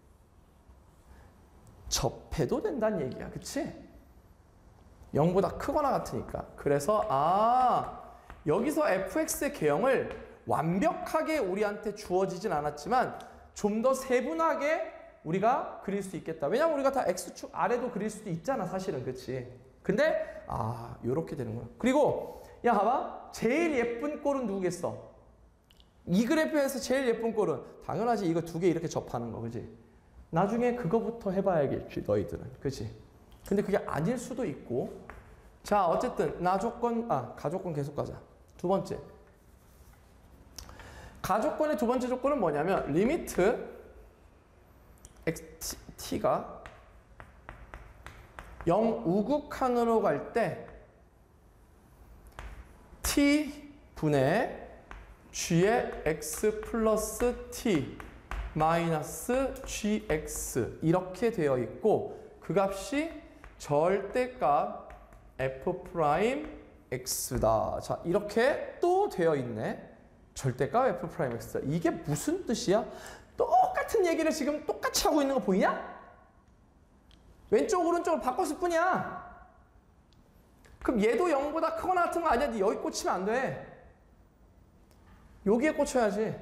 접해도 된다는 얘기야. 그치? 0보다 크거나 같으니까. 그래서 여기서 fx의 개형을 완벽하게 우리한테 주어지진 않았지만 좀 더 세분하게 우리가 그릴 수 있겠다. 왜냐면 우리가 다 x축 아래도 그릴 수도 있잖아 사실은. 그치? 근데 요렇게 되는구나. 그리고 야 봐봐. 제일 예쁜 꼴은 누구겠어? 이 그래프에서 제일 예쁜 꼴은 당연하지. 이거 두 개 이렇게 접하는 거. 그치? 나중에 그거부터 해봐야겠지 너희들은. 그치? 근데 그게 아닐 수도 있고. 자 어쨌든 가조건 계속 가자. 두 번째 가조건의 두 번째 조건은 뭐냐면 리미트 t가 0 우극한으로 갈 때 t분의 g의 x 플러스 t 마이너스 gx 이렇게 되어 있고 그 값이 절대값 f'x다. 자 이렇게 또 되어 있네. 절대값 f'x다. 이게 무슨 뜻이야? 똑같은 얘기를 지금 똑같이 하고 있는 거 보이냐? 왼쪽 오른쪽을 바꿨을 뿐이야. 그럼 얘도 0보다 크거나 같은 거 아니야? 네 여기 꽂히면 안 돼. 여기에 꽂혀야지.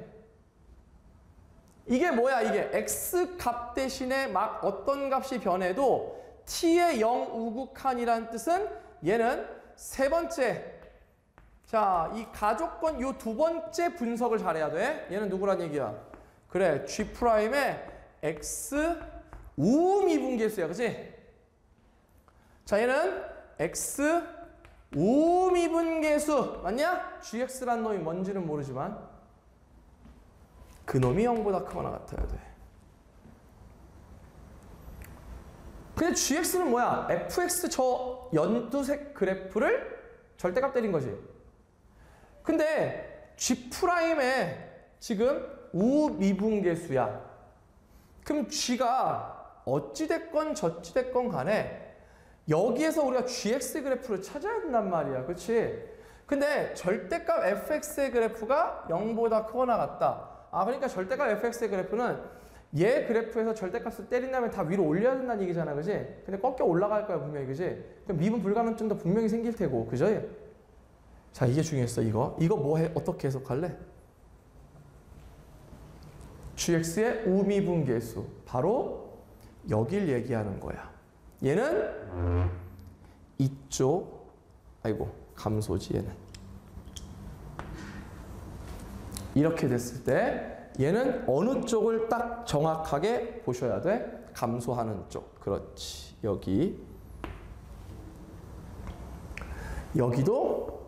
이게 뭐야? 이게 x 값 대신에 막 어떤 값이 변해도 t의 0 우극한이라는 뜻은 얘는 세 번째. 자, 이 가조건 요 두 번째 분석을 잘해야 돼. 얘는 누구란 얘기야? 그래, G'의 x 우미분계수야. 그치? 자, 얘는 x 우미분계수. 맞냐? gx란 놈이 뭔지는 모르지만 그 놈이 0보다 크거나 같아야 돼. 근데 gx는 뭐야? fx 저 연두색 그래프를 절대값 때린 거지. 근데 g'에 지금 우미분계수야. 그럼 g가 어찌됐건 저찌됐건 간에 여기에서 우리가 gx 그래프를 찾아야 된단 말이야. 그렇지? 근데 절대값 fx의 그래프가 0보다 크거나 같다. 그러니까 절대값 fx의 그래프는 얘 그래프에서 절대값을 때린 다음에 다 위로 올려야 된다는 얘기잖아. 그지? 근데 꺾여 올라갈 거야 분명히. 그지? 그럼 미분 불가능증도 분명히 생길 테고. 그죠? 자, 이게 중요했어. 이거 뭐 해? 어떻게 해석할래? gx의 우미분계수. 바로 여길 얘기하는 거야. 얘는 이쪽, 감소지 얘는. 이렇게 됐을 때 얘는 어느 쪽을 딱 정확하게 보셔야 돼? 감소하는 쪽. 그렇지. 여기도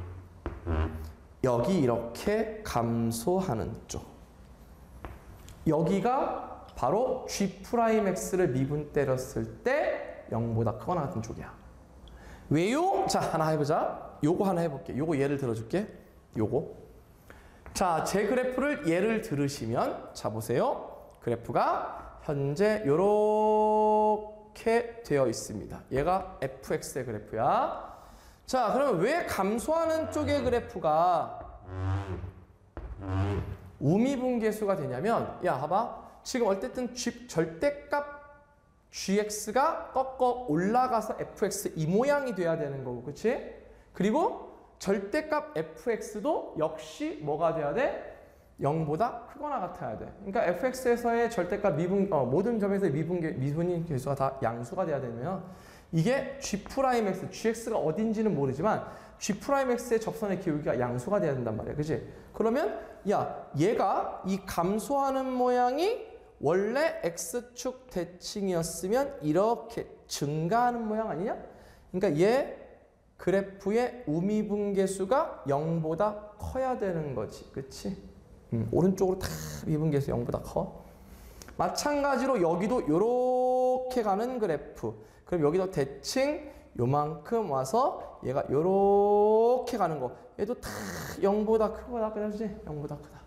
여기 이렇게 감소하는 쪽. 여기가 바로 G'X를 미분 때렸을 때 0보다 크거나 같은 쪽이야. 왜요? 자, 하나 해보자. 요거 하나 해볼게. 요거 예를 들어줄게. 요거. 자, 제 그래프를 예를 들으시면, 자, 보세요. 그래프가 현재 요렇게 되어 있습니다. 얘가 fx의 그래프야. 자, 그러면 왜 감소하는 쪽의 그래프가 우미분계수가 되냐면, 야, 봐봐. 지금 어쨌든 절대값 gx가 꺾어 올라가서 fx 이 모양이 돼야 되는 거고, 그치? 그리고 절대값 fx도 역시 뭐가 돼야 돼? 0보다 크거나 같아야 돼. 그러니까 fx에서의 절대값 모든 점에서의 미분인 계수가 다 양수가 돼야 되면 이게 g'x, gx가 어딘지는 모르지만 g'x의 접선의 기울기가 양수가 돼야 된단 말이야. 그치? 그러면 야, 얘가 이 감소하는 모양이 원래 x축 대칭이었으면 이렇게 증가하는 모양 아니냐? 그러니까 얘 그래프의 우미분계수가 0보다 커야 되는 거지. 그치? 오른쪽으로 다 미분계수 0보다 커. 마찬가지로 여기도 이렇게 가는 그래프. 그럼 여기도 대칭 요만큼 와서 얘가 이렇게 가는 거. 얘도 다 0보다 크거나 그러지? 0보다 크다.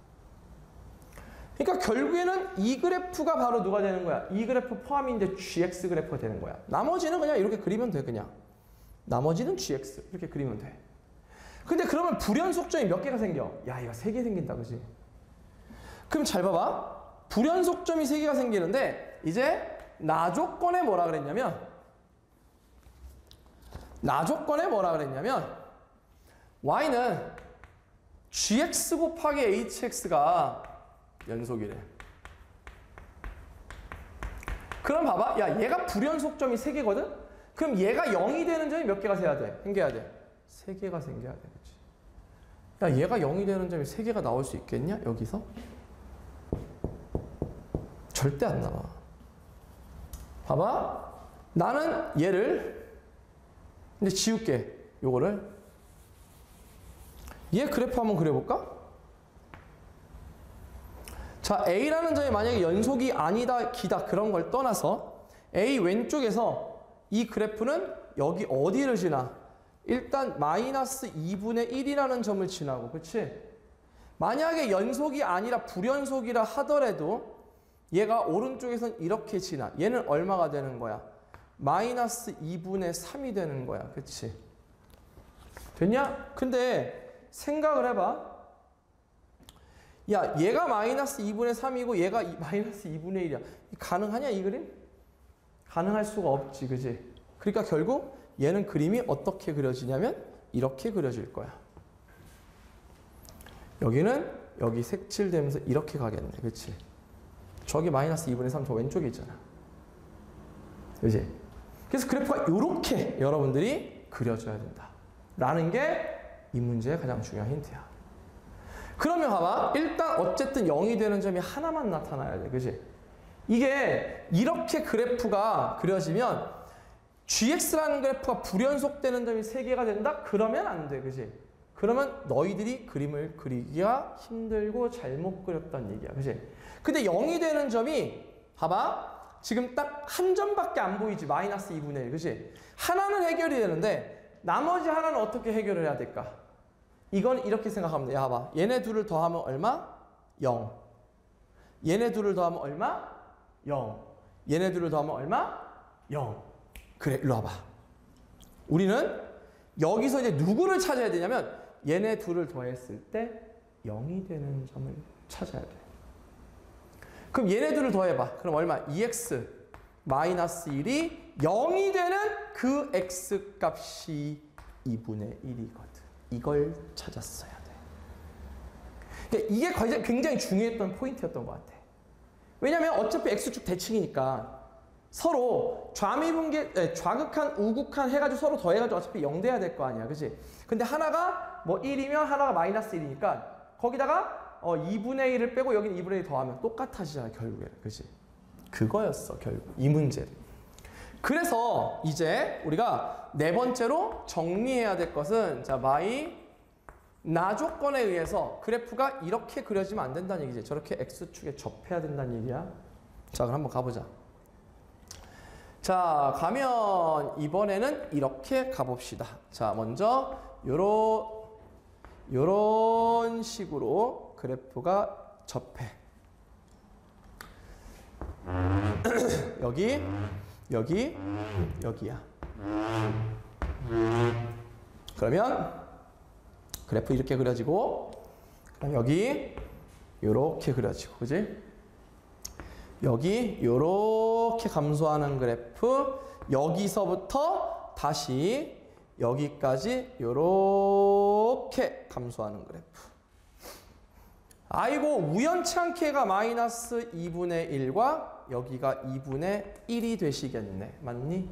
그러니까 결국에는 이 그래프가 바로 누가 되는 거야? 이 그래프 포함인데 gx 그래프가 되는 거야. 나머지는 그냥 이렇게 그리면 돼. 그냥. 나머지는 gx 이렇게 그리면 돼. 근데 그러면 불연속점이 몇 개가 생겨? 야, 이거 3개 생긴다, 그지? 그럼 잘 봐봐. 불연속점이 3개가 생기는데 이제 나 조건에 뭐라 그랬냐면 y는 gx 곱하기 hx가 연속이래. 그럼 봐봐. 야, 얘가 불연속점이 3개거든? 그럼 얘가 0이 되는 점이 몇 개가 생겨야 돼? 3개가 생겨야 돼. 그치? 야, 얘가 0이 되는 점이 3개가 나올 수 있겠냐? 여기서? 절대 안 나와. 봐봐. 나는 얘를 이제 지울게. 요거를. 얘 그래프 한번 그려볼까? 자, A라는 점이 만약에 연속이 아니다, 기다 그런 걸 떠나서 A 왼쪽에서 이 그래프는 여기 어디를 지나? 일단 마이너스 2분의 1이라는 점을 지나고, 그치? 만약에 연속이 아니라 불연속이라 하더라도 얘가 오른쪽에선 이렇게 지나. 얘는 얼마가 되는 거야? 마이너스 2분의 3이 되는 거야. 그치? 됐냐? 근데 생각을 해봐. 야, 얘가 마이너스 2분의 3이고 얘가 마이너스 2분의 1이야. 가능하냐, 이 그림? 가능할 수가 없지, 그지? 그러니까 결국 얘는 그림이 어떻게 그려지냐면 이렇게 그려질 거야. 여기는 여기 색칠되면서 이렇게 가겠네, 그치? 저기 마이너스 2분의 3 저 왼쪽에 있잖아. 그지? 그래서 그래프가 이렇게 여러분들이 그려줘야 된다. 라는 게 이 문제의 가장 중요한 힌트야. 그러면 봐봐. 일단 어쨌든 0이 되는 점이 하나만 나타나야 돼. 그지? 이게 이렇게 그래프가 그려지면 gx라는 그래프가 불연속되는 점이 3개가 된다? 그러면 안 돼. 그지? 그러면 너희들이 그림을 그리기가 힘들고 잘못 그렸다는 얘기야. 그지? 근데 0이 되는 점이 봐봐. 지금 딱 한 점밖에 안 보이지. 마이너스 2분의 1. 그지? 하나는 해결이 되는데 나머지 하나는 어떻게 해결을 해야 될까? 이건 이렇게 생각하면 돼. 야, 봐봐. 얘네 둘을 더하면 얼마? 0. 얘네 둘을 더하면 얼마? 0. 얘네 둘을 더하면 얼마? 0. 그래, 일로 와봐. 우리는 여기서 이제 누구를 찾아야 되냐면 얘네 둘을 더했을 때 0이 되는 점을 찾아야 돼. 그럼 얘네 둘을 더해봐. 그럼 얼마? 2x 마이너스 1이 0이 되는 그 x 값이 2분의 1이거든. 이걸 찾았어야 돼. 그러니까 이게 굉장히 중요했던 포인트였던 것 같아. 왜냐면 어차피 x축 대칭이니까 서로 좌극한, 우극한 해가지고 서로 더해가지고 어차피 0 돼야 될 거 아니야. 그치? 근데 하나가 뭐 1이면 하나가 마이너스 1이니까 거기다가 2분의 1을 빼고 여기는 2분의 1 더하면 똑같아지잖아, 결국에는. 그치? 그거였어, 결국. 이 문제는. 그래서 이제 우리가 네 번째로 정리해야 될 것은 자, 나 조건에 의해서 그래프가 이렇게 그려지면 안 된다는 얘기지. 저렇게 x축에 접해야 된다는 얘기야. 자, 그럼 한번 가보자. 자, 가면 이번에는 이렇게 가봅시다. 자, 먼저 요런 식으로 그래프가 접해. 여기야. 그러면 그래프 이렇게 그려지고, 그럼 여기 요렇게 그려지고, 그지? 여기 요렇게 감소하는 그래프, 여기서부터 다시 여기까지 요렇게 감소하는 그래프. 아이고, 우연치 않게가 마이너스 2분의 1과 여기가 2분의 1이 되시겠네. 맞니?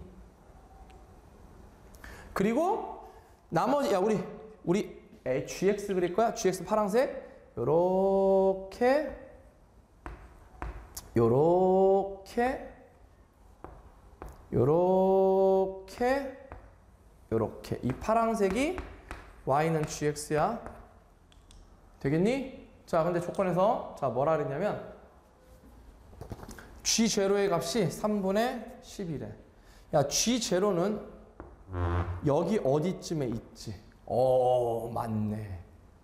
그리고 나머지, 야, 우리 GX 그릴 거야. GX 파란색. 요렇게 이 파란색이 Y는 GX야. 되겠니? 자, 근데 조건에서 자, 뭐라 그랬냐면 G0의 값이 3분의 11에. 야, G0는 여기 어디쯤에 있지? 맞네.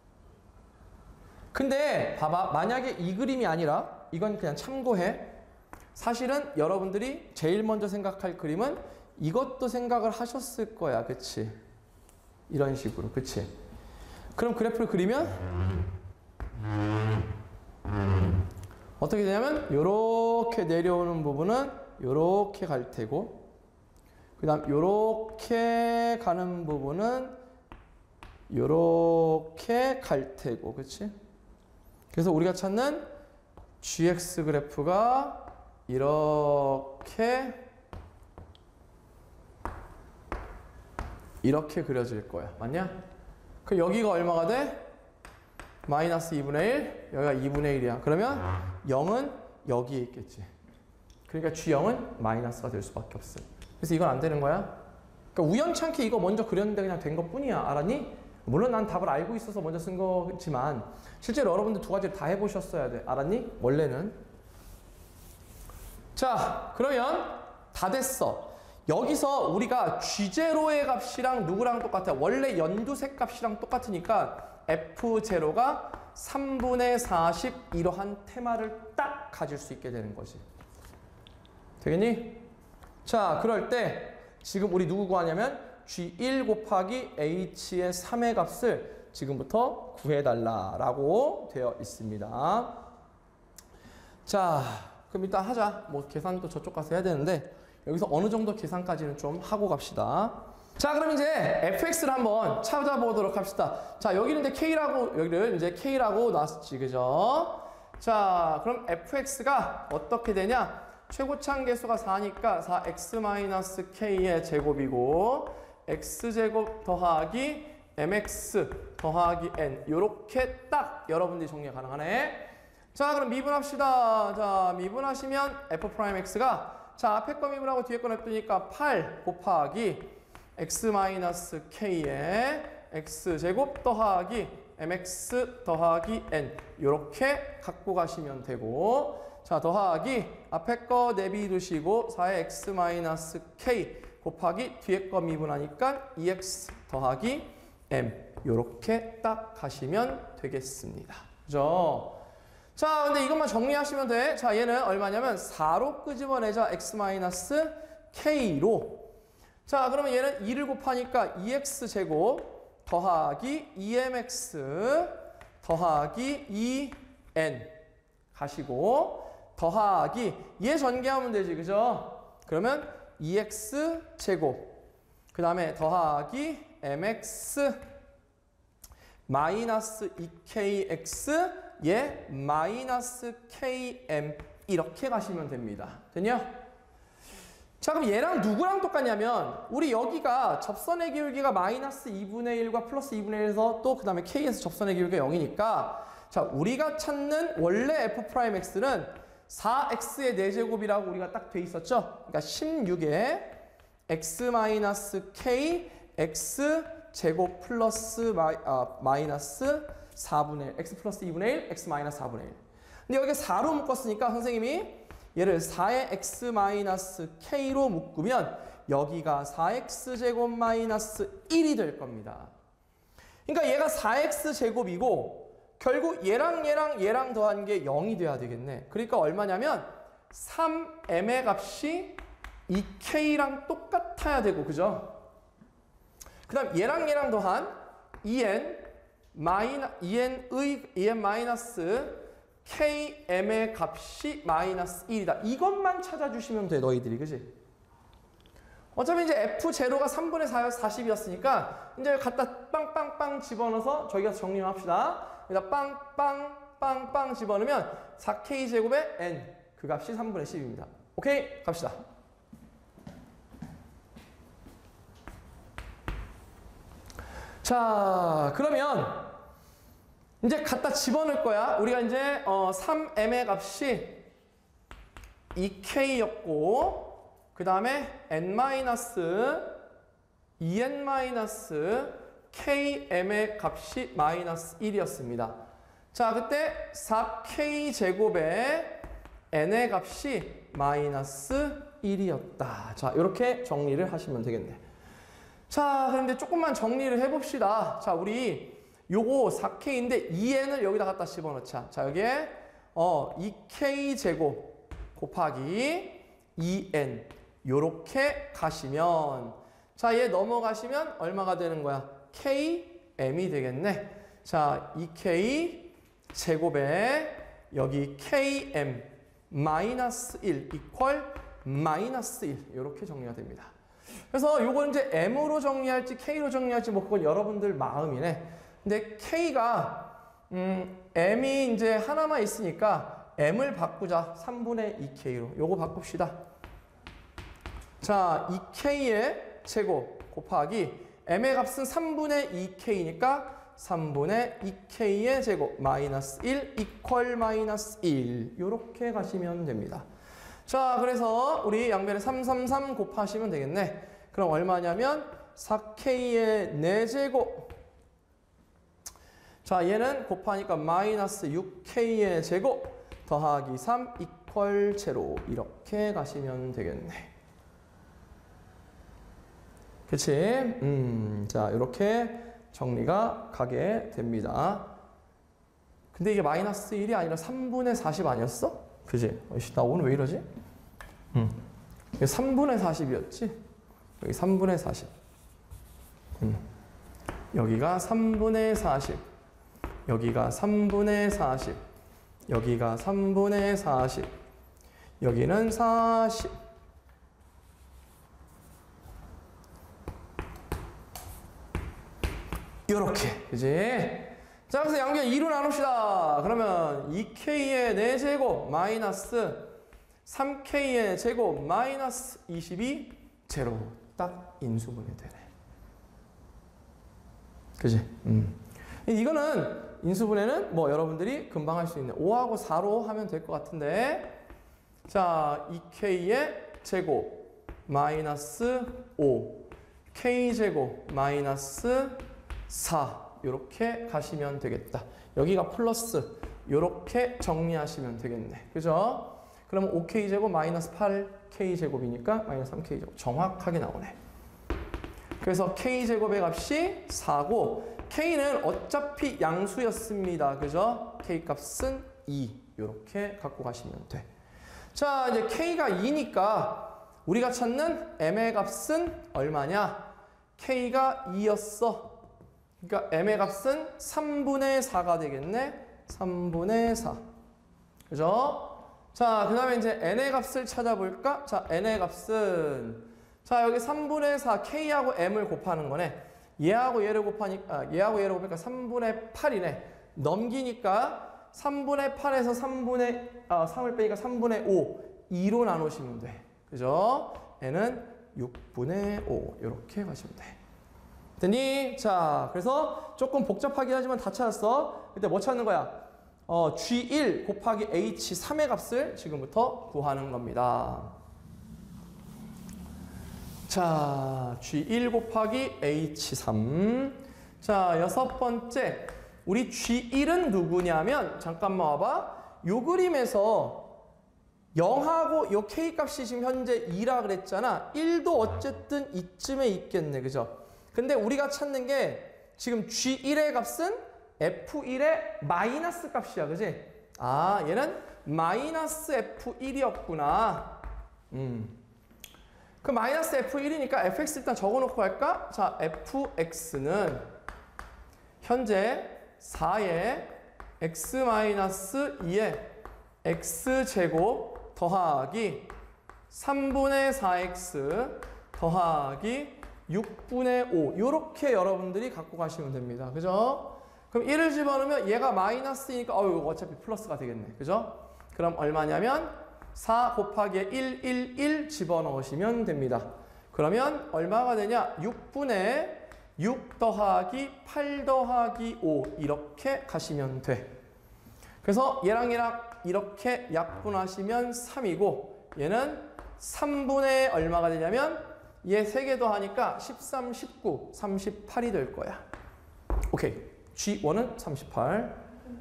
근데 봐봐, 만약에 이 그림이 아니라 이건 그냥 참고해. 사실은 여러분들이 제일 먼저 생각할 그림은 이것도 생각을 하셨을 거야. 그치? 이런 식으로. 그치? 그럼 그래프를 그리면 어떻게 되냐면 요렇게 내려오는 부분은 요렇게 갈 테고, 그 다음 요렇게 가는 부분은 요렇게 갈 테고. 그치? 그래서 우리가 찾는 GX 그래프가 이렇게 그려질 거야. 맞냐? 그럼 여기가 얼마가 돼? 마이너스 2분의 1, 여기가 2분의 1이야. 그러면 0은 여기에 있겠지. 그러니까 G0은 마이너스가 될 수밖에 없어. 그래서 이건 안 되는 거야. 그러니까 우연찮게 이거 먼저 그렸는데 그냥 된 것뿐이야. 알았니? 물론 난 답을 알고 있어서 먼저 쓴 거지만 실제로 여러분들 두 가지를 다 해보셨어야 돼. 알았니? 원래는. 자, 그러면 다 됐어. 여기서 우리가 G0의 값이랑 누구랑 똑같아? 원래 연두색 값이랑 똑같으니까 F0가 3분의 40 이러한 테마를 딱 가질 수 있게 되는 거지. 되겠니? 자, 그럴 때 지금 우리 누구 구하냐면 G1 곱하기 H의 3의 값을 지금부터 구해달라라고 되어 있습니다. 자, 그럼 일단 하자. 뭐 계산도 저쪽 가서 해야 되는데 여기서 어느 정도 계산까지는 좀 하고 갑시다. 자, 그럼 이제 fx를 한번 찾아보도록 합시다. 자, 여기는 이제 여기를 이제 k라고 놨지, 그죠? 자, 그럼 fx가 어떻게 되냐? 최고차항 계수가 4니까 4x-k의 제곱이고 x제곱 더하기 mx 더하기 n 요렇게 딱 여러분들이 정리가 가능하네. 자, 그럼 미분합시다. 자, 미분하시면 f'x가 자, 앞에 거 미분하고 뒤에 거 냅두니까 8 곱하기 x-k의 x제곱 더하기 mx 더하기 n 요렇게 갖고 가시면 되고, 자, 더하기 앞에 거 내비두시고 4의 x-k 곱하기 뒤에 거 미분하니까 2x 더하기 m 요렇게 딱 가시면 되겠습니다. 그죠? 자, 근데 이것만 정리하시면 돼. 자, 얘는 얼마냐면 4로 끄집어내자 x-k로. 자, 그러면 얘는 2를 곱하니까 2x제곱 더하기 2mx 더하기 2n 가시고 더하기 얘 전개하면 되지, 그죠? 그러면 2x제곱 그 다음에 더하기 mx 마이너스 2kx 얘 마이너스 km 이렇게 가시면 됩니다. 됐냐? 자, 그럼 얘랑 누구랑 똑같냐면 우리 여기가 접선의 기울기가 마이너스 2분의 1과 플러스 2분의 1에서 또 그 다음에 k에서 접선의 기울기가 0이니까 자, 우리가 찾는 원래 f'x는 4x의 4제곱이라고 우리가 딱 돼 있었죠? 그러니까 16에 x-k x제곱 플러스 마이너스 4분의 1 x 플러스 2분의 1 x 마이너스 4분의 1. 근데 여기 4로 묶었으니까 선생님이 얘를 4의 x-k로 묶으면 여기가 4x제곱 마이너스 1이 될 겁니다. 그러니까 얘가 4x제곱이고 결국 얘랑 더한 게 0이 돼야 되겠네. 그러니까 얼마냐면 3m의 값이 2k랑 똑같아야 되고, 그죠? 그 다음 얘랑 더한 2n 마이너스 km의 값이 마이너스 1이다. 이것만 찾아주시면 돼, 너희들이. 그지? 어차피 이제 f0가 3분의 4여 40이었으니까 이제 갖다 빵빵빵 집어넣어서 저희가 정리만 합시다. 여기다 빵빵빵빵 집어넣으면 4k제곱의 n, 그 값이 3분의 10입니다. 오케이? 갑시다. 자, 그러면 이제 갖다 집어넣을 거야. 우리가 이제 3m의 값이 2k였고 그 다음에 km의 값이 마이너스 1이었습니다. 자, 그때 4k제곱의 n의 값이 마이너스 1이었다. 자, 이렇게 정리를 하시면 되겠네. 자, 그런데 조금만 정리를 해봅시다. 자, 우리 요거 4k인데 2n을 여기다 갖다 집어넣자. 자, 여기에 2k제곱 곱하기 2n 요렇게 가시면, 자, 얘 넘어가시면 얼마가 되는 거야? km이 되겠네. 자, 2k 제곱에 여기 km 마이너스 1 이퀄 마이너스 1 이렇게 정리가 됩니다. 그래서 요건 이제 m으로 정리할지 k로 정리할지 뭐 그건 여러분들 마음이네. 근데 k가 m이 이제 하나만 있으니까 m을 바꾸자. 3분의 2k로 요거 바꿉시다. 자, 2k의 제곱 곱하기 m의 값은 3분의 2k니까 3분의 2k의 제곱 마이너스 1 이퀄 마이너스 1 이렇게 가시면 됩니다. 자, 그래서 우리 양변에 333 곱하시면 되겠네. 그럼 얼마냐면 4k의 4제곱, 자, 얘는 곱하니까 마이너스 6k의 제곱 더하기 3 이퀄 제로 이렇게 가시면 되겠네. 그치? 자, 이렇게 정리가 가게 됩니다. 근데 이게 마이너스 1이 아니라 3분의 40 아니었어? 그지? 나 오늘 왜 이러지? 이게 3분의 40이었지? 여기 3분의 40. 여기가 3분의 40. 여기가 3분의 40. 여기가 3분의 40. 여기는 40. 요렇게. 그지? 자, 그래서 양변 2로 나눕시다. 그러면 2k의 4제곱 마이너스 3k의 제곱 마이너스 22 제로. 딱 인수분해 되네. 그지? 이거는 인수분해는 뭐 여러분들이 금방 할 수 있는 5하고 4로 하면 될 것 같은데, 자, 2k의 제곱 마이너스 5 k제곱 마이너스 4 이렇게 가시면 되겠다. 여기가 플러스 이렇게 정리하시면 되겠네. 그죠? 그러면 5k제곱 마이너스 8k제곱이니까 마이너스 3k제곱 정확하게 나오네. 그래서 k제곱의 값이 4고 k는 어차피 양수였습니다. 그죠? k 값은 2 이렇게 갖고 가시면 돼. 자, 이제 k가 2니까 우리가 찾는 m의 값은 얼마냐? k가 2였어. 그러니까 m의 값은 3분의 4가 되겠네. 3분의 4. 그죠? 자, 그 다음에 이제 n의 값을 찾아볼까? 자, n의 값은, 자, 여기 3분의 4 k하고 m을 곱하는 거네. 얘하고 얘를 곱하니까 3분의 8이네. 넘기니까 3분의 8에서 3을 빼니까 3분의 5. 2로 나누시면 돼. 그죠? n은 6분의 5. 이렇게 가시면 돼. 됐니? 자, 그래서 조금 복잡하긴 하지만 다 찾았어. 그때 뭐 찾는 거야? G1 곱하기 H3의 값을 지금부터 구하는 겁니다. 자, G1 곱하기 H3. 자, 6번째. 우리 G1은 누구냐면, 잠깐만 와봐. 요 그림에서 0하고 요 k 값이 지금 현재 2라 그랬잖아. 1도 어쨌든 이쯤에 있겠네. 그죠? 근데 우리가 찾는 게 지금 G1의 값은 F1의 마이너스 값이야. 그지? 아, 얘는 마이너스 F1이었구나. 그 마이너스 F1이니까 fx 일단 적어놓고 갈까? 자, fx는 현재 4의 x-2의 x제곱 더하기 3분의 4x 더하기 6분의 5 이렇게 여러분들이 갖고 가시면 됩니다. 그죠? 그럼 1을 집어넣으면 얘가 마이너스이니까 이거 어차피 플러스가 되겠네. 그죠? 그럼 얼마냐면 4 곱하기 1 집어넣으시면 됩니다. 그러면 얼마가 되냐? 6분의 6 더하기 8 더하기 5 이렇게 가시면 돼. 그래서 얘랑 이렇게 약분하시면 3이고 얘는 3분의 얼마가 되냐면 얘 3개 더하니까 13, 19, 38이 될 거야. 오케이. G1은 38.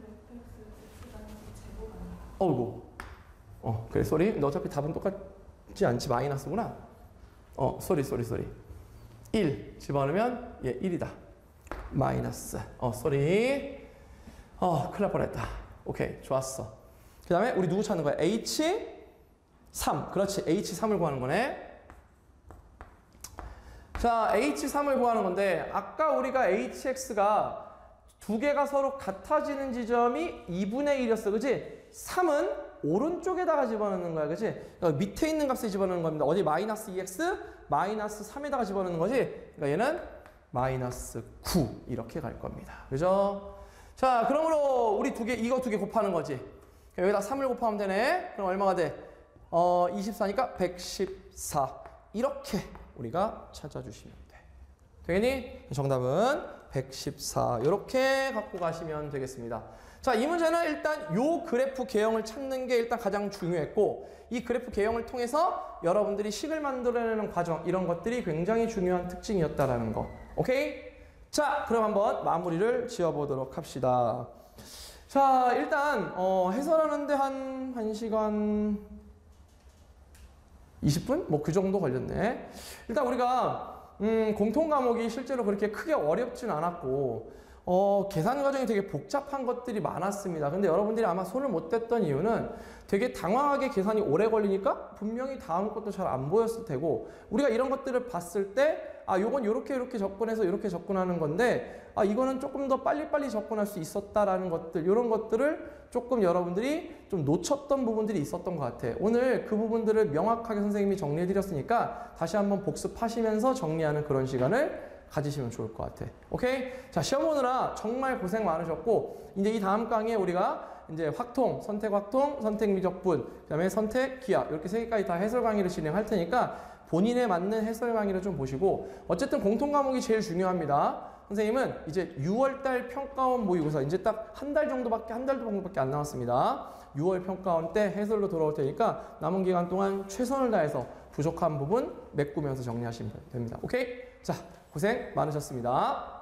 어이구. 그래, 쏘리. 너 어차피 답은 똑같지 않지? 마이너스구나. 쏘리. 1 집어넣으면 얘 1이다. 마이너스. 쏘리. 큰일 날 뻔했다. 오케이, 좋았어. 그 다음에 우리 누구 찾는 거야? H3. 그렇지, H3을 구하는 거네. 자, H3을 구하는 건데 아까 우리가 HX가 두 개가 서로 같아지는 지점이 2분의 1이었어. 그치? 3은 오른쪽에다가 집어넣는 거야. 그치? 그러니까 밑에 있는 값에 집어넣는 겁니다. 어디? 마이너스 2x, 마이너스 3에다가 집어넣는 거지? 그러니까 얘는 마이너스 9 이렇게 갈 겁니다. 그죠? 자, 그러므로 우리 이거 두 개 곱하는 거지. 여기다 3을 곱하면 되네. 그럼 얼마가 돼? 24니까 114. 이렇게 우리가 찾아주시면 돼. 되겠니? 정답은 114. 이렇게 갖고 가시면 되겠습니다. 자, 이 문제는 일단 요 그래프 개형을 찾는 게 일단 가장 중요했고 이 그래프 개형을 통해서 여러분들이 식을 만들어내는 과정 이런 것들이 굉장히 중요한 특징이었다라는 거. 오케이? 자, 그럼 한번 마무리를 지어보도록 합시다. 자, 일단 해설하는데 한 1시간 20분? 뭐 그 정도 걸렸네. 일단 우리가 공통 과목이 실제로 그렇게 크게 어렵진 않았고 계산 과정이 되게 복잡한 것들이 많았습니다. 근데 여러분들이 아마 손을 못 댔던 이유는 되게 당황하게 계산이 오래 걸리니까 분명히 다음 것도 잘 안 보였을 테고 우리가 이런 것들을 봤을 때 요건 이렇게 접근해서 이렇게 접근하는 건데 이거는 조금 더 빨리빨리 접근할 수 있었다라는 것들 이런 것들을 조금 여러분들이 좀 놓쳤던 부분들이 있었던 것 같아. 오늘 그 부분들을 명확하게 선생님이 정리해 드렸으니까 다시 한번 복습하시면서 정리하는 그런 시간을 가지시면 좋을 것 같아. 오케이? 자, 시험 보느라 정말 고생 많으셨고 이제 이 다음 강의에 우리가 이제 확통, 선택 확통, 선택 미적분, 그다음에 선택 기하 이렇게 3개까지 다 해설 강의를 진행할 테니까 본인에 맞는 해설 강의를 좀 보시고 어쨌든 공통 과목이 제일 중요합니다. 선생님은 이제 6월달 평가원 모의고사 이제 딱 한 달 정도밖에 안 남았습니다. 6월 평가원 때 해설로 돌아올 테니까 남은 기간 동안 최선을 다해서 부족한 부분 메꾸면서 정리하시면 됩니다. 오케이? 자, 고생 많으셨습니다.